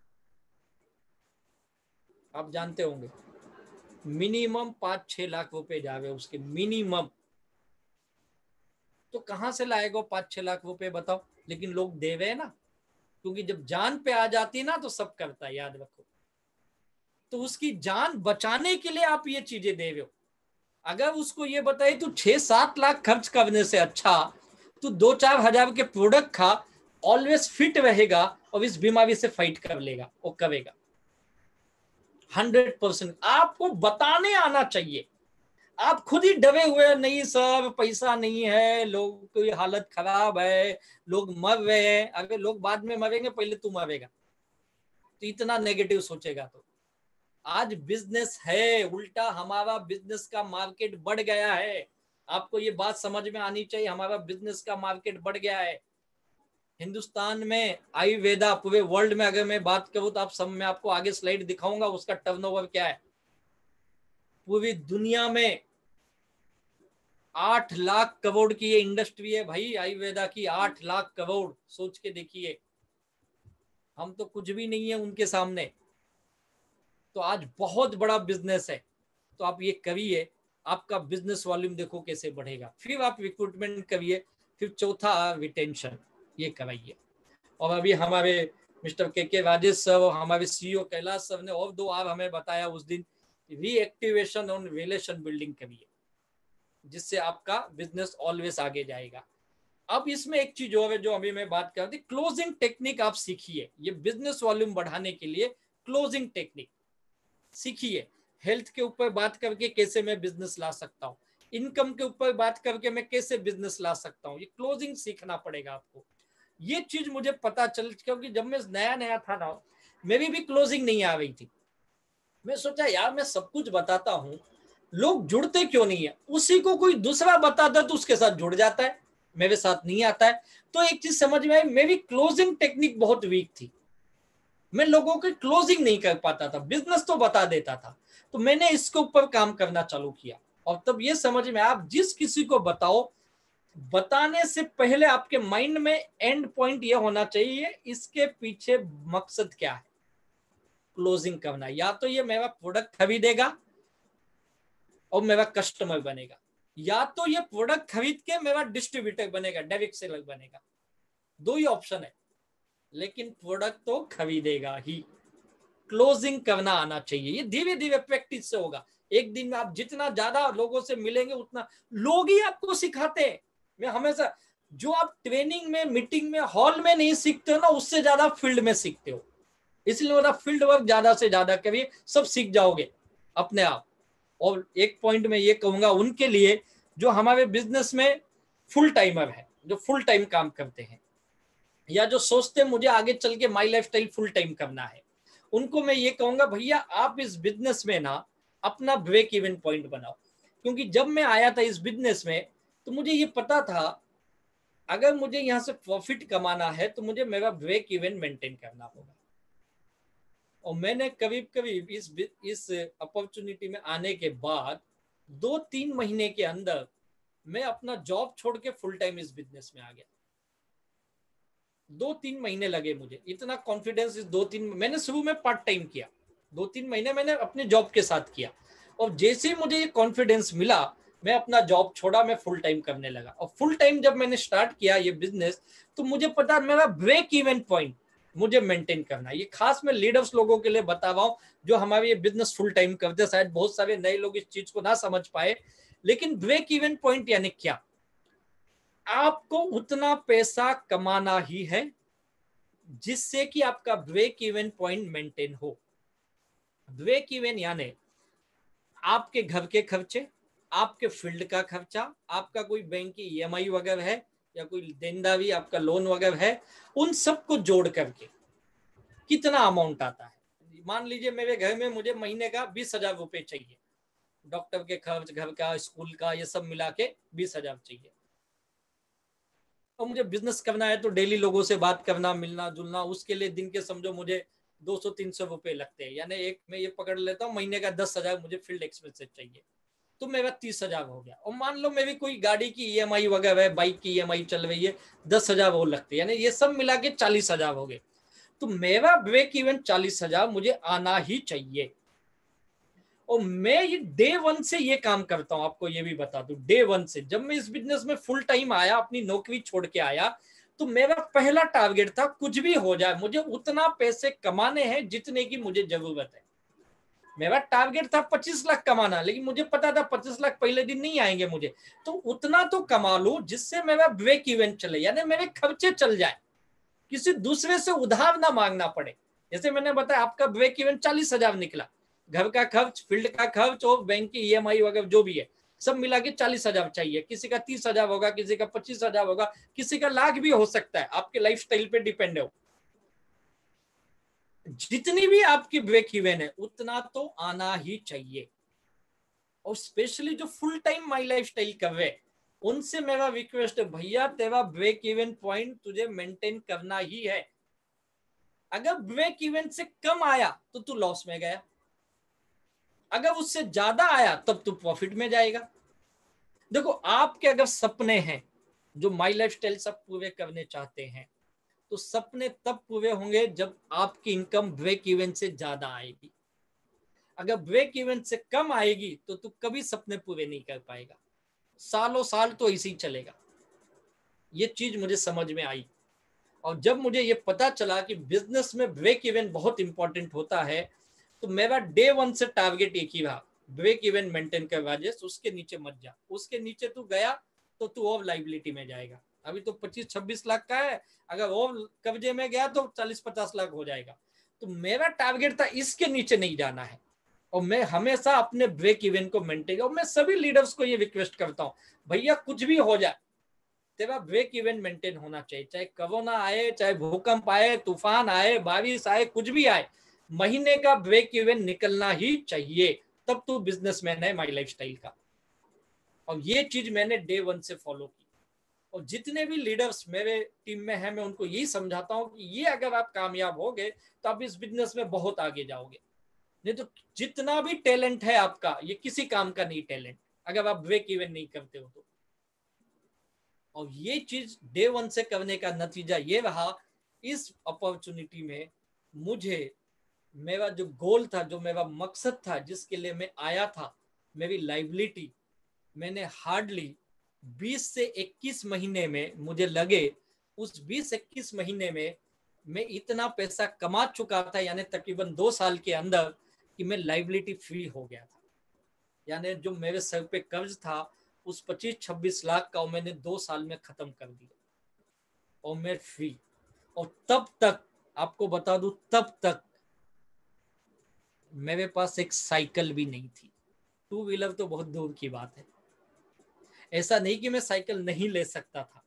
आप जानते होंगे, मिनिमम पांच छह लाख रुपए जा रहे उसके, मिनिमम। तो कहां से लाएगा पांच छह लाख रुपए बताओ? लेकिन लोग दे रहे हैं ना, क्योंकि जब जान पे आ जाती है ना तो सब करता है, याद रखो। तो उसकी जान बचाने के लिए आप ये चीजें दे रहे हो। अगर उसको ये बताए तू छह सात लाख खर्च करने से अच्छा तू दो चार हजार के प्रोडक्ट खा, ऑलवेज फिट रहेगा और इस बीमारी से फाइट कर लेगा, वो करेगा हंड्रेड परसेंट। आपको बताने आना चाहिए। आप खुद ही डरे हुए, नहीं सर पैसा नहीं है, लोग की हालत खराब है, लोग मर रहे हैं। अगर लोग बाद में मरेंगे, पहले तू मरेगा, तो इतना नेगेटिव सोचेगा तो। आज बिजनेस है, उल्टा हमारा बिजनेस का मार्केट बढ़ गया है। आपको ये बात समझ में आनी चाहिए, हमारा बिजनेस का मार्केट बढ़ गया है हिंदुस्तान में। आयुर्वेदा पूरे वर्ल्ड में अगर मैं बात करूं तो आप सब, मैं आपको आगे स्लाइड दिखाऊंगा उसका टर्नओवर क्या है। पूरी दुनिया में आठ लाख करोड़ की ये इंडस्ट्री है भाई, आयुर्वेदा की आठ लाख करोड़। सोच के देखिए, हम तो कुछ भी नहीं है उनके सामने। तो आज बहुत बड़ा बिजनेस है, तो आप ये करिए, आपका बिजनेस वॉल्यूम देखो कैसे बढ़ेगा। फिर आप रिक्रूटमेंट करिए, फिर चौथा रिटेंशन, ये कराइए। और अभी हमारे मिस्टर के के राजेश सर और हमारे सीईओ कैलाश सर ने और दो आर हमें बताया उस दिन, रीएक्टिवेशन और रिलेशन बिल्डिंग करिए, जिससे आपका बिजनेस ऑलवेज आगे जाएगा। अब इसमें एक चीज और है जो अभी मैं बात कर रही थी, क्लोजिंग टेक्निक आप सीखिए। ये बिजनेस वॉल्यूम बढ़ाने के लिए क्लोजिंग टेक्निक सीखिए। हेल्थ के ऊपर बात करके कैसे मैं बिजनेस ला सकता हूँ, इनकम के ऊपर बात करके मैं कैसे बिजनेस ला सकता हूँ, ये क्लोजिंग सीखना पड़ेगा आपको। ये चीज मुझे पता चल, क्योंकि जब मैं नया नया था ना, मेरी भी क्लोजिंग नहीं आ रही थी। मैं सोचा यार मैं सब कुछ बताता हूँ, लोग जुड़ते क्यों नहीं है। उसी को कोई दूसरा बताता है तो उसके साथ जुड़ जाता है, मेरे साथ नहीं आता है। तो एक चीज समझ में आई, मेरी क्लोजिंग टेक्निक बहुत वीक थी। मैं लोगों की क्लोजिंग नहीं कर पाता था, बिजनेस तो बता देता था। तो मैंने इसके ऊपर काम करना चालू किया, और तब ये समझ में, आप जिस किसी को बताओ, बताने से पहले आपके माइंड में एंड पॉइंट ये होना चाहिए, इसके पीछे मकसद क्या है, क्लोजिंग करना। या तो ये मेरा प्रोडक्ट खरीदेगा और मेरा कस्टमर बनेगा, या तो ये प्रोडक्ट खरीद के मेरा डिस्ट्रीब्यूटर बनेगा, डायरेक्ट सेलर बनेगा। दो ही ऑप्शन है, लेकिन प्रोडक्ट तो खरीदेगा ही। क्लोजिंग करना आना चाहिए, ये धीरे धीरे प्रैक्टिस से होगा। एक दिन में आप जितना ज्यादा लोगों से मिलेंगे, उतना लोग ही आपको सिखाते हैं। मैं हमेशा, जो आप ट्रेनिंग में, मीटिंग में, हॉल में नहीं सीखते हो ना, उससे ज्यादा फील्ड में सीखते हो। इसलिए मेरा फील्ड वर्क ज्यादा से ज्यादा करिए, सब सीख जाओगे अपने आप। और एक पॉइंट में ये कहूंगा उनके लिए जो हमारे बिजनेस में फुल टाइमर है, जो फुल टाइम काम करते हैं, या जो सोचते हैं मुझे आगे चल के माई लाइफस्टाइल फुल टाइम करना है, उनको मैं ये कहूंगा भैया आप इस बिजनेस में ना अपना ब्रेक इवन पॉइंट बनाओ। क्योंकि जब मैं आया था इस बिजनेस में, तो मुझे ये पता था अगर मुझे यहाँ से प्रॉफिट कमाना है तो मुझे मेरा ब्रेक इवन मेंटेन करना होगा। और मैंने कभी कभी इस इस अपॉर्चुनिटी में आने के बाद दो तीन महीने के अंदर मैं अपना जॉब छोड़ के फुल टाइम इस बिजनेस में आ गया। दो तीन महीने लगे मुझे, इतना कॉन्फिडेंस। इस दो तीन मैंने शुरू में पार्ट टाइम किया, दो तीन महीने मैंने अपने जॉब के साथ किया, और जैसे ही मुझे ये कॉन्फिडेंस मिला मैं अपना जॉब छोड़ा, मैं फुल टाइम करने लगा। और फुल टाइम जब मैंने स्टार्ट किया ये बिजनेस, तो मुझे पता मेरा ब्रेक इवन पॉइंट मुझे मेंटेन करना है। ये खास मैं लीडर्स लोगों के लिए बता रहा हूँ जो हमारे ये बिजनेस फुल टाइम करते। शायद बहुत सारे नए लोग इस चीज को ना समझ पाए, लेकिन ब्रेक इवन पॉइंट यानी क्या? आपको उतना पैसा कमाना ही है जिससे कि आपका ब्रेक इवन पॉइंट मेंटेन हो। ब्रेक इवन यानी आपके घर के खर्चे, आपके फील्ड का खर्चा, आपका कोई बैंक की ईएमआई वगैरह है या कोई देनदारी आपका लोन वगैरह है, उन सबको जोड़ करके कितना अमाउंट आता है। मान लीजिए मेरे घर में मुझे महीने का बीस हजार रुपए चाहिए, डॉक्टर के खर्च, घर का, स्कूल का, ये सब मिला के बीस हजार चाहिए। और मुझे बिजनेस करना है तो डेली लोगों से बात करना, मिलना जुलना, उसके लिए दिन के समझो मुझे दो सौ तीन सौ रुपए लगते हैं। यानी एक मैं ये पकड़ लेता हूँ महीने का दस हजार मुझे फील्ड एक्सपेंसेस चाहिए, तो मेरा तीस हजार हो गया। और मान लो मेरी कोई गाड़ी की ईएमआई वगैरह है, बाइक की ईएमआई चल रही है, दस हजार वो लगते हैं, यानी ये सब मिला के चालीस हजार हो गए। तो मेरा ब्रेक इवन चालीस हजार मुझे आना ही चाहिए। और मैं ये डे वन से ये काम करता हूं, आपको ये भी बता दूं, डे वन से जब मैं इस बिजनेस में फुल टाइम आया, अपनी नौकरी छोड़ के आया, तो मेरा पहला टारगेट था कुछ भी हो जाए मुझे उतना पैसे कमाने हैं जितने की मुझे जरूरत है। मेरा टारगेट था पच्चीस लाख कमाना, लेकिन मुझे पता था पच्चीस लाख पहले दिन नहीं आएंगे मुझे, तो उतना तो कमा लूं जिससे मेरा ब्रेक इवन चले, यानी मेरे खर्चे चल जाए, किसी दूसरे से उधार ना मांगना पड़े। जैसे मैंने बताया आपका ब्रेक इवन चालीस हजार निकला, घर का खर्च, फील्ड का खर्च और बैंक की ईएमआई वगैरह जो भी है सब मिला के चालीस हजार चाहिए। किसी का तीस हजार होगा, किसी का पच्चीस हजार होगा, किसी का लाख भी हो सकता है, आपके लाइफ स्टाइल पे डिपेंड है। जितनी भी आपकी ब्रेक इवन है उतना तो आना ही चाहिए। और स्पेशली जो full time my life style कर रहे उनसे मेरा रिक्वेस्ट है, भैया तेरा ब्रेक इवन पॉइंट तुझे मेंटेन करना ही है। अगर ब्रेक इवन से कम आया तो तू लॉस में गया, अगर उससे ज्यादा आया तब तू प्रॉफिट में जाएगा। देखो आपके अगर सपने हैं जो माई लाइफ स्टाइल सब पूरे करने चाहते हैं, तो सपने तब पूरे होंगे जब आपकी इनकम ब्रेक इवन से ज्यादा आएगी। अगर ब्रेक इवन से कम आएगी तो तू कभी सपने पूरे नहीं कर पाएगा, सालों साल तो इसी चलेगा। ये चीज मुझे समझ में आई। और जब मुझे ये पता चला कि बिजनेस में ब्रेक इवन बहुत इंपॉर्टेंट होता है, तो मेरा डे वन से टारगेट एक ही रहा, ब्रेक इवन मेंटेन कर राजेश, उसके नीचे मत जा। उसके नीचे तू गया तो तू और लाइबिलिटी में जाएगा। अभी तो पच्चीस छब्बीस लाख का है, अगर और कब्जे में गया तो चालीस पचास लाख हो जाएगा। तो मेरा टारगेट था इसके नीचे नहीं जाना है, और मैं हमेशा अपने ब्रेक इवन को मेंटेन। और मैं सभी लीडर्स को ये रिक्वेस्ट करता हूँ, भैया कुछ भी हो जाए तेरा ब्रेक इवन मेंटेन होना चाहिए। चाहे कोरोना आए, चाहे भूकंप आए, तूफान आए, बारिश आए, कुछ भी आए, महीने का ब्रेक इवन निकलना ही चाहिए, तब तू बिजनेसमैन है माई लाइफ स्टाइल का। और ये चीज मैंने डे वन से फॉलो की। और जितने भी लीडर्स मेरे टीम में हैं, मैं उनको यही समझाता हूँ कि ये अगर आप कामयाब हो गए तो आप इस बिजनेस में बहुत आगे जाओगे। नहीं तो जितना भी टैलेंट है आपका, ये किसी काम का नहीं टैलेंट, अगर आप ब्रेक इवन नहीं करते हो तो। और ये चीज डे वन से करने का नतीजा ये रहा, इस अपॉर्चुनिटी में मुझे मेरा जो गोल था, जो मेरा मकसद था, जिसके लिए मैं आया था, मेरी लाइबिलिटी, मैंने हार्डली बीस से इक्कीस महीने में, मुझे लगे उस बीस इक्कीस महीने में मैं इतना पैसा कमा चुका था, यानी तकरीबन दो साल के अंदर, कि मैं लाइबिलिटी फ्री हो गया था। यानी जो मेरे सर पे कर्ज था उस पच्चीस छब्बीस लाख का मैंने दो साल में खत्म कर दिया, और मैं फ्री। और तब तक आपको बता दूं, तब तक मेरे पास एक साइकिल भी नहीं थी। टू व्हीलर तो बहुत दूर की बात है। ऐसा नहीं कि मैं साइकिल नहीं ले सकता था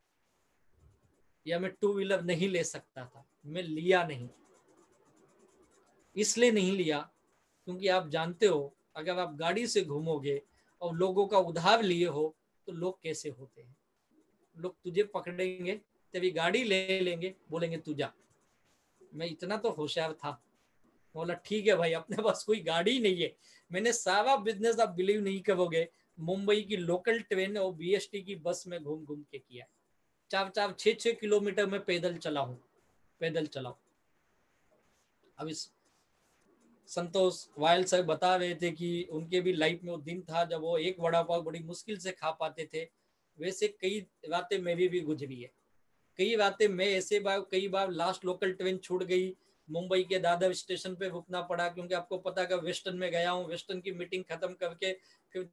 या मैं टू व्हीलर नहीं ले सकता था, मैं लिया नहीं। इसलिए नहीं लिया क्योंकि आप जानते हो, अगर आप गाड़ी से घूमोगे और लोगों का उधार लिए हो तो लोग कैसे होते हैं, लोग तुझे पकड़ेंगे, तेरी गाड़ी ले लेंगे, बोलेंगे तू जा। मैं इतना तो होशियार था, बोला ठीक है भाई, अपने पास कोई गाड़ी नहीं है। मैंने सारा बिजनेस, आप बिलीव नहीं करोगे, मुंबई की लोकल ट्रेन और बीएसटी की बस में घूम घूम के किया। चार चार छः छः किलोमीटर में पैदल चला हूँ, पैदल चलाओ। अब इस संतोष वायल सर बता रहे थे कि उनके भी लाइफ में वो दिन था जब वो एक वड़ा पाव बड़ी मुश्किल से खा पाते थे। वैसे कई रातें मेरी भी गुजरी है, कई रातें मैं ऐसे बार कई बार लास्ट लोकल ट्रेन छूट गई, मुंबई के दादर स्टेशन पे रुकना पड़ा, क्योंकि आपको पता है वेस्टर्न में गया हूँ, वेस्टर्न की मीटिंग खत्म करके फिर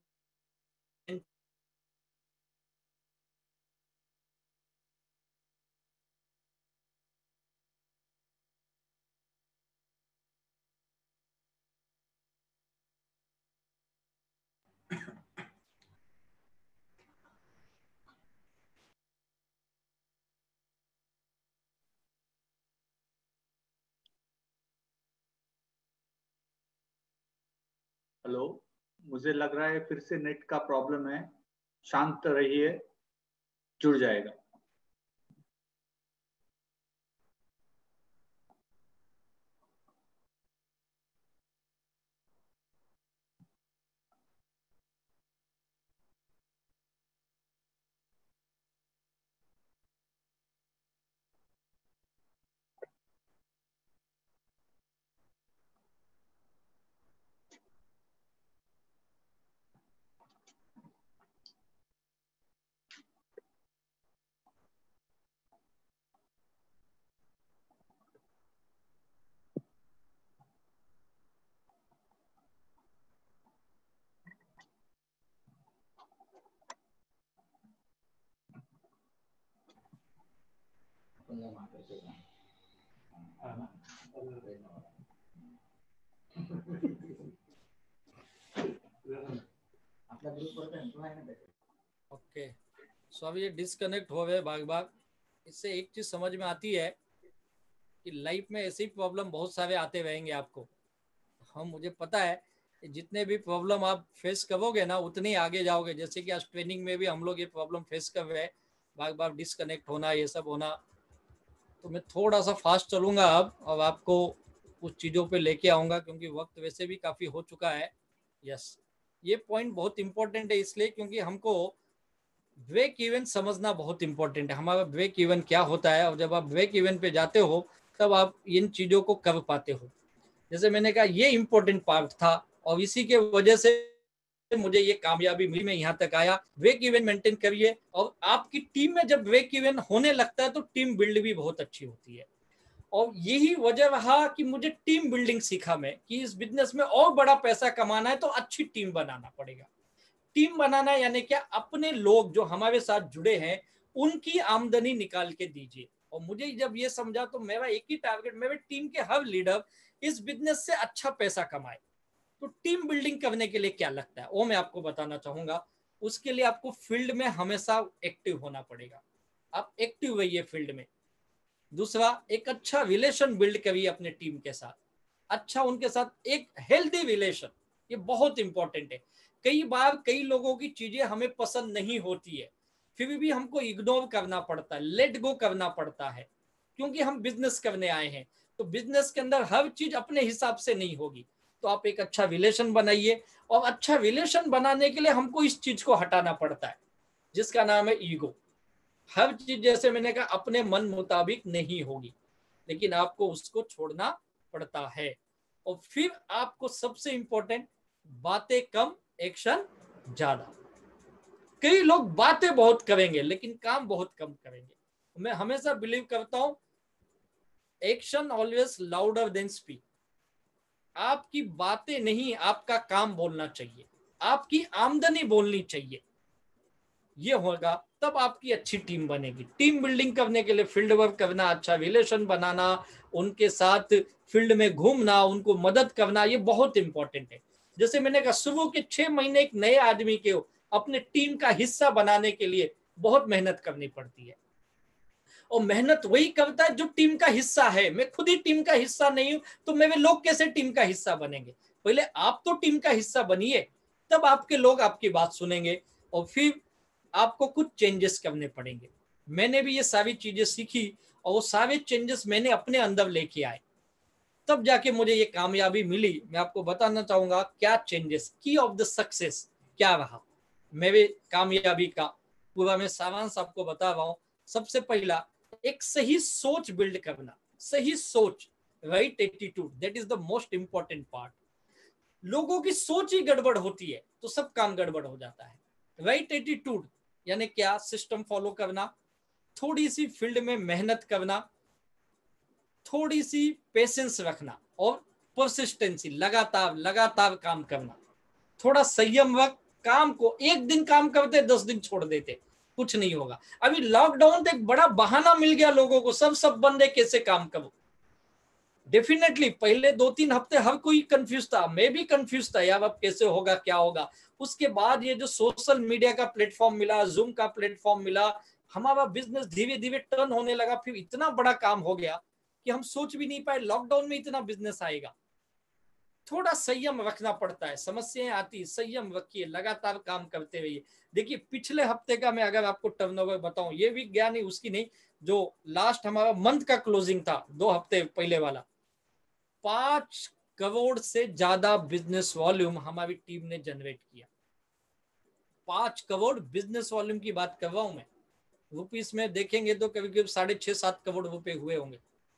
हेलो, मुझे लग रहा है फिर से नेट का प्रॉब्लम है, शांत रहिए, जुड़ जाएगा। ओके, सो अब ये डिस्कनेक्ट हो गए भाग भाग। इससे एक चीज समझ में आती है कि लाइफ में ऐसी प्रॉब्लम बहुत सारे आते रहेंगे आपको। हम मुझे पता है कि जितने भी प्रॉब्लम आप फेस करोगे ना, उतने ही आगे जाओगे। जैसे कि आज ट्रेनिंग में भी हम लोग ये प्रॉब्लम फेस कर रहे हैं, बार बार डिस्कनेक्ट होना, ये सब होना। तो मैं थोड़ा सा फास्ट चलूंगा अब अब आपको कुछ चीज़ों पे लेके आऊँगा, क्योंकि वक्त वैसे भी काफ़ी हो चुका है। यस, ये पॉइंट बहुत इंपॉर्टेंट है इसलिए क्योंकि हमको ब्रेक इवन समझना बहुत इंपॉर्टेंट है। हमारा ब्रेक इवन क्या होता है, और जब आप ब्रेक इवन पे जाते हो तब आप इन चीज़ों को कर पाते हो। जैसे मैंने कहा, ये इंपॉर्टेंट पार्ट था और इसी के वजह से मुझे ये कामयाबी मिली, मैं यहाँ तक आया। ब्रेक इवन मेंटेन करिए, और आपकी टीम में जब ब्रेक इवन होने लगता है तो टीम बिल्ड भी बहुत अच्छी होती है। और यही वजह रहा कि मुझे टीम बिल्डिंग सीखा मैं, कि इस बिजनेस में और बड़ा पैसा कमाना है तो अच्छी टीम बनाना पड़ेगा। टीम बनाना यानी क्या, अपने लोग जो हमारे साथ जुड़े हैं उनकी आमदनी निकाल के दीजिए। और मुझे जब ये समझा तो मेरा एक ही टारगेट, मेरे टीम के हर लीडर इस बिजनेस से अच्छा पैसा कमाए। तो टीम बिल्डिंग करने के लिए क्या लगता है वो मैं आपको बताना चाहूंगा। उसके लिए आपको फील्ड में हमेशा एक्टिव होना पड़ेगा। आप एक्टिव रहिए फील्ड में। दूसरा, एक अच्छा रिलेशन बिल्ड करिए अपने टीम के साथ, अच्छा उनके साथ एक हेल्दी रिलेशन, ये बहुत इंपॉर्टेंट है। कई बार कई लोगों की चीजें हमें पसंद नहीं होती है, फिर भी हमको इग्नोर करना पड़ता है, लेट गो करना पड़ता है, क्योंकि हम बिजनेस करने आए हैं। तो बिजनेस के अंदर हर चीज अपने हिसाब से नहीं होगी। तो आप एक अच्छा रिलेशन बनाइए, और अच्छा रिलेशन बनाने के लिए हमको इस चीज को हटाना पड़ता है जिसका नाम है ईगो। हर चीज, जैसे मैंने कहा, अपने मन मुताबिक नहीं होगी, लेकिन आपको उसको छोड़ना पड़ता है। और फिर आपको सबसे इंपॉर्टेंट, बातें कम, एक्शन ज्यादा। कई लोग बातें बहुत करेंगे लेकिन काम बहुत कम करेंगे। मैं हमेशा बिलीव करता हूं, action always louder than speech. आपकी बातें नहीं, आपका काम बोलना चाहिए, आपकी आमदनी बोलनी चाहिए। ये होगा तब आपकी अच्छी टीम बनेगी। टीम बिल्डिंग करने के लिए फील्ड वर्क करना, अच्छा रिलेशन बनाना, उनके साथ फील्ड में घूमना, उनको मदद करना, ये बहुत इंपॉर्टेंट है। जैसे मैंने कहा, सुबह के छह महीने एक नए आदमी के अपने टीम का हिस्सा बनाने के लिए बहुत मेहनत करनी पड़ती है, और मेहनत वही करता है जो टीम का हिस्सा है। मैं खुद ही टीम का हिस्सा नहीं हूं तो मेरे लोग कैसे टीम का हिस्सा बनेंगे। पहले आप तो टीम का हिस्सा बनिए, तब आपके लोग आपकी बात सुनेंगे। और फिर आपको कुछ चेंजेस करने पड़ेंगे। मैंने भी ये सारी चीजें सीखी और वो सारे चेंजेस मैंने अपने अंदर लेके आए, तब जाके मुझे ये कामयाबी मिली। मैं आपको बताना चाहूंगा क्या चेंजेस, की ऑफ द सक्सेस क्या रहा मेरे कामयाबी का, पूरा मैं सारांश आपको बता रहा हूं। सबसे पहला, एक सही सोच बिल्ड करना। सही सोच, right attitude, that is the most important part. लोगों की सोच ही गड़बड़ होती है तो सब काम गड़बड़ हो जाता है। राइट एटीट्यूड यानी क्या, सिस्टम फॉलो करना, थोड़ी सी फील्ड में मेहनत करना, थोड़ी सी पेशेंस रखना और परसिस्टेंसी, लगातार लगातार काम करना, थोड़ा संयम रख। काम को एक दिन काम करते दस दिन छोड़ देते, कुछ नहीं होगा। अभी लॉकडाउन तो एक बड़ा बहाना मिल गया लोगों को, सब सब बंदे कैसे काम करो। डेफिनेटली पहले दो तीन हफ्ते हर कोई कंफ्यूज था, मैं भी कंफ्यूज था यार अब कैसे होगा क्या होगा। उसके बाद ये जो सोशल मीडिया का प्लेटफॉर्म मिला, जूम का प्लेटफॉर्म मिला, हमारा बिजनेस धीरे धीरे टर्न होने लगा। फिर इतना बड़ा काम हो गया कि हम सोच भी नहीं पाए लॉकडाउन में इतना बिजनेस आएगा। थोड़ा संयम रखना पड़ता है, समस्याएं आती, संयम रखिए, लगातार काम करते रहिए। देखिए पिछले हफ्ते का मैं अगर आपको टर्नओवर बताऊं, ये भी ज्ञान नहीं उसकी नहीं, जो लास्ट हमारा मंथ का क्लोजिंग था दो हफ्ते पहले वाला, पांच करोड़ से ज्यादा बिजनेस वॉल्यूम हमारी टीम ने जनरेट किया। पांच करोड़ बिजनेस वॉल्यूम की बात कर रहा हूं मैं, रुपीस में देखेंगे तो कभी कभी साढ़े छह सात करोड़ रुपए हुए होंगे।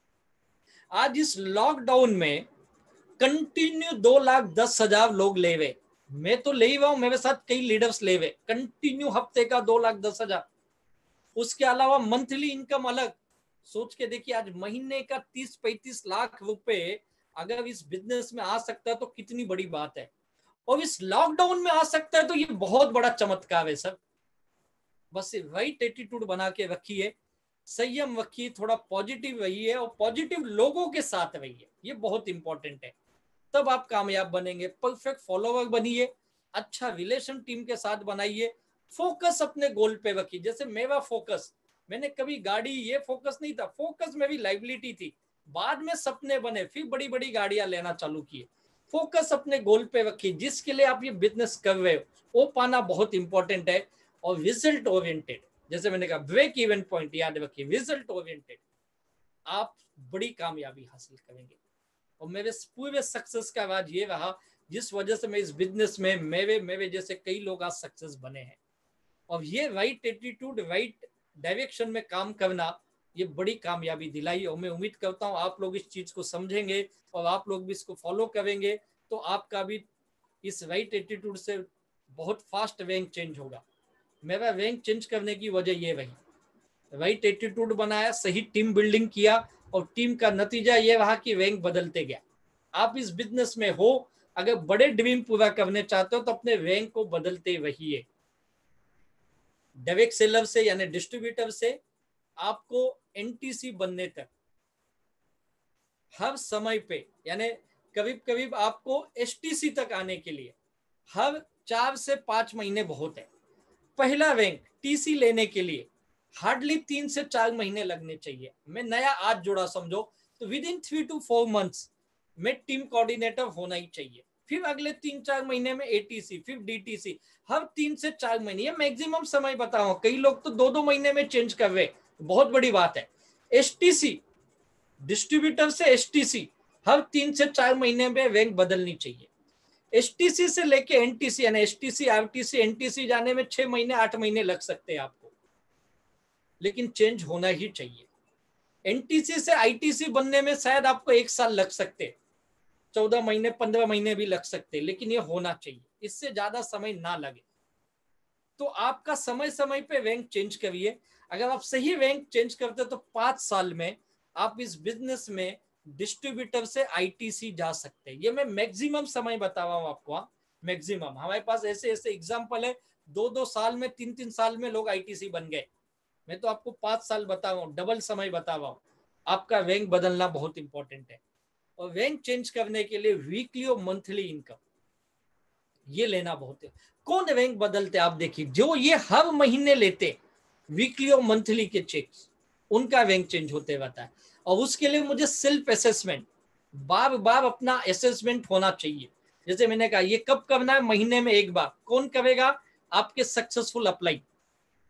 आज इस लॉकडाउन में कंटिन्यू दो लाख दस हजार लोग ले हुए, मैं तो ले ही रहा हूं, मेरे साथ कई लीडर्स ले हुए, कंटिन्यू हफ्ते का दो लाख दस हजार। उसके अलावा मंथली इनकम अलग, सोच के देखिए आज महीने का तीस पैंतीस लाख रुपए अगर इस बिजनेस में आ सकता है तो कितनी बड़ी बात है। और इस लॉकडाउन में आ सकता है तो ये बहुत बड़ा चमत्कार है सर। बस राइट एटीट्यूड बना के रखिए, संयम रखिए, थोड़ा पॉजिटिव रहिए और पॉजिटिव लोगों के साथ रहिए, ये बहुत इंपॉर्टेंट है, तब आप कामयाब बनेंगे। परफेक्ट फॉलोवर बनिए, अच्छा रिलेशन टीम के साथ बनाइए, फोकस अपने गोल पे रखिए। जैसे मेरा फोकस, मैंने कभी गाड़ी ये फोकस नहीं था, फोकस मेरी लाइबिलिटी थी, बाद में सपने बने, फिर बड़ी बड़ी गाड़ियां लेना चालू किए। फोकस अपने गोल पे रखिए, जिसके लिए आप ये बिजनेस कर रहे हो वो पाना बहुत इंपॉर्टेंट है। और रिजल्ट ओरिएंटेड, जैसे मैंने कहा ब्रेक इवन पॉइंट याद रखिए, रिजल्ट ओरिएंटेड, आप बड़ी कामयाबी हासिल करेंगे। और मेरे पूरे सक्सेस का राज ये रहा, जिस वजह से मैं इस बिजनेस में मेरे मेरे जैसे कई लोग आज सक्सेस बने हैं। और ये राइट एटीट्यूड, राइट डायरेक्शन में काम करना, ये बड़ी कामयाबी दिलाई। और मैं उम्मीद करता हूँ आप लोग इस चीज को समझेंगे और आप लोग भी इसको फॉलो करेंगे तो आपका भी इस राइट एटीट्यूड से बहुत फास्ट रैंक चेंज होगा। मेरा रैंक चेंज करने की वजह ये रही, राइट एटीट्यूड बनाया, सही टीम बिल्डिंग किया और टीम का नतीजा ये रहा कि रैंक बदलते गया। आप इस बिजनेस में हो, अगर बड़े ड्रीम पूरा करने चाहते हो तो अपने रैंक को बदलते रहिए। डायरेक्ट सेलर से यानी डिस्ट्रीब्यूटर से आपको एनटीसी बनने तक हर समय पे, यानी करीब करीब आपको एसटीसी तक आने के लिए हर चार से पांच महीने बहुत है। पहला रैंक टीसी लेने के लिए हार्डली तीन से चार महीने लगने चाहिए। मैं नया आज जुड़ा समझो तो within three two four months में टीम कोऑर्डिनेटर होना ही चाहिए। फिर अगले तीन चार महीने में एटीसी, फिर डीटीसी, हर तीन से चार महीने, ये मैक्सिमम समय बताओ। कई लोग तो दो दो महीने में चेंज कर रहे, बहुत बड़ी बात है। एसटीसी, डिस्ट्रीब्यूटर से एसटीसी, हर तीन से चार महीने में रैंक बदलनी चाहिए। एसटीसी से लेके एनटीसी यानी एसटीसी, आरटीसी, एनटीसी जाने में छह महीने आठ महीने लग सकते हैं आपको, लेकिन चेंज होना ही चाहिए। एनटीसी से आईटीसी बनने में शायद आपको एक साल लग सकते, चौदह महीने पंद्रह महीने भी लग सकते, लेकिन ये होना चाहिए, इससे ज्यादा समय ना लगे। तो आपका समय समय पे रैंक चेंज करिए। अगर आप सही रैंक चेंज करते तो पांच साल में आप इस बिजनेस में डिस्ट्रीब्यूटर से आईटीसी जा सकते हैं। ये मैं मैक्सिमम समय बता रहा हूँ आपको, मैक्सिमम। हमारे पास ऐसे ऐसे एग्जाम्पल है, दो दो साल में, तीन तीन साल में लोग आईटीसी बन गए। मैं तो आपको पांच साल बता रहा हूँ, डबल समय बता रहा हूँ। आपका रैंक बदलना बहुत इंपॉर्टेंट है। और रैंक चेंज करने के लिए वीकली और मंथली इनकम ये लेना बहुत है। कौन रैंक बदलते आप देखिए, जो ये हर महीने लेते वीकली और मंथली के चेक्स, उनका रैंक चेंज होते रहता है। और उसके लिए मुझे सेल्फ असेसमेंट, बार बार अपना असेसमेंट होना चाहिए। जैसे मैंने कहा, ये कब करना है? महीने में एक बार। कौन करेगा? आपके सक्सेसफुल अप्लाई,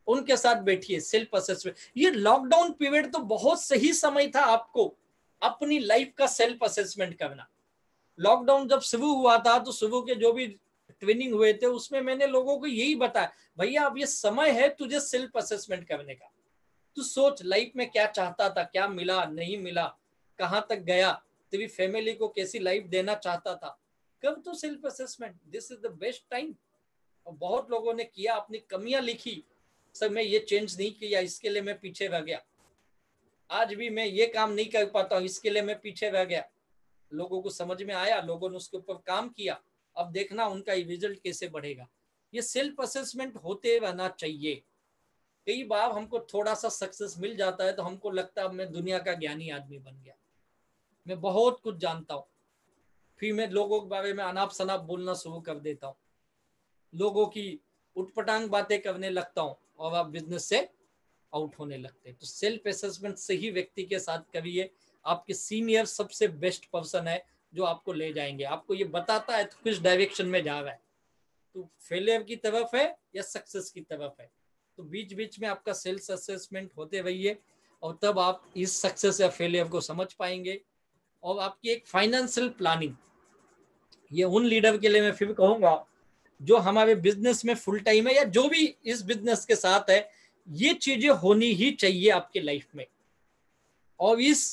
उनके साथ बैठिए, सेल्फ असेसमेंट। ये लॉकडाउन पीरियड तो बहुत सही समय था आपको अपनी लाइफ का सेल्फ असेसमेंट करना। लॉकडाउन जब शुरू हुआ था तो शुरू के जो भी ट्रेनिंग हुए थे उसमें मैंने लोगों को यही बताया, भैया अब ये समय है तुझे सेल्फ असेसमेंट करने का। तू सोच लाइफ में क्या चाहता था, क्या मिला नहीं मिला, कहां तक गया, तेरी फैमिली को कैसी लाइफ देना चाहता था, कब तो self assessment, this is the best time. और बहुत लोगों ने किया, अपनी कमियां लिखी, सर मैं ये चेंज नहीं किया, इसके लिए मैं पीछे रह गया, आज भी मैं ये काम नहीं कर पाता हूँ, इसके लिए मैं पीछे रह गया। लोगों को समझ में आया, लोगों ने उसके ऊपर काम किया, अब देखना उनका रिजल्ट कैसे बढ़ेगा। ये सेल्फ असेसमेंट होते रहना चाहिए। कई बार हमको थोड़ा सा सक्सेस मिल जाता है तो हमको लगता है मैं दुनिया का ज्ञानी आदमी बन गया, मैं बहुत कुछ जानता हूँ, फिर मैं लोगों के बारे में अनाप शनाप बोलना शुरू कर देता हूँ, लोगों की उटपटांग बातें करने लगता हूँ और आप बिजनेस से आउट होने लगते हैं। तो सेल्फ असेसमेंट सही व्यक्ति के साथ करिए। आपके सीनियर सबसे बेस्ट पर्सन है जो आपको ले जाएंगे, आपको ये बताता है तो किस डायरेक्शन में जा रहा है, तो फेलियर की तरफ है या सक्सेस की तरफ है। तो बीच बीच में आपका सेल्फ असेसमेंट होते रहिए और तब आप इस सक्सेस या फेलियर को समझ पाएंगे। और आपकी एक फाइनेंशियल प्लानिंग, ये उन लीडर के लिए मैं फिर कहूंगा जो हमारे बिजनेस में फुल टाइम है या जो भी इस बिजनेस के साथ है, ये चीजें होनी ही चाहिए आपके लाइफ में। और इस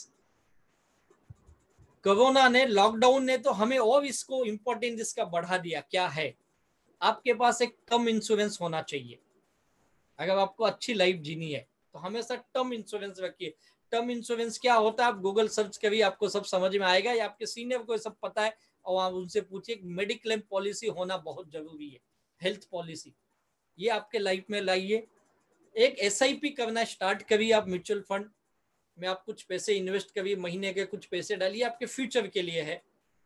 कोरोना ने, लॉकडाउन ने तो हमें और इसको इंपॉर्टेंस इसका बढ़ा दिया। क्या है, आपके पास एक टर्म इंश्योरेंस होना चाहिए। अगर आपको अच्छी लाइफ जीनी है तो हमेशा टर्म इंश्योरेंस रखिए। टर्म इंश्योरेंस क्या होता है, आप गूगल सर्च करिए, आपको सब समझ में आएगा, या आपके सीनियर को सब पता है और आप उनसे पूछिए। मेडिक्लेम पॉलिसी होना बहुत जरूरी है, हेल्थ पॉलिसी, ये आपके लाइफ में लाइए। एक एस आई पी करना स्टार्ट करिए, आप म्यूचुअल फंड में आप कुछ पैसे इन्वेस्ट करिए, महीने के कुछ पैसे डालिए, आपके फ्यूचर के लिए है।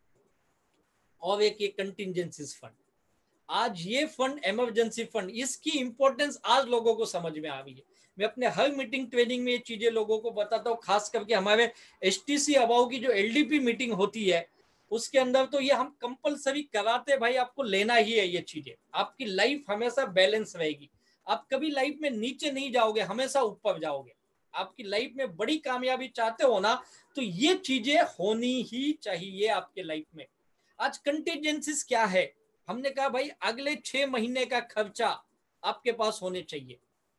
और एक ये कंटिजेंसीज फंड, आज ये फंड इमरजेंसी फंड, इसकी इंपॉर्टेंस आज लोगों को समझ में आ रही है। मैं अपने हर मीटिंग ट्रेनिंग में ये चीजें लोगों को बताता हूँ, खास करके हमारे एस टी सी अबाउ की जो एल डी पी मीटिंग होती है उसके अंदर तो ये हम कंपलसरी कराते, भाई आपको लेना ही है ये चीजें। आपकी लाइफ हमेशा बैलेंस रहेगी, आप कभी लाइफ में नीचे नहीं जाओगे, हमेशा ऊपर जाओगे। आपकी लाइफ में बड़ी कामयाबी चाहते हो ना, तो ये चीजें होनी ही चाहिए आपके लाइफ में। आज कंटिजेंसीज क्या है, हमने कहा भाई अगले छह महीने का खर्चा आपके पास होने चाहिए,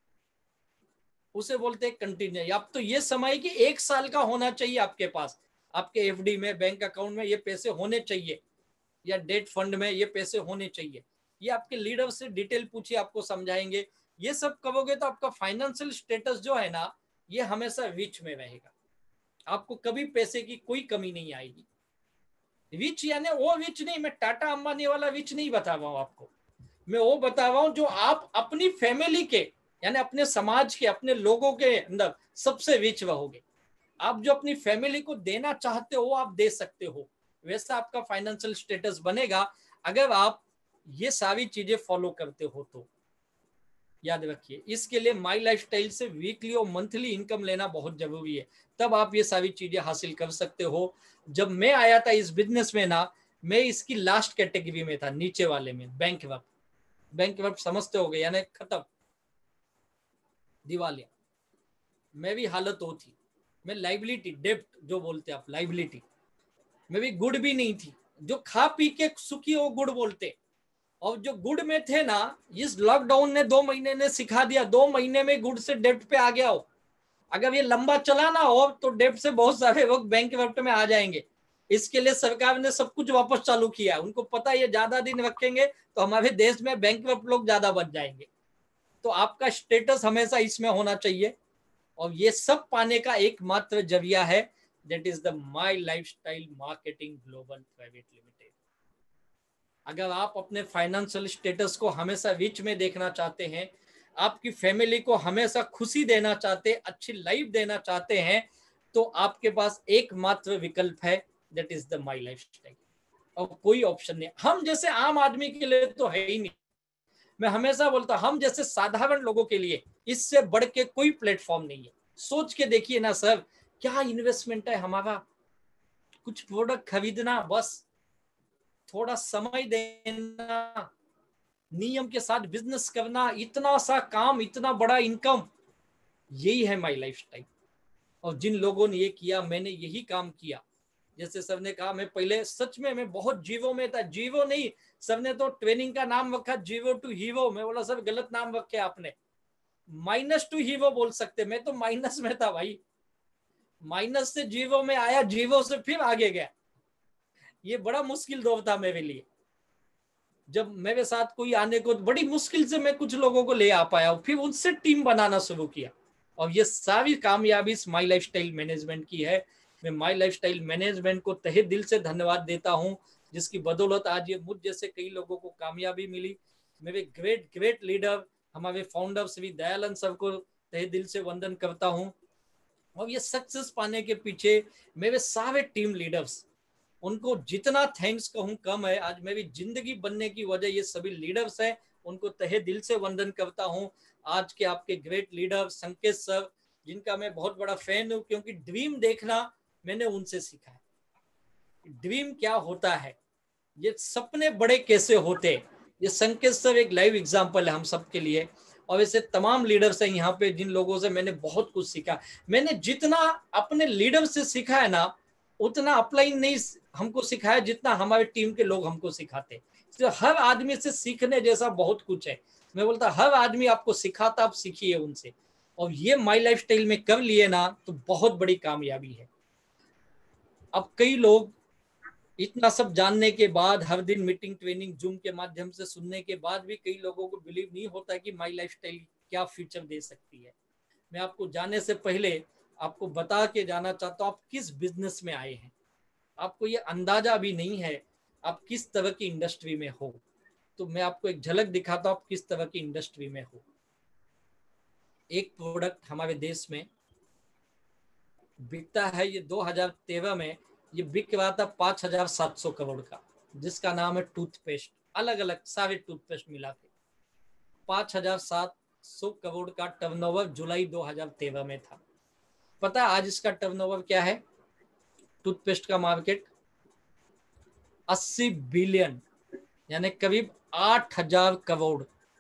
उसे बोलते हैं कंटिजेंसी। अब तो ये समय कि एक साल का होना चाहिए आपके पास, आपके एफ डी में, बैंक अकाउंट में ये पैसे होने चाहिए, या डेट फंड में ये पैसे होने चाहिए। ये आपके लीडर से डिटेल पूछिए, आपको समझाएंगे। ये सब करोगे तो आपका फाइनेंशियल स्टेटस जो है ना, ये हमेशा रिच में रहेगा, आपको कभी पैसे की कोई कमी नहीं आएगी। रिच यानी वो रिच नहीं, मैं टाटा अंबानी वाला रिच नहीं बता रहा हूं आपको, मैं वो बता रहा हूं जो आप अपनी फैमिली के यानी अपने समाज के, अपने लोगों के अंदर सबसे रिच रहोगे। आप जो अपनी फैमिली को देना चाहते हो आप दे सकते हो, वैसा आपका फाइनेंशियल स्टेटस बनेगा अगर आप ये सारी चीजें फॉलो करते हो तो। याद रखिए, इसके लिए माई लाइफस्टाइल से वीकली और मंथली इनकम लेना बहुत जरूरी है, तब आप ये सारी चीजें हासिल कर सकते हो। जब मैं आया था इस बिजनेस में ना, मैं इसकी लास्ट कैटेगरी में था, नीचे वाले में, बैंक वर्क। बैंक वर्क समझते हो गए, यानी खत्म, दिवालिया। मैं भी हालत हो थी, मैं लाइबिलिटी, डेब्ट जो बोलते हैं आप, लाइबिलिटी मैं भी गुड भी नहीं थी। जो खा पी के सुखी हो गुड बोलते, और जो गुड में थे ना, इस लॉकडाउन ने दो महीने ने सिखा दिया, दो महीने में गुड से डेब्ट पे आ गया हो। अगर ये लंबा चला ना हो तो डेब्ट से बहुत सारे लोग बैंक वर्क में आ जाएंगे। इसके लिए सरकार ने सब कुछ वापस चालू किया, उनको पता है ये ज्यादा दिन रखेंगे तो हमारे देश में बैंक वर्क लोग ज्यादा बच जाएंगे। तो आपका स्टेटस हमेशा इसमें होना चाहिए, और ये सब पाने का एकमात्र जरिया है, that is the my lifestyle marketing global private limited. अगर आप अपने फाइनेंशियल स्टेटस को हमेशा रिच में देखना चाहते हैं, आपकी फैमिली को हमेशा खुशी देना चाहते हैं, अच्छी लाइफ देना चाहते हैं, तो आपके पास एकमात्र विकल्प है, that is the my lifestyle, और कोई ऑप्शन नहीं। हम जैसे आम आदमी के लिए तो है ही नहीं। मैं हमेशा बोलता हूं, हम जैसे साधारण लोगों के लिए इससे बढ़ के कोई प्लेटफॉर्म नहीं है। सोच के देखिए ना सर, क्या इन्वेस्टमेंट है हमारा, कुछ प्रोडक्ट खरीदना, बस थोड़ा समय देना, नियम के साथ बिजनेस करना, इतना सा काम, इतना बड़ा इनकम, यही है माई लाइफ स्टाइल। और जिन लोगों ने ये किया, मैंने यही काम किया। जैसे सर ने कहा, मैं पहले सच में मैं बहुत जीवो में था। जीवो नहीं, सर ने तो ट्रेनिंग का नाम रखा जीवो टू हीवो। मैं बोला सर गलत नाम रखे आपने, माइनस टू हीवो बोल सकते। मैं तो माइनस में था भाई, माइनस से जीवो में आया, जीवो से फिर आगे गया। ये बड़ा मुश्किल दौर था मेरे लिए। जब मेरे साथ कोई आने को, बड़ी मुश्किल से मैं कुछ लोगों को ले आ पाया, फिर उनसे टीम बनाना शुरू किया। और ये सारी कामयाबी इस माई लाइफ स्टाइल मैनेजमेंट की है। मैं माई लाइफ स्टाइल मैनेजमेंट को तहे दिल से धन्यवाद देता हूँ, जिसकी बदौलत आज ये मुझ जैसे कई लोगों को कामयाबी मिली। मेरे ग्रेट ग्रेट लीडर, हमारे फाउंडर श्री दयानंद सर को तहे दिल से वंदन करता हूँ। और ये सक्सेस पाने के पीछे मेरे सारे टीम लीडर्स, उनको जितना थैंक्स कहूं कम है। आज मेरी जिंदगी बनने की वजह ये सभी लीडर्स हैं, उनको तहे दिल से वंदन करता हूं। आज के आपके ग्रेट लीडर संकेत सर, जिनका मैं बहुत बड़ा फैन हूं, क्योंकि ड्रीम देखना मैंने उनसे सीखा है। ड्रीम क्या होता है, ये सपने बड़े कैसे होते, ये संकेत सर एक लाइव एग्जाम्पल है हम सबके लिए। और ऐसे तमाम लीडर्स हैं यहाँ पे, जिन लोगों से मैंने बहुत कुछ सीखा। मैंने जितना अपने लीडर से सीखा है ना, उतना अपलाइन नहीं हमको सिखाया जितना हमारे टीम के लोग हमको सिखाते। तो हर आदमी से सीखने जैसा बहुत कुछ है। मैं बोलता हर आदमी आपको सिखाता, आप सीखिए उनसे। और ये माई लाइफ स्टाइल में कर लिए ना, तो बहुत बड़ी कामयाबी है। अब कई लोग इतना सब जानने के बाद, हर दिन मीटिंग ट्रेनिंग जूम के माध्यम से सुनने के बाद भी कई लोगों को बिलीव नहीं होता कि माई लाइफ स्टाइल क्या फ्यूचर दे सकती है। मैं आपको जाने से पहले आपको बता के जाना चाहता हूँ, आप किस बिजनेस में आए हैं। आपको ये अंदाजा भी नहीं है आप किस तरह की इंडस्ट्री में हो। तो मैं आपको एक झलक दिखाता हूँ आप किस तरह की इंडस्ट्री में हो। एक प्रोडक्ट हमारे देश में बिकता है, ये दो हज़ार तेरह में ये बिक रहा था पांच हजार सात सौ करोड़ का, जिसका नाम है टूथपेस्ट। अलग अलग सारे टूथपेस्ट मिला के पांच हजार सात सौ करोड़ का टर्नओवर जुलाई दो हज़ार तेरह में था। पता है आज इसका टर्नओवर क्या है? टूथपेस्ट का मार्केट अस्सी बिलियन, यानी करीब आठ हजार करोड़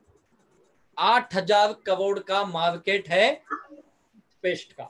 आठ हजार करोड़ का मार्केट है टूथपेस्ट का।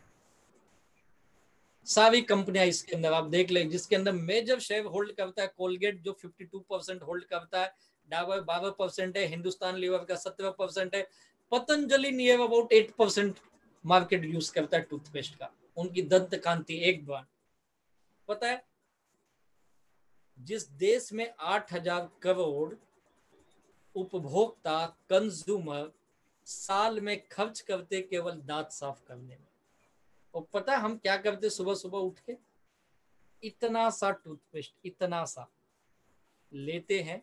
सारी कंपनियां इसके अंदर आप देख ले, जिसके अंदर मेजर शेयर होल्ड करता है कोलगेट जो बावन परसेंट होल्ड करता है, डाबर बारह परसेंट है, हिंदुस्तान लीवर का सत्रह परसेंट है, पतंजलि नियर अबाउट आठ परसेंट मार्केट यूज करता है टूथपेस्ट का। उनकी दंत कांति एक ब्रांड। पता है जिस देश में आठ हजार करोड़ उपभोक्ता कंज्यूमर साल में खर्च करते केवल दांत साफ करने में, और पता है हम क्या करते सुबह सुबह उठ के? इतना सा टूथपेस्ट, इतना सा लेते हैं,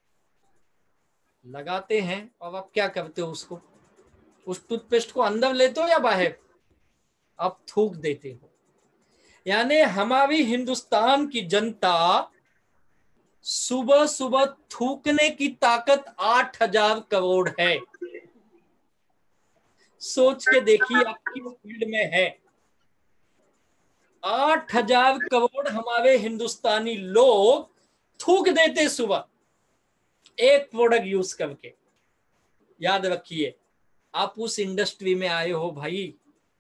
लगाते हैं, और आप क्या करते हो? उसको, उस टूथपेस्ट को अंदर लेते हो या बाहर? आप थूक देते हो। यानी हमारी हिंदुस्तान की जनता सुबह सुबह थूकने की ताकत आठ हजार करोड़ है। सोच के देखिए आप किस फील्ड में है। आठ हजार करोड़ हमारे हिंदुस्तानी लोग थूक देते सुबह एक प्रोडक्ट यूज करके। याद रखिए आप उस इंडस्ट्री में आए हो भाई।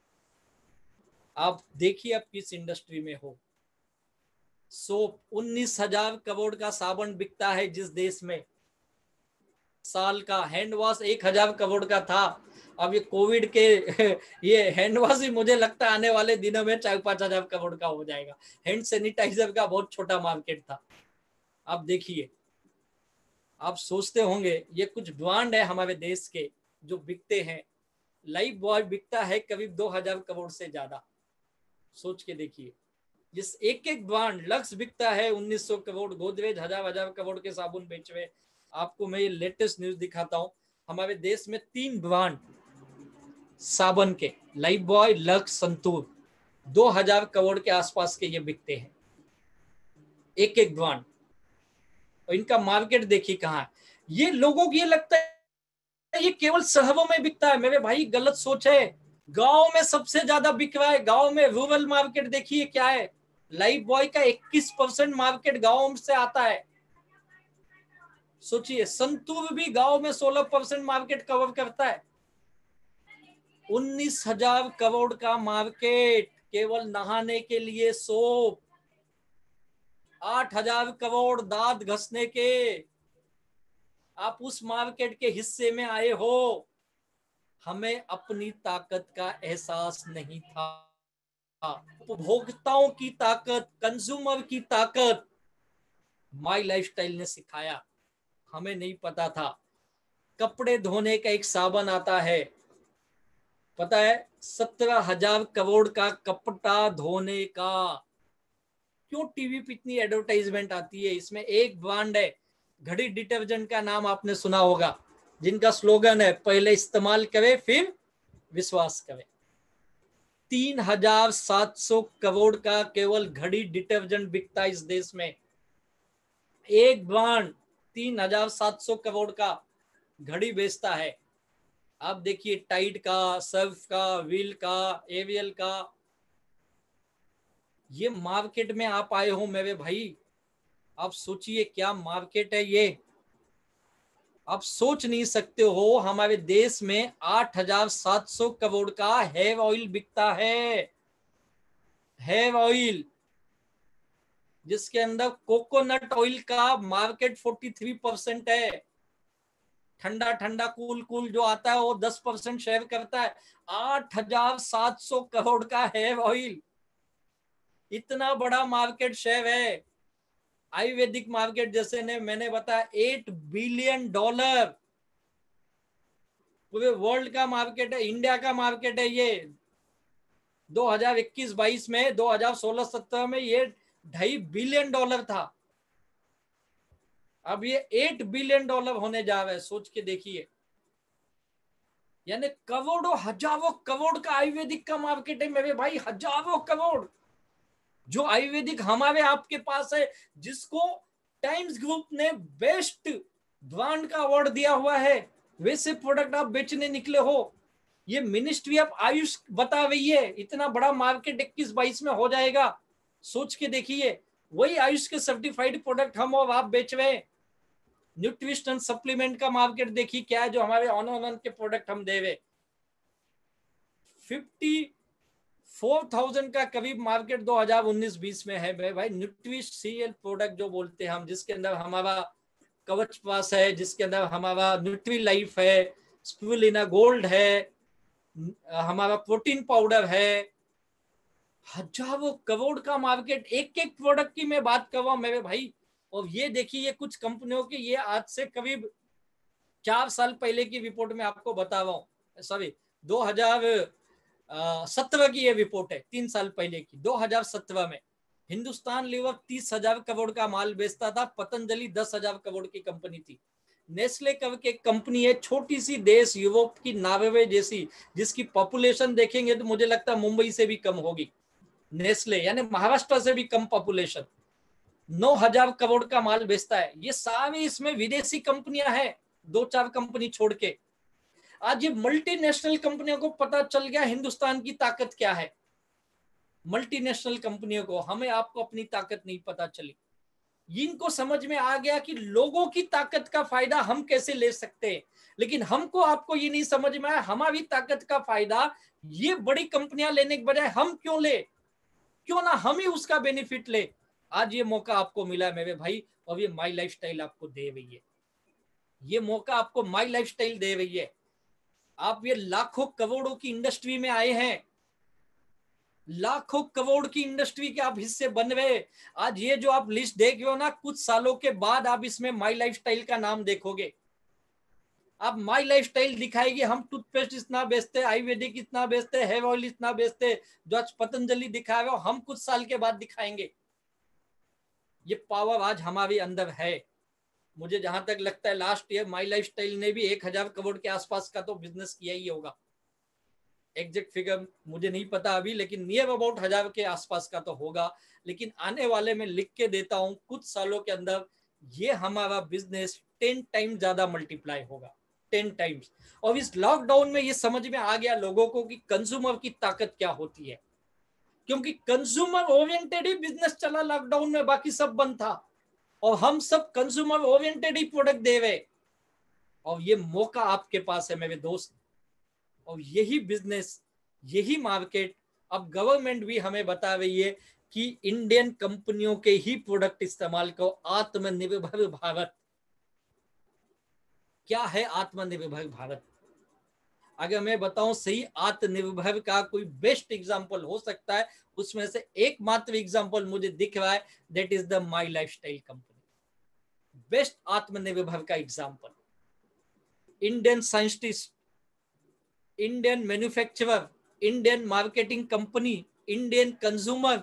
आप देखिए आप किस इंडस्ट्री में हो। सोप उन्नीस हजार करोड़ का साबुन बिकता है जिस देश में साल का। हैंड वॉश एक हजार करोड़ का था। अब ये कोविड के ये हैंड वॉश ही मुझे लगता है आने वाले दिनों में चार पांच हजार करोड़ का हो जाएगा। हैंड सैनिटाइजर का बहुत छोटा मार्केट था। आप देखिए, आप सोचते होंगे ये कुछ ब्रांड है हमारे देश के जो बिकते हैं। लाइफ बॉय बिकता है करीब दो हजार करोड़ से ज्यादा। सोच के देखिए, जिस एक एक ब्रांड लक्स बिकता है उन्नीस सौ करोड़, गोदरेज हजार हजार करोड़ के साबुन बेच रहे। आपको मैं ये लेटेस्ट न्यूज दिखाता हूं। हमारे देश में तीन ब्रांड साबुन के, लाइफ बॉय, लक्स, संतूर, दो हजार करोड़ के आसपास के ये बिकते हैं एक एक ब्रांड। और इनका मार्केट देखिए कहाँ है। ये लोगों को ये लगता है ये केवल शहरों में बिकता है। मेरे भाई गलत सोच है। गांव में सबसे ज्यादा बिक रहा है। गांव में रूरल मार्केट देखिए क्या है। लाइफ बॉय का इक्कीस परसेंट मार्केट गांव से आता है। सोचिए, संतूर भी गांव में सोलह परसेंट मार्केट कवर करता है। उन्नीस हजार करोड़ का मार्केट केवल नहाने के लिए सोप, आठ हजार करोड़ दांत घसने के। आप उस मार्केट के हिस्से में आए हो। हमें अपनी ताकत का एहसास नहीं था। उपभोक्ताओं की ताकत, कंज्यूमर की ताकत माई लाइफस्टाइल ने सिखाया। हमें नहीं पता था। कपड़े धोने का एक साबुन आता है, पता है, सत्रह हजार करोड़ का कपड़ा धोने का। क्यों टीवी पे इतनी एडवर्टाइजमेंट आती है? इसमें एक ब्रांड है, घड़ी डिटर्जेंट का नाम आपने सुना होगा, जिनका स्लोगन है पहले इस्तेमाल करे फिर विश्वास करे। तीन हजार सात सौ करोड़ का केवल घड़ी डिटर्जेंट बिकता है इस देश में। एक ब्रांड तीन हजार सात सौ करोड़ का घड़ी बेचता है। आप देखिए, टाइड का, सर्फ का, व्हील का, एवियल का। ये मार्केट में आप आए हो मेरे भाई, आप सोचिए क्या मार्केट है ये। आप सोच नहीं सकते हो, हमारे देश में आठ हजार सात सौ करोड़ का हेयर ऑयल बिकता है। हेयर ऑयल, जिसके अंदर कोकोनट ऑयल का मार्केट तैंतालीस परसेंट है। ठंडा ठंडा कूल कूल जो आता है वो दस परसेंट शेयर करता है। आठ हजार सात सौ करोड़ का हेयर ऑयल, इतना बड़ा मार्केट शेयर है। आयुर्वेदिक मार्केट जैसे ने मैंने बताया आठ बिलियन डॉलर पूरे वर्ल्ड का मार्केट है, इंडिया का मार्केट है ये। दो हजार इक्कीस बाईस में, दो हजार सोलह सत्रह में ये ढाई बिलियन डॉलर था। अब ये आठ बिलियन डॉलर होने जा रहा है, सोच के देखिए। यानी करोड़ों हजारों करोड़ का आयुर्वेदिक का मार्केट है मेरे भाई, हजारों करोड़। जो आयुर्वेदिक हमारे आपके पास है, जिसको टाइम्स ग्रुप ने बेस्ट ब्रांड का अवार्ड दिया हुआ है, वैसे प्रोडक्ट आप बेचने निकले हो। ये मिनिस्ट्री ऑफ आयुष बता रही है इतना बड़ा मार्केट इक्कीस बाईस में हो जाएगा। सोच के देखिए, वही आयुष के सर्टिफाइड प्रोडक्ट हम और आप बेच रहे हैं। न्यूट्रिशन सप्लीमेंट का मार्केट देखिए क्या है, जो हमारे ऑनलाइन के प्रोडक्ट हम दे रहे। फिफ्टी फोर थाउजेंड का करीब मार्केट दो हजार उन्नीस बीस में है भाई। न्यूट्रिशियल प्रोडक्ट जो बोलते हैं हम, जिसके अंदर हमारा कवच पास है, जिसके अंदर हमारा न्यूट्री लाइफ है, स्पिरुलिना गोल्ड है, हमारा प्रोटीन पाउडर है। हजारों करोड़ का मार्केट, एक एक प्रोडक्ट की मैं बात कर रहा हूं मेरे भाई। और ये देखिए, ये कुछ कंपनियों के, ये आज से करीब चार साल पहले की रिपोर्ट में आपको बता रहा हूँ। सॉरी, दो हजार सत्रह की ये रिपोर्ट है, तीन साल पहले की। दो हजार सत्रह में हिंदुस्तान लीवर तीस हजार करोड़ का माल बेचता था, पतंजलि दस हजार करोड़ की कंपनी थी। नेस्ले करके कंपनी है, छोटी सी देश, यूरोप की नॉर्वे जैसी, जिसकी पॉपुलेशन देखेंगे तो मुझे लगता है मुंबई से भी कम होगी। नेस्ले यानी महाराष्ट्र से भी कम पॉपुलेशन, नौ हजार करोड़ का माल बेचता है। ये सारी इसमें विदेशी कंपनियां हैं, दो चार कंपनी छोड़ के। आज ये मल्टीनेशनल कंपनियों को पता चल गया हिंदुस्तान की ताकत क्या है। मल्टीनेशनल कंपनियों को, हमें आपको अपनी ताकत नहीं पता चली। इनको समझ में आ गया कि लोगों की ताकत का फायदा हम कैसे ले सकते हैं, लेकिन हमको आपको ये नहीं समझ में आया हमारी ताकत का फायदा ये बड़ी कंपनियां लेने के बजाय हम क्यों ले, क्यों ना हम ही उसका बेनिफिट ले। आज ये मौका आपको मिला मेरे भाई, और ये माई लाइफस्टाइल आपको दे रही है। ये मौका आपको माई लाइफस्टाइल दे रही है। आप ये लाखों करोड़ों की इंडस्ट्री में आए हैं, लाखों करोड़ की इंडस्ट्री के आप हिस्से बन रहे। आज ये जो आप लिस्ट देख रहे हो ना, कुछ सालों के बाद आप इसमें माई लाइफस्टाइल का नाम देखोगे। आप माई लाइफस्टाइल दिखाएगी, हम टूथपेस्ट इतना बेचते, आयुर्वेदिक इतना बेचते, हेयर ऑयल इतना बेचते, जो आज पतंजलि दिखा रहे हो, हम कुछ साल के बाद दिखाएंगे। ये पावर आज हमारे अंदर है। मुझे जहां तक लगता है लास्ट ईयर माई लाइफस्टाइल ने भी एक हजार करोड़ के आसपास का तो बिजनेस किया ही होगा। एग्जैक्ट फिगर मुझे नहीं पता अभी, लेकिन नियर अबाउट हजार के आसपास का तो होगा। लेकिन आने वाले में लिख के देता हूं, कुछ सालों के अंदर ये हमारा बिजनेस टेन टाइम ज्यादा मल्टीप्लाई होगा, टेन टाइम्स। और इस लॉकडाउन में ये समझ में आ गया लोगों को कि कंज्यूमर की ताकत क्या होती है, क्योंकि कंज्यूमर ओरिएंटेड ही बिजनेस चला लॉकडाउन में, बाकी सब बंद था। और हम सब कंज्यूमर ओरिएंटेड ही प्रोडक्ट दे रहे, और ये मौका आपके पास है मेरे दोस्त। और यही बिजनेस, यही मार्केट, अब गवर्नमेंट भी हमें बता रही है कि इंडियन कंपनियों के ही प्रोडक्ट इस्तेमाल करो। आत्मनिर्भर भारत, क्या है आत्मनिर्भर भारत? अगर मैं बताऊं सही, आत्मनिर्भर का कोई बेस्ट एग्जांपल हो सकता है, उसमें से एकमात्र एग्जांपल मुझे दिख रहा है, that is the my lifestyle company. Best आत्मनिर्भर का example, Indian scientist, Indian manufacturer, Indian marketing company, Indian consumer,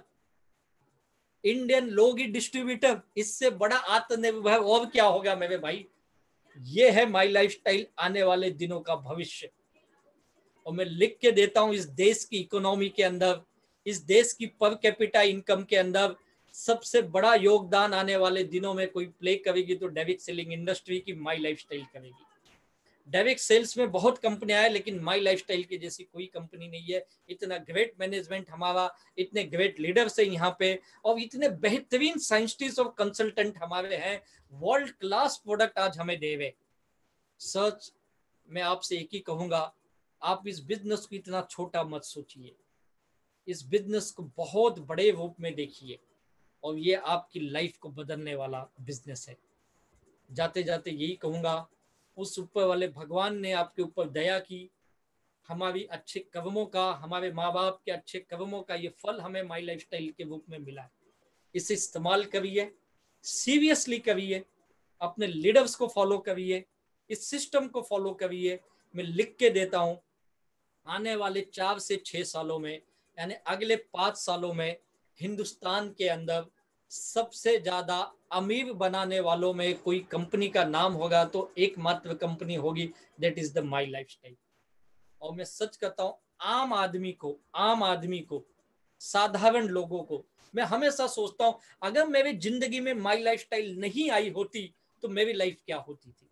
Indian लोगी डिस्ट्रीब्यूटर, इससे बड़ा आत्मनिर्भर और क्या होगा मेरे भाई? ये है माई लाइफस्टाइल, आने वाले दिनों का भविष्य। और मैं लिख के देता हूं, इस देश की इकोनॉमी के अंदर, इस देश की पर कैपिटा इनकम के अंदर सबसे बड़ा योगदान आने वाले दिनों में कोई प्ले करेगी तो डायरेक्ट सेलिंग इंडस्ट्री की माई लाइफस्टाइल करेगी। डायरेक्ट सेल्स में बहुत कंपनियां हैं, लेकिन माई लाइफस्टाइल की जैसी कोई कंपनी नहीं है। इतना ग्रेट मैनेजमेंट हमारा, इतने ग्रेट लीडर्स हैं यहाँ पे, और इतने बेहतरीन साइंटिस्ट और कंसल्टेंट हमारे हैं, वर्ल्ड क्लास प्रोडक्ट आज हमें दे रहे। सच मैं आपसे एक ही कहूंगा, आप इस बिजनेस को इतना छोटा मत सोचिए, इस बिजनेस को बहुत बड़े रूप में देखिए, और ये आपकी लाइफ को बदलने वाला बिजनेस है। जाते जाते यही कहूंगा, उस ऊपर वाले भगवान ने आपके ऊपर दया की, हमारी अच्छे कर्मों का, हमारे माँ बाप के अच्छे कर्मों का ये फल हमें माई लाइफस्टाइल के रूप में मिला है। इसे इस्तेमाल करिए, सीरियसली करिए, अपने लीडर्स को फॉलो करिए, इस सिस्टम को फॉलो करिए। मैं लिख के देता हूं, आने वाले चार से छह सालों में, यानी अगले पांच सालों में, हिंदुस्तान के अंदर सबसे ज्यादा अमीर बनाने वालों में कोई कंपनी का नाम होगा तो एकमात्र कंपनी होगी, that is the my lifestyle. और मैं सच कहता हूं, आम आदमी को, आम आदमी को, साधारण लोगों को, मैं हमेशा सोचता हूं, अगर मेरी जिंदगी में माई लाइफस्टाइल नहीं आई होती तो मेरी लाइफ क्या होती थी।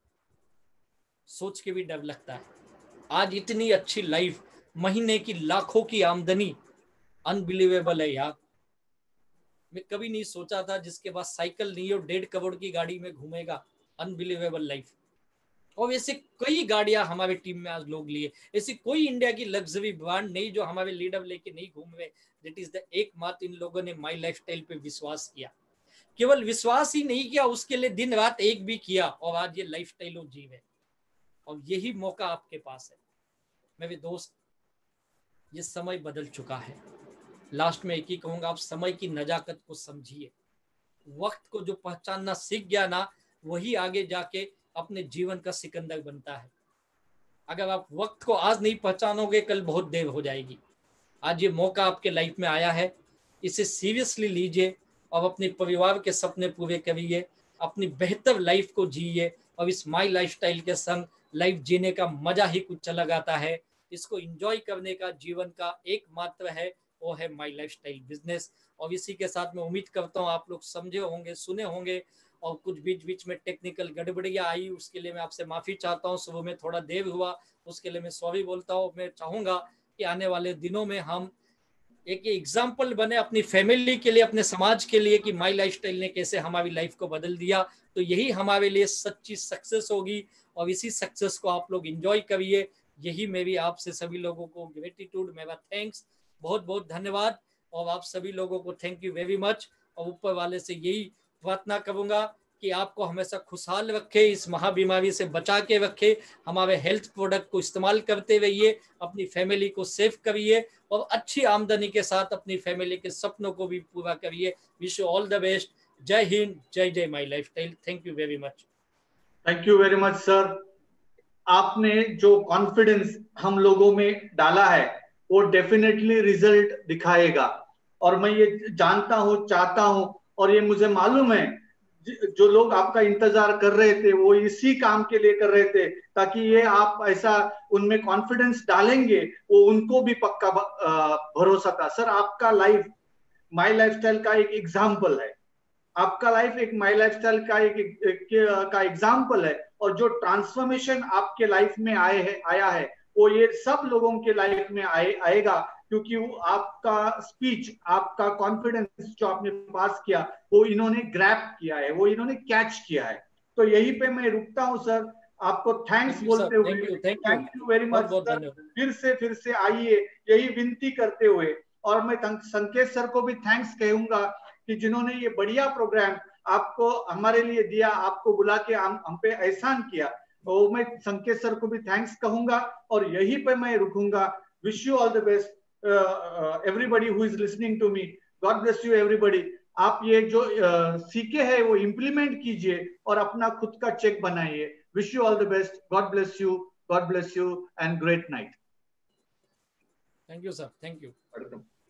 सोच के भी डर लगता है। आज इतनी अच्छी लाइफ, महीने की लाखों की आमदनी, अनबिलीवेबल है यार। मैं कभी नहीं सोचा था जिसके पास साइकिल नहीं हो डेढ़ करोड़ की गाड़ी में घूमेगा, अनबिलीवेबल लाइफ। और ऐसे कई गाड़ियां हमारे टीम में आज लोग लिए, ऐसी कोई इंडिया की लग्जरी ब्रांड नहीं जो हमारे लीडर लेके नहीं घूम रहे। दैट इज द एकमात्र इन लोगों ने माई लाइफस्टाइल पे विश्वास किया। केवल विश्वास ही नहीं किया, उसके लिए दिन रात एक भी किया, और आज ये लाइफस्टाइल वो जीव है। और यही मौका आपके पास है मेरे दोस्त। ये समय बदल चुका है। लास्ट में एक ही कहूंगा, आप समय की नजाकत को समझिए। वक्त को जो पहचानना सीख गया ना, वही आगे जाके अपने जीवन का सिकंदर बनता है। अगर आप वक्त को आज नहीं पहचानोगे, कल बहुत देर हो जाएगी। आज ये मौका आपके लाइफ में आया है, इसे सीरियसली लीजिए और अपने परिवार के सपने पूरे करिए, अपनी बेहतर लाइफ को जिए। और इस माई लाइफस्टाइल के संग लाइफ जीने का मजा ही कुछ अलग आता है। इसको एंजॉय करने का जीवन का एकमात्र है, वो है माई लाइफस्टाइल बिजनेस। और इसी के साथ मैं उम्मीद करता हूँ आप लोग समझे होंगे, सुने होंगे, और कुछ बीच बीच में टेक्निकल गड़बड़ियाँ आई, उसके लिए मैं आपसे माफ़ी चाहता हूँ। सुबह में थोड़ा देर हुआ, उसके लिए मैं सॉरी बोलता हूँ। मैं चाहूँगा कि आने वाले दिनों में हम एक एग्जाम्पल बने अपनी फैमिली के लिए, अपने समाज के लिए, कि माई लाइफस्टाइल ने कैसे हमारी लाइफ को बदल दिया। तो यही हमारे लिए सच्ची सक्सेस होगी, और इसी सक्सेस को आप लोग एंजॉय करिए। यही मेरी आपसे सभी लोगों को ग्रेटिट्यूड, मेरा थैंक्स, बहुत बहुत धन्यवाद। और आप सभी लोगों को थैंक यू वेरी मच। और ऊपर वाले से यही प्रार्थना करूंगा कि आपको हमेशा खुशहाल रखे, इस महाबीमारी से बचा के रखे। हमारे हेल्थ प्रोडक्ट को इस्तेमाल करते रहिए, अपनी फैमिली को सेव करिए, और अच्छी आमदनी के साथ अपनी फैमिली के सपनों को भी पूरा करिए। Wish you all the best. जय हिंद, जय जय my lifestyle. Thank you very much. Thank you very much sir. आपने जो कॉन्फिडेंस हम लोगों में डाला है वो डेफिनेटली रिजल्ट दिखाएगा। और मैं ये जानता हूं, चाहता हूं, और ये मुझे मालूम है जो लोग आपका इंतजार कर रहे थे वो इसी काम के लिए कर रहे थे, ताकि ये आप ऐसा उनमें कॉन्फिडेंस डालेंगे, वो उनको भी पक्का भरोसा था। सर आपका लाइफ माई लाइफस्टाइल का एक एग्जाम्पल है, आपका लाइफ एक माई लाइफस्टाइल का एक, एक, एक का एग्जाम्पल है। और जो ट्रांसफॉर्मेशन आपके लाइफ में आए है आया है वो ये सब लोगों के लाइफ में आए आएगा, क्योंकि वो आपका स्पीच, आपका कॉन्फिडेंस जो आपने पास किया वो इन्होंने ग्रैब किया है, वो इन्होंने कैच किया है। तो यहीं पे मैं रुकता हूं सर, आपको थैंक्स बोलते हुए, thank you very much sir. फिर से फिर से आइए यही विनती करते हुए, और मैं संकेत सर को भी थैंक्स कहूंगा कि जिन्होंने ये बढ़िया प्रोग्राम आपको हमारे लिए दिया, आपको बुला के हम हम पे एहसान किया, तो मैं संकेत सर को भी थैंक्स कहूंगा और यहीं पे मैं रुकूंगा। Wish you all the best everybody who is listening to me, God bless you everybody. आप ये जो uh, सीखे हैं वो इम्प्लीमेंट कीजिए और अपना खुद का चेक बनाइए। Wish you all the best, God bless you, God bless you and great night. Thank you sir, thank you. Welcome.